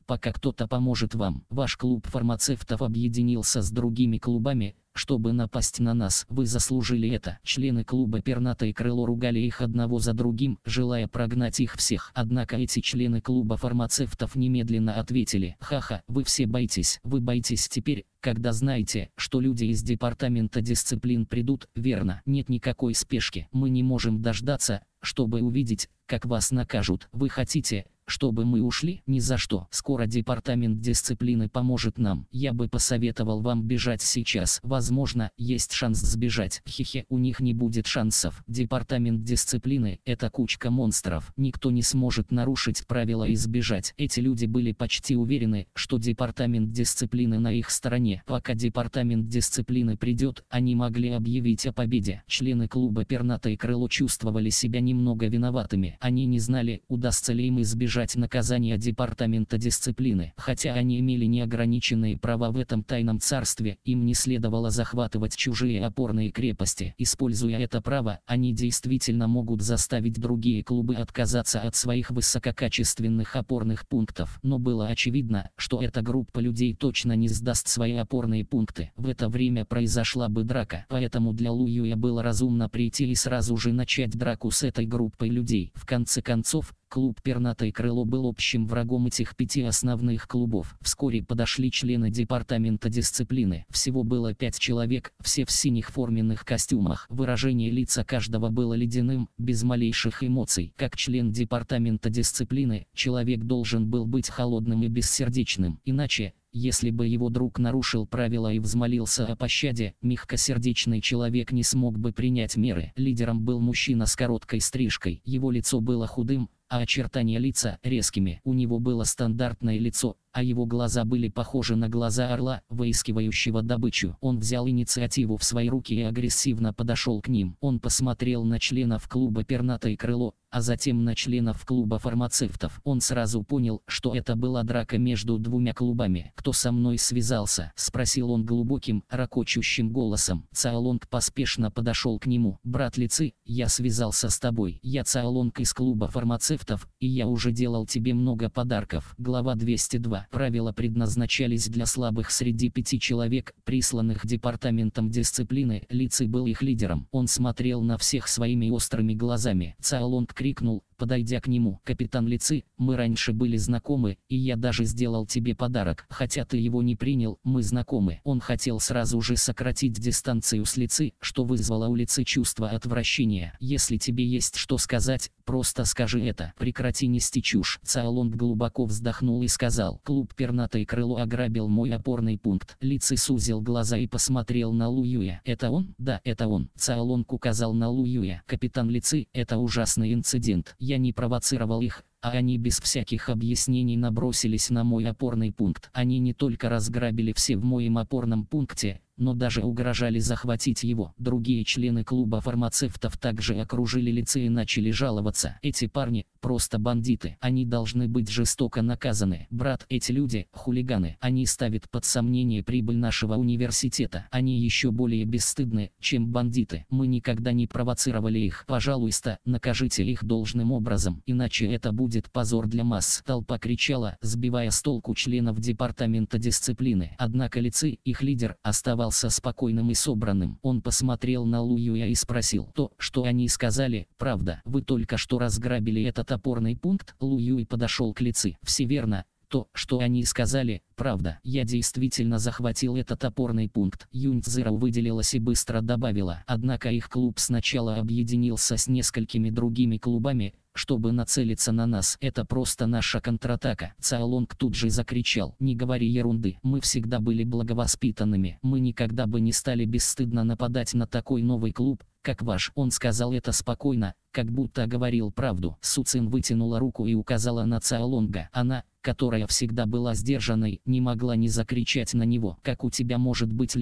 пока кто-то поможет вам. Ваш клуб фармацевтов объединился с другими клубами, чтобы напасть на нас. Вы заслужили это. Члены клуба «Пернатое крыло» ругали их одного за другим, желая прогнать их всех. Однако эти члены клуба фармацевтов немедленно ответили: «Ха-ха, вы все боитесь. Вы боитесь теперь, когда знаете, что люди из департамента дисциплин придут, верно? Нет никакой спешки. Мы не можем дождаться, чтобы увидеть, как вас накажут. Вы хотите, чтобы мы ушли? Ни за что. Скоро департамент дисциплины поможет нам. Я бы посоветовал вам бежать сейчас. Возможно, есть шанс сбежать. Хе-хе, у них не будет шансов. Департамент дисциплины – это кучка монстров. Никто не сможет нарушить правила и сбежать». Эти люди были почти уверены, что департамент дисциплины на их стороне. Пока департамент дисциплины придет, они могли объявить о победе. Члены клуба «Пернатое крыло» чувствовали себя немного виноватыми. Они не знали, удастся ли им избежать наказания департамента дисциплины. Хотя они имели неограниченные права в этом тайном царстве, им не следовало захватывать чужие опорные крепости. Используя это право, они действительно могут заставить другие клубы отказаться от своих высококачественных опорных пунктов. Но было очевидно, что эта группа людей точно не сдаст свои опорные пункты. В это время произошла бы драка. Поэтому для Лу Юя было разумно прийти и сразу же начать драку с этой группой людей. В конце концов, клуб «Пернатое крыло» был общим врагом этих пяти основных клубов. Вскоре подошли члены департамента дисциплины. Всего было пять человек, все в синих форменных костюмах. Выражение лица каждого было ледяным, без малейших эмоций. Как член департамента дисциплины, человек должен был быть холодным и бессердечным. Иначе, если бы его друг нарушил правила и взмолился о пощаде, мягкосердечный человек не смог бы принять меры. Лидером был мужчина с короткой стрижкой. Его лицо было худым, а очертания лица резкими. У него было стандартное лицо, а его глаза были похожи на глаза орла, выискивающего добычу. Он взял инициативу в свои руки и агрессивно подошел к ним. Он посмотрел на членов клуба «Пернатое крыло», а затем на членов клуба фармацевтов. Он сразу понял, что это была драка между двумя клубами. «Кто со мной связался?» — спросил он глубоким, ракочущим голосом. Цаолонг поспешно подошел к нему. «Брат Ли Ци, я связался с тобой. Я Цаолонг из клуба фармацевтов, и я уже делал тебе много подарков». Глава двести два. Правила предназначались для слабых среди пяти человек, присланных департаментом дисциплины. Ли Ци был их лидером. Он смотрел на всех своими острыми глазами. Цаолонг крикнул, подойдя к нему: «Капитан Ли Ци, мы раньше были знакомы, и я даже сделал тебе подарок. Хотя ты его не принял, мы знакомы». Он хотел сразу же сократить дистанцию с Ли Ци, что вызвало у Ли Ци чувство отвращения. «Если тебе есть что сказать, просто скажи это. Прекрати нести чушь». Цаолонг глубоко вздохнул и сказал: «Клуб «Пернатое крыло» ограбил мой опорный пункт». Ли Ци сузил глаза и посмотрел на Лу Юя. «Это он?» «Да, это он». Цаолонг указал на Лу Юя. «Капитан Ли Ци, это ужасный инцидент. Я не провоцировал их, а они без всяких объяснений набросились на мой опорный пункт. Они не только разграбили все в моем опорном пункте, но даже угрожали захватить его». Другие члены клуба фармацевтов также окружили Ли Ци и начали жаловаться. «Эти парни просто бандиты. Они должны быть жестоко наказаны. Брат, эти люди – хулиганы. Они ставят под сомнение прибыль нашего университета. Они еще более бесстыдны, чем бандиты. Мы никогда не провоцировали их. Пожалуйста, накажите их должным образом, иначе это будет позор для масс». Толпа кричала, сбивая с толку членов департамента дисциплины. Однако Ли Ци, их лидер, оставался спокойным и собранным. Он посмотрел на Лу Юя и спросил: «То, что они сказали, правда? Вы только что разграбили этот опорный пункт?» Лу Юй подошел к Ли Ци. «Все верно. То, что они сказали, правда. Я действительно захватил этот опорный пункт». Юнь Цзиро выделилась и быстро добавила: «Однако их клуб сначала объединился с несколькими другими клубами, чтобы нацелиться на нас. Это просто наша контратака». Цаолонг тут же закричал: «Не говори ерунды. Мы всегда были благовоспитанными. Мы никогда бы не стали бесстыдно нападать на такой новый клуб, как ваш». Он сказал это спокойно, как будто говорил правду. Су Цин вытянула руку и указала на Цаолонга. Она, которая всегда была сдержанной, не могла не закричать на него: «Как у тебя может быть лицо,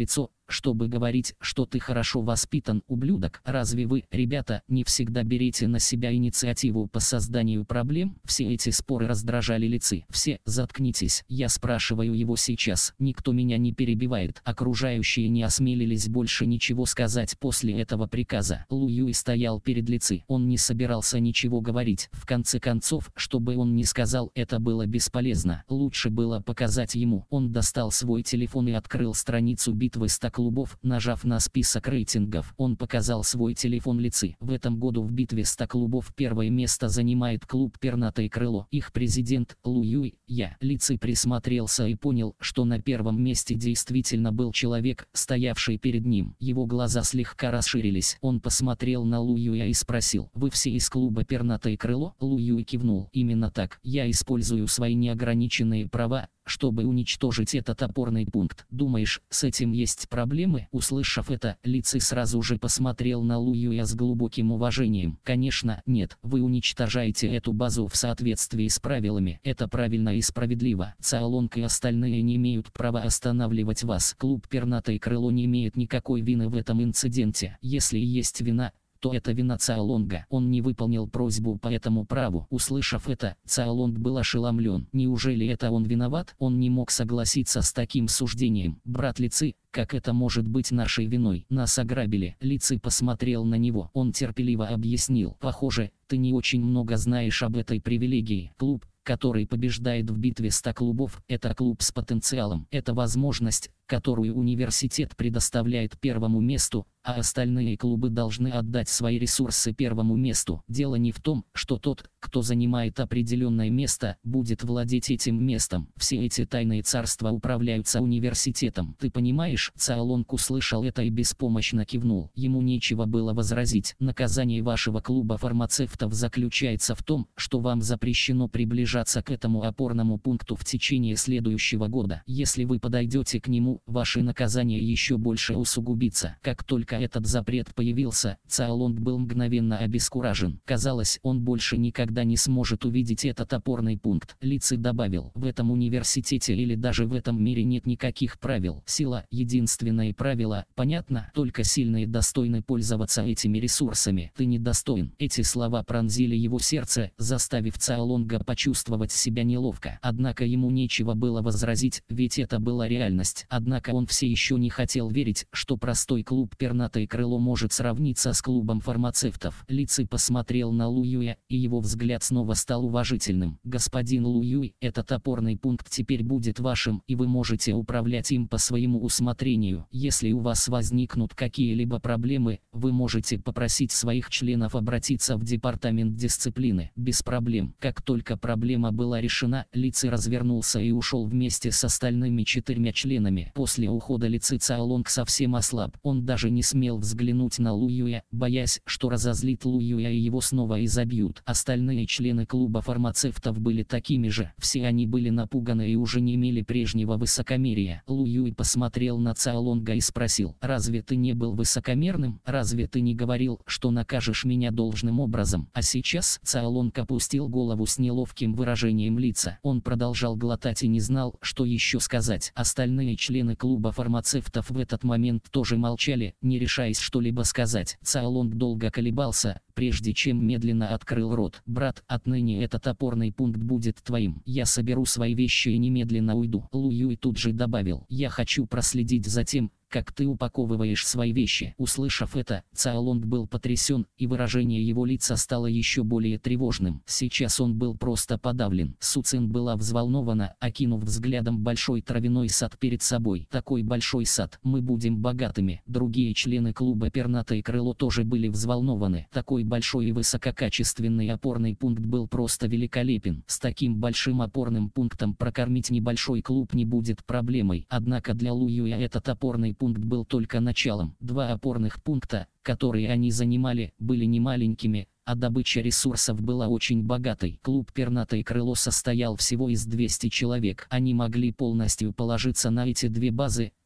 чтобы говорить, что ты хорошо воспитан, ублюдок. Разве вы, ребята, не всегда берете на себя инициативу по созданию проблем? Все эти споры раздражали Лици. Все, заткнитесь, я спрашиваю его сейчас. Никто меня не перебивает. Окружающие не осмелились больше ничего сказать после этого приказа. Лу Юй стоял перед Лици. Он не собирался ничего говорить. В конце концов, что бы он ни сказал, это было бесполезно. Лучше было показать ему. Он достал свой телефон и открыл страницу битвы ста клубов, нажав на список рейтингов. Он показал свой телефон Лици. В этом году в битве ста клубов первое место занимает клуб «Пернатое крыло». Их президент Лу Юй. Я. Лици присмотрелся и понял, что на первом месте действительно был человек, стоявший перед ним. Его глаза слегка расширились. Он посмотрел на Лу Юя и спросил: «Вы все из клуба «Пернатое крыло»?» Лу Юй кивнул. «Именно так. Я использую свои неограниченные права, чтобы уничтожить этот опорный пункт. Думаешь, с этим есть проблемы?» Услышав это, Лици сразу же посмотрел на Лу Юя с глубоким уважением. «Конечно, нет. Вы уничтожаете эту базу в соответствии с правилами. Это правильно и справедливо. Цаолонг и остальные не имеют права останавливать вас. Клуб «Пернатое крыло» не имеет никакой вины в этом инциденте. Если есть вина, то это вина Цаолонга. Он не выполнил просьбу по этому праву». Услышав это, Цаолонг был ошеломлен. Неужели это он виноват? Он не мог согласиться с таким суждением. «Брат Лици, как это может быть нашей виной? Нас ограбили». Лици посмотрел на него. Он терпеливо объяснил: «Похоже, ты не очень много знаешь об этой привилегии. Клуб, который побеждает в битве ста клубов, это клуб с потенциалом. Это возможность, которую университет предоставляет первому месту, а остальные клубы должны отдать свои ресурсы первому месту. Дело не в том, что тот, кто занимает определенное место, будет владеть этим местом. Все эти тайные царства управляются университетом. Ты понимаешь?» Цаолонг услышал это и беспомощно кивнул. Ему нечего было возразить. «Наказание вашего клуба фармацевтов заключается в том, что вам запрещено приближаться к этому опорному пункту в течение следующего года. Если вы подойдете к нему, ваше наказание еще больше усугубится». Как только этот запрет появился, Цаолонг был мгновенно обескуражен. Казалось, он больше никогда не сможет увидеть этот опорный пункт. Лици добавил: «В этом университете или даже в этом мире нет никаких правил. Сила — единственное правило, понятно? Только сильные достойны пользоваться этими ресурсами. Ты недостоин». Эти слова пронзили его сердце, заставив Цаолонга почувствовать себя неловко. Однако ему нечего было возразить, ведь это была реальность. Однако он все еще не хотел верить, что простой клуб «Пернатое крыло» может сравниться с клубом фармацевтов. Лици посмотрел на Лу Юя, и его взгляд снова стал уважительным. «Господин Лу Юй, этот опорный пункт теперь будет вашим, и вы можете управлять им по своему усмотрению. Если у вас возникнут какие-либо проблемы, вы можете попросить своих членов обратиться в департамент дисциплины. Без проблем». Как только проблема была решена, Лици развернулся и ушел вместе с остальными четырьмя членами. После ухода Лици Цаолонг совсем ослаб. Он даже не смел взглянуть на Лу Юя, боясь, что разозлит Лу Юя и его снова изобьют. Остальные члены клуба фармацевтов были такими же. Все они были напуганы и уже не имели прежнего высокомерия. Лу Юй посмотрел на Цаолонга и спросил: «Разве ты не был высокомерным? Разве ты не говорил, что накажешь меня должным образом?» А сейчас Цаолонг опустил голову с неловким выражением лица. Он продолжал глотать и не знал, что еще сказать. Остальные члены клуба фармацевтов в этот момент тоже молчали, не решаясь что-либо сказать. Цаолонг долго колебался, прежде чем медленно открыл рот. «Брат, отныне этот опорный пункт будет твоим. Я соберу свои вещи и немедленно уйду». Лу Юй тут же добавил: «Я хочу проследить за тем, как ты упаковываешь свои вещи». Услышав это, Цаолонг был потрясен, и выражение его лица стало еще более тревожным. Сейчас он был просто подавлен. Су Цин была взволнована, окинув взглядом большой травяной сад перед собой. «Такой большой сад, мы будем богатыми». Другие члены клуба «Пернатое крыло» тоже были взволнованы. Такой большой и высококачественный опорный пункт был просто великолепен. С таким большим опорным пунктом прокормить небольшой клуб не будет проблемой. Однако для Лу Юя этот опорный пункт был только началом. Два опорных пункта, которые они занимали, были не маленькими, а добыча ресурсов была очень богатой. Клуб «Пернатое крыло» состоял всего из двухсот человек. Они могли полностью положиться на эти две базы,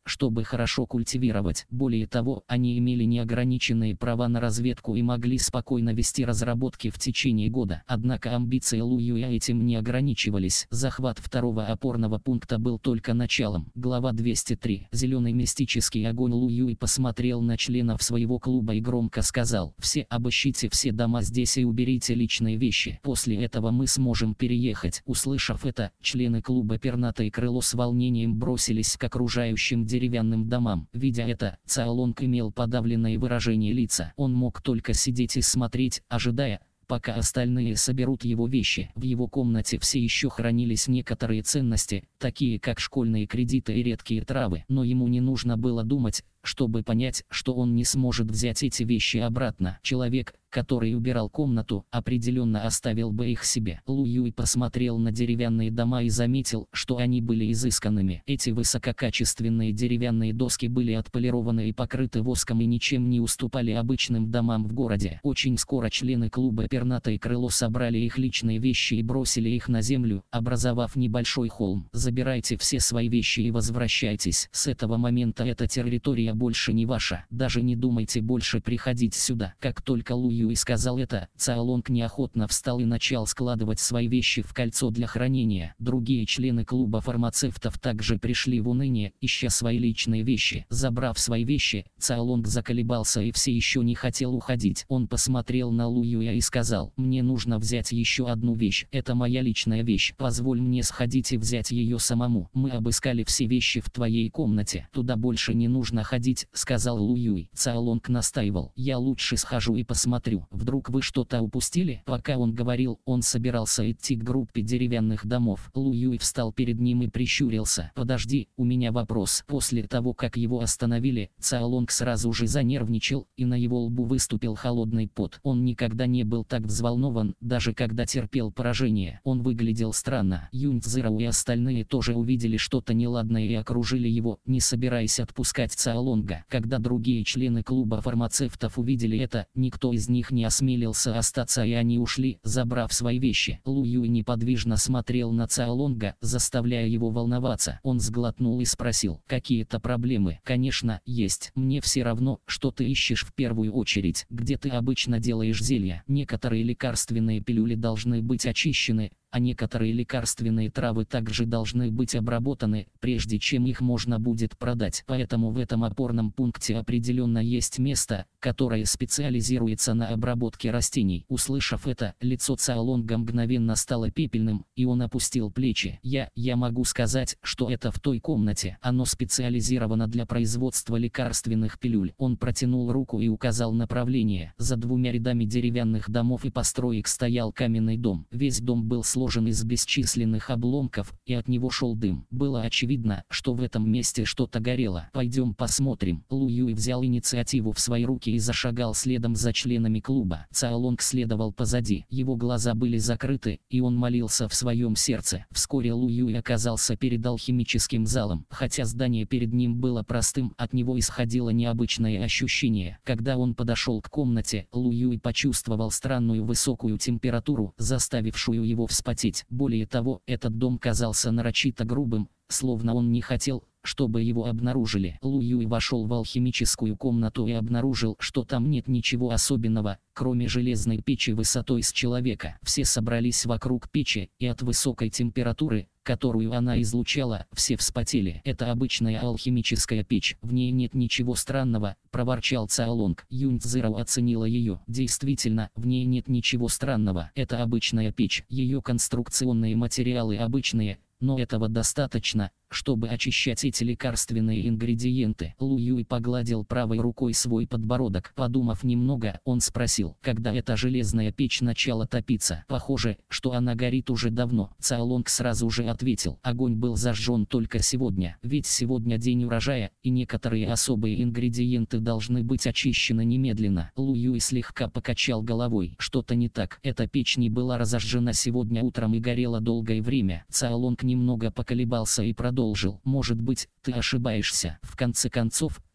чтобы хорошо культивировать. Более того, они имели неограниченные права на разведку и могли спокойно вести разработки в течение года. Однако амбиции Лу Юя этим не ограничивались. Захват второго опорного пункта был только началом. Глава двести три. Зеленый мистический огонь. Лу Юй посмотрел на членов своего клуба и громко сказал: «Все обыщите все дома здесь и уберите личные вещи. После этого мы сможем переехать». Услышав это, члены клуба «Пернатое крыло» с волнением бросились к окружающим деревянным домам. Видя это, Цао Лонг имел подавленное выражение лица. Он мог только сидеть и смотреть, ожидая, пока остальные соберут его вещи. В его комнате все еще хранились некоторые ценности, такие как школьные кредиты и редкие травы, но ему не нужно было думать, чтобы понять, что он не сможет взять эти вещи обратно. Человек, который убирал комнату, определенно оставил бы их себе. Лу Юй посмотрел на деревянные дома и заметил, что они были изысканными. Эти высококачественные деревянные доски были отполированы и покрыты воском и ничем не уступали обычным домам в городе. Очень скоро члены клуба «Пернатое крыло» собрали их личные вещи и бросили их на землю, образовав небольшой холм. «Забирайте все свои вещи и возвращайтесь. С этого момента эта территория больше не ваша. Даже не думайте больше приходить сюда». Как только Лу Юй сказал это, Цао Лонг неохотно встал и начал складывать свои вещи в кольцо для хранения. Другие члены клуба фармацевтов также пришли в уныние, ища свои личные вещи. Забрав свои вещи, Цао Лонг заколебался и все еще не хотел уходить. Он посмотрел на Лу Юя и сказал: «Мне нужно взять еще одну вещь. Это моя личная вещь. Позволь мне сходить и взять ее самому. Мы обыскали все вещи в твоей комнате. Туда больше не нужно ходить», — сказал Лу Юй. Цао Лонг настаивал: «Я лучше схожу и посмотрю. Вдруг вы что-то упустили?» Пока он говорил, он собирался идти к группе деревянных домов. Лу Юй встал перед ним и прищурился. «Подожди, у меня вопрос». После того, как его остановили, Цао Лонг сразу же занервничал, и на его лбу выступил холодный пот. Он никогда не был так взволнован, даже когда терпел поражение. Он выглядел странно. Юнь Цзэроу и остальные тоже увидели что-то неладное и окружили его, не собираясь отпускать Цао Лонга. Когда другие члены клуба фармацевтов увидели это, никто из них не осмелился остаться, и они ушли, забрав свои вещи. Лу Юй неподвижно смотрел на Цао Лонга, заставляя его волноваться. Он сглотнул и спросил: «Какие-то проблемы?» «Конечно, есть. Мне все равно, что ты ищешь в первую очередь. Где ты обычно делаешь зелья? Некоторые лекарственные пилюли должны быть очищены, а некоторые лекарственные травы также должны быть обработаны, прежде чем их можно будет продать. Поэтому в этом опорном пункте определенно есть место, которое специализируется на обработке растений». Услышав это, лицо Цао Лонга мгновенно стало пепельным, и он опустил плечи. «Я, я могу сказать, что это в той комнате. Оно специализировано для производства лекарственных пилюль». Он протянул руку и указал направление. За двумя рядами деревянных домов и построек стоял каменный дом. Весь дом был сложен сложен из бесчисленных обломков, и от него шел дым. Было очевидно, что в этом месте что-то горело. «Пойдем посмотрим». Лу Юй взял инициативу в свои руки и зашагал следом за членами клуба. Цао Лонг следовал позади. Его глаза были закрыты, и он молился в своем сердце. Вскоре Лу Юй оказался перед алхимическим залом. Хотя здание перед ним было простым, от него исходило необычное ощущение. Когда он подошел к комнате, Лу Юй почувствовал странную высокую температуру, заставившую его вспотеть. Более того, этот дом казался нарочито грубым, словно он не хотел, чтобы его обнаружили. Лу Юй вошел в алхимическую комнату и обнаружил, что там нет ничего особенного, кроме железной печи высотой с человека. Все собрались вокруг печи, и от высокой температуры, которую она излучала, все вспотели. «Это обычная алхимическая печь, в ней нет ничего странного», — проворчал Цао Лонг. Юнь Цзэроу оценила ее. «Действительно, в ней нет ничего странного. Это обычная печь, ее конструкционные материалы обычные, но этого достаточно, чтобы очищать эти лекарственные ингредиенты». Лу Юй погладил правой рукой свой подбородок. Подумав немного, он спросил: «Когда эта железная печь начала топиться?» «Похоже, что она горит уже давно». Цао Лонг сразу же ответил: «Огонь был зажжен только сегодня. Ведь сегодня день урожая, и некоторые особые ингредиенты должны быть очищены немедленно». Лу Юй слегка покачал головой. «Что-то не так. Эта печь не была разожжена сегодня утром и горела долгое время». Цао Лонг немного поколебался и продолжил: «Может быть, ты ошибаешься. В конце концов, ты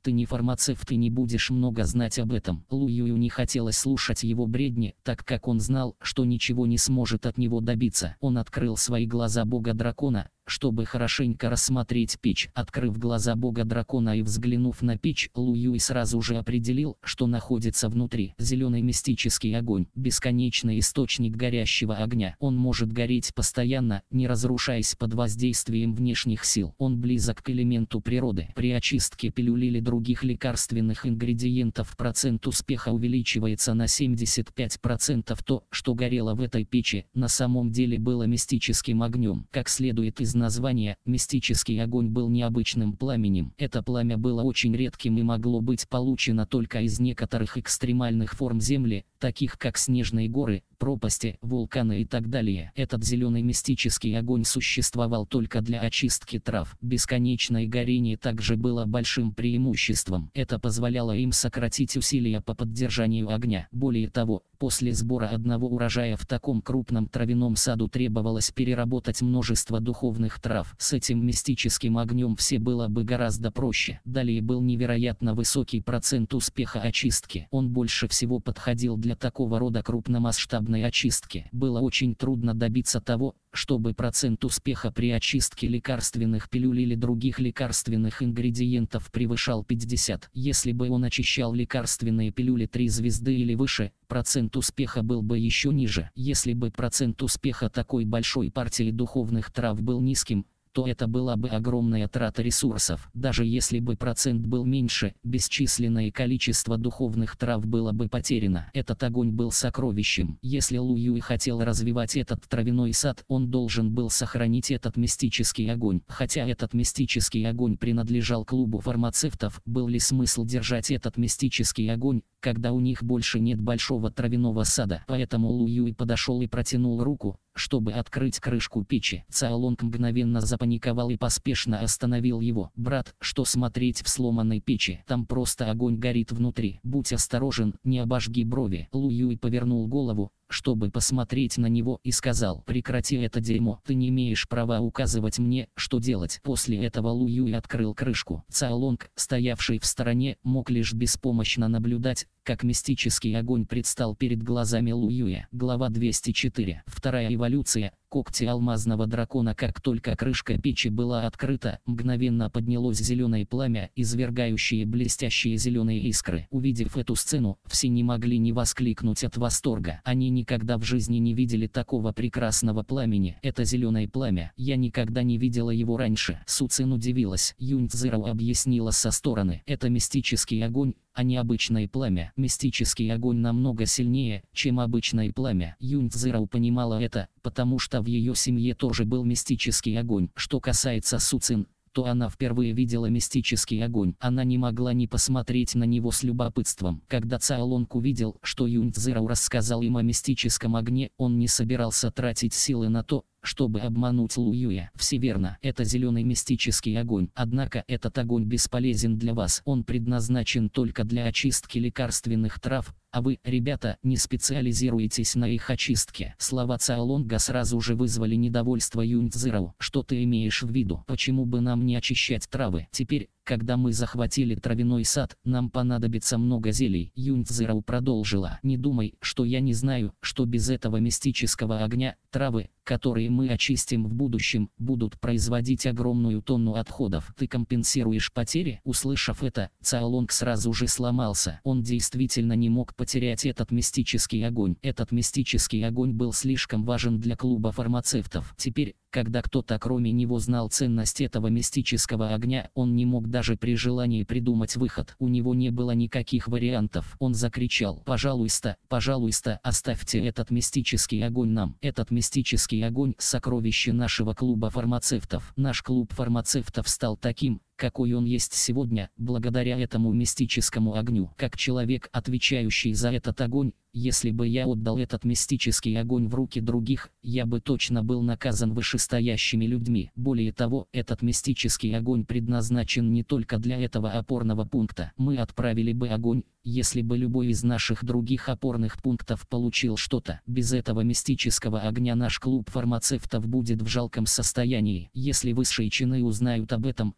Ты не фармацевт и не будешь много знать об этом. Лу Юю не хотелось слушать его бредни, так как он знал, что ничего не сможет от него добиться. Он открыл свои глаза бога-дракона, чтобы хорошенько рассмотреть печь. Открыв глаза бога-дракона и взглянув на печь, Лу Юй сразу же определил, что находится внутри. Зеленый мистический огонь, бесконечный источник горящего огня. Он может гореть постоянно, не разрушаясь под воздействием внешних сил. Он близок к элементу природы. При очистке пилюль или других лекарственных ингредиентов процент успеха увеличивается на семьдесят пять процентов. То, что горело в этой печи, на самом деле было мистическим огнем. Как следует из названия, мистический огонь был необычным пламенем. Это пламя было очень редким и могло быть получено только из некоторых экстремальных форм Земли, таких как снежные горы, пропасти, вулканы и так далее. Этот зеленый мистический огонь существовал только для очистки трав. Бесконечное горение также было большим преимуществом. Это позволяло им сократить усилия по поддержанию огня. Более того, после сбора одного урожая в таком крупном травяном саду требовалось переработать множество духовных трав. С этим мистическим огнем все было бы гораздо проще. Далее был невероятно высокий процент успеха очистки. Он больше всего подходил для такого рода крупномасштабной очистки. Было очень трудно добиться того, чтобы процент успеха при очистке лекарственных пилюль или других лекарственных ингредиентов превышал пятьдесят. Если бы он очищал лекарственные пилюли три звезды или выше, процент успеха был бы еще ниже. Если бы процент успеха такой большой партии духовных трав был низким, то это была бы огромная трата ресурсов. Даже если бы процент был меньше, бесчисленное количество духовных трав было бы потеряно. Этот огонь был сокровищем. Если Лу Юй хотел развивать этот травяной сад, он должен был сохранить этот мистический огонь. Хотя этот мистический огонь принадлежал клубу фармацевтов, был ли смысл держать этот мистический огонь, когда у них больше нет большого травяного сада? Поэтому Лу Юй подошел и протянул руку, чтобы открыть крышку печи. Цао Лонг мгновенно запаниковал и поспешно остановил его. «Брат, что смотреть в сломанной печи? Там просто огонь горит внутри. Будь осторожен, не обожги брови». Лу Юй повернул голову, чтобы посмотреть на него, и сказал: «Прекрати это дерьмо, ты не имеешь права указывать мне, что делать». После этого Лу Юй открыл крышку. Цао Лонг, стоявший в стороне, мог лишь беспомощно наблюдать, как мистический огонь предстал перед глазами Лу Юя. Глава двести четыре. Вторая эволюция. Когти алмазного дракона. Как только крышка печи была открыта, мгновенно поднялось зеленое пламя, извергающее блестящие зеленые искры. Увидев эту сцену, все не могли не воскликнуть от восторга. Они никогда в жизни не видели такого прекрасного пламени. Это зеленое пламя. Я никогда не видела его раньше. Су Цин удивилась. Юнь Цзэро объяснила со стороны: это мистический огонь, а не обычное пламя. Мистический огонь намного сильнее, чем обычное пламя. Юнь Цзэро понимала это, потому что в ее семье тоже был мистический огонь. Что касается Су Цин, то она впервые видела мистический огонь. Она не могла не посмотреть на него с любопытством. Когда Цао Лонг увидел, что Юнь Цзэро рассказал им о мистическом огне, он не собирался тратить силы на то, чтобы обмануть Лу Юя. Все верно, это зеленый мистический огонь. Однако этот огонь бесполезен для вас. Он предназначен только для очистки лекарственных трав, а вы, ребята, не специализируетесь на их очистке. Слова Цао Лонга сразу же вызвали недовольство Юнь Цзэро. Что ты имеешь в виду? Почему бы нам не очищать травы? Теперь, когда мы захватили травяной сад, нам понадобится много зелий. Юнь Цзэро продолжила: не думай, что я не знаю, что без этого мистического огня, травы, которые мы очистим в будущем, будут производить огромную тонну отходов. Ты компенсируешь потери? Услышав это, Цао Лонг сразу же сломался. Он действительно не мог потерять этот мистический огонь. Этот мистический огонь был слишком важен для клуба фармацевтов. Теперь, когда кто-то кроме него знал ценность этого мистического огня, он не мог даже при желании придумать выход. У него не было никаких вариантов. Он закричал: пожалуйста, пожалуйста, оставьте этот мистический огонь нам. Этот мистический огонь — сокровище нашего клуба фармацевтов. Наш клуб фармацевтов стал таким, какой он есть сегодня, благодаря этому мистическому огню. Как человек, отвечающий за этот огонь, если бы я отдал этот мистический огонь в руки других, я бы точно был наказан вышестоящими людьми. Более того, этот мистический огонь предназначен не только для этого опорного пункта. Мы отправили бы огонь, если бы любой из наших других опорных пунктов получил что-то. Без этого мистического огня наш клуб фармацевтов будет в жалком состоянии. Если высшие чины узнают об этом, они убьют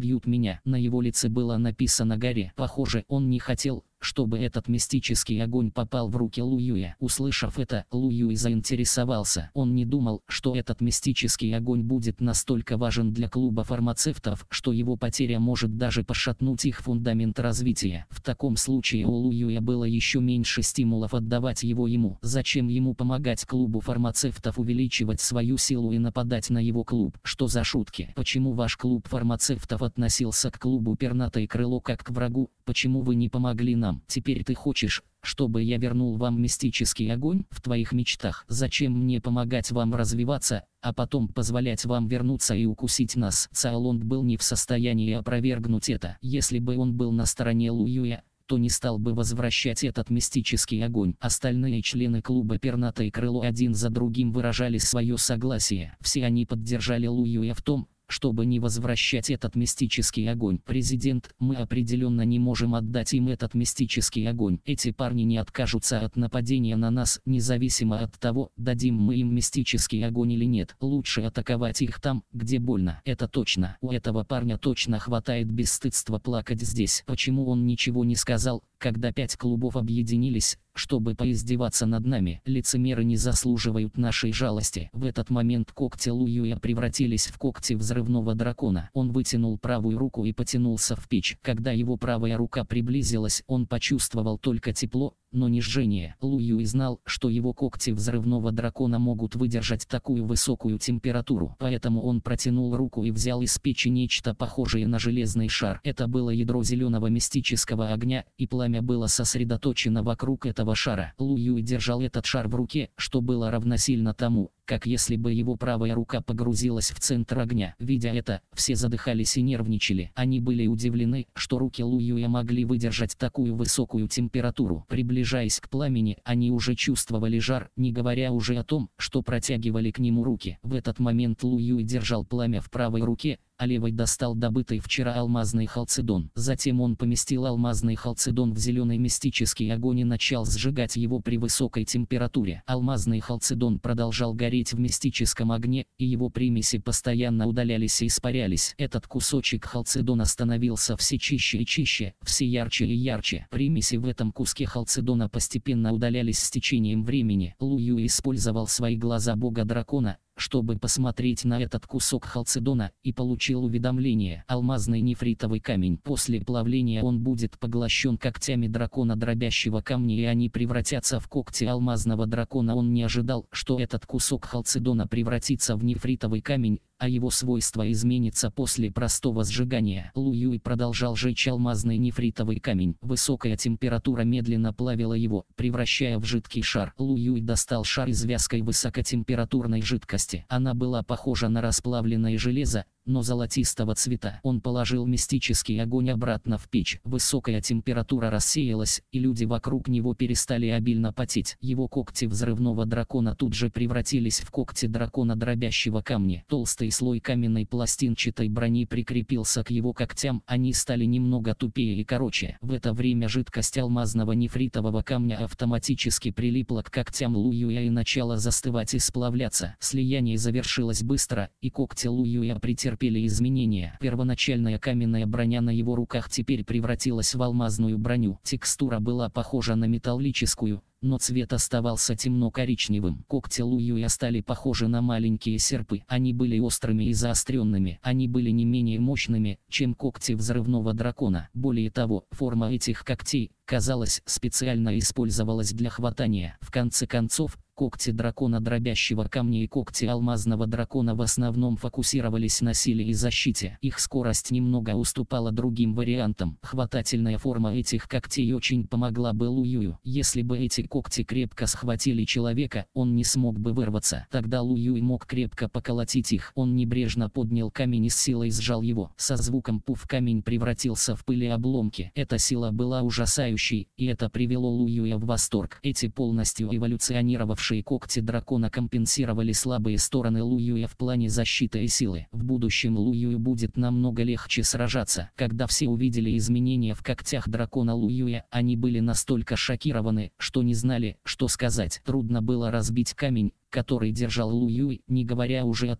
убьют меня». На его лице было написано «горе». Похоже, он не хотел, чтобы этот мистический огонь попал в руки Лу Юя. Услышав это, Лу Юй заинтересовался. Он не думал, что этот мистический огонь будет настолько важен для клуба фармацевтов, что его потеря может даже пошатнуть их фундамент развития. В таком случае у Лу Юя было еще меньше стимулов отдавать его ему. Зачем ему помогать клубу фармацевтов увеличивать свою силу и нападать на его клуб? Что за шутки? Почему ваш клуб фармацевтов относился к клубу Пернатое Крыло как к врагу? Почему вы не помогли нам? Теперь ты хочешь, чтобы я вернул вам мистический огонь в твоих мечтах? Зачем мне помогать вам развиваться, а потом позволять вам вернуться и укусить нас? Цаолонг был не в состоянии опровергнуть это. Если бы он был на стороне Лу Юя, то не стал бы возвращать этот мистический огонь. Остальные члены клуба Пернатое Крыло один за другим выражали свое согласие. Все они поддержали Лу Юя в том, чтобы не возвращать этот мистический огонь. Президент, мы определенно не можем отдать им этот мистический огонь. Эти парни не откажутся от нападения на нас, независимо от того, дадим мы им мистический огонь или нет. Лучше атаковать их там, где больно. Это точно. У этого парня точно хватает бесстыдства плакать здесь. Почему он ничего не сказал, когда пять клубов объединились, чтобы поиздеваться над нами? Лицемеры не заслуживают нашей жалости. В этот момент когти Лу Юя превратились в когти взрывного дракона. Он вытянул правую руку и потянулся в печь. Когда его правая рука приблизилась, он почувствовал только тепло, но не жжение. Лу Юй знал, что его когти взрывного дракона могут выдержать такую высокую температуру. Поэтому он протянул руку и взял из печи нечто похожее на железный шар. Это было ядро зеленого мистического огня, и пламя было сосредоточено вокруг этого шара. Лу Юй держал этот шар в руке, что было равносильно тому, как если бы его правая рука погрузилась в центр огня. Видя это, все задыхались и нервничали. Они были удивлены, что руки Лу Юя могли выдержать такую высокую температуру. Приближаясь к пламени, они уже чувствовали жар, не говоря уже о том, что протягивали к нему руки. В этот момент Лу Юй держал пламя в правой руке, а левой достал добытый вчера алмазный халцедон. Затем он поместил алмазный халцедон в зеленый мистический огонь и начал сжигать его при высокой температуре. Алмазный халцедон продолжал гореть в мистическом огне, и его примеси постоянно удалялись и испарялись. Этот кусочек халцедона становился все чище и чище, все ярче и ярче. Примеси в этом куске халцедона постепенно удалялись с течением времени. Лу Юй использовал свои глаза бога дракона, чтобы посмотреть на этот кусок халцедона, и получил уведомление: алмазный нефритовый камень. После плавления он будет поглощен когтями дракона дробящего камня, и они превратятся в когти алмазного дракона. Он не ожидал, что этот кусок халцедона превратится в нефритовый камень, а его свойства изменится после простого сжигания. Лу Юй продолжал жечь алмазный нефритовый камень. Высокая температура медленно плавила его, превращая в жидкий шар. Лу Юй достал шар из вязкой высокотемпературной жидкости. Она была похожа на расплавленное железо, но золотистого цвета. Он положил мистический огонь обратно в печь. Высокая температура рассеялась, и люди вокруг него перестали обильно потеть. Его когти взрывного дракона тут же превратились в когти дракона дробящего камня. Толстый слой каменной пластинчатой брони прикрепился к его когтям, они стали немного тупее и короче. В это время жидкость алмазного нефритового камня автоматически прилипла к когтям Лу Юя и начала застывать и сплавляться. Слияние завершилось быстро, и когти Лу Юя претерпели изменения. Первоначальная каменная броня на его руках теперь превратилась в алмазную броню. Текстура была похожа на металлическую, но цвет оставался темно-коричневым. Когти Лу Юя стали похожи на маленькие серпы. Они были острыми и заостренными. Они были не менее мощными, чем когти взрывного дракона. Более того, форма этих когтей, казалось, специально использовалась для хватания. В конце концов, когти дракона дробящего камня и когти алмазного дракона в основном фокусировались на силе и защите. Их скорость немного уступала другим вариантам. Хватательная форма этих когтей очень помогла бы Лу Юю. Если бы эти когти крепко схватили человека, он не смог бы вырваться. Тогда Лу Юй мог крепко поколотить их. Он небрежно поднял камень и с силой сжал его. Со звуком пуф камень превратился в пыль и обломки. Эта сила была ужасающей, и это привело Лу Юя в восторг. Эти полностью эволюционировавшие когти дракона компенсировали слабые стороны Лу Юя в плане защиты и силы. В будущем Лу Юю будет намного легче сражаться. Когда все увидели изменения в когтях дракона Лу Юя, они были настолько шокированы, что не знали, что сказать. Трудно было разбить камень, который держал Лу Юй, не говоря уже о том,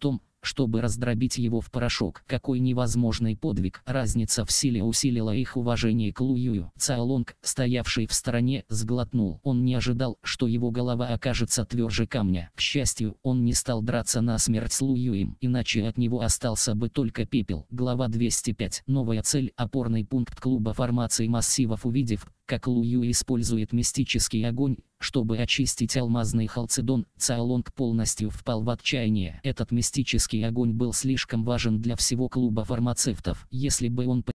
чтобы раздробить его в порошок. Какой невозможный подвиг! Разница в силе усилила их уважение к Лу Юю. Цао Лонг, стоявший в стороне, сглотнул. Он не ожидал, что его голова окажется тверже камня. К счастью, он не стал драться насмерть с Лу Юем, иначе от него остался бы только пепел. Глава двести пять. Новая цель. Опорный пункт клуба формации массивов. Увидев, как Лу Ю использует мистический огонь, чтобы очистить алмазный халцедон, Цао Лонг полностью впал в отчаяние. Этот мистический огонь был слишком важен для всего клуба фармацевтов. Если бы он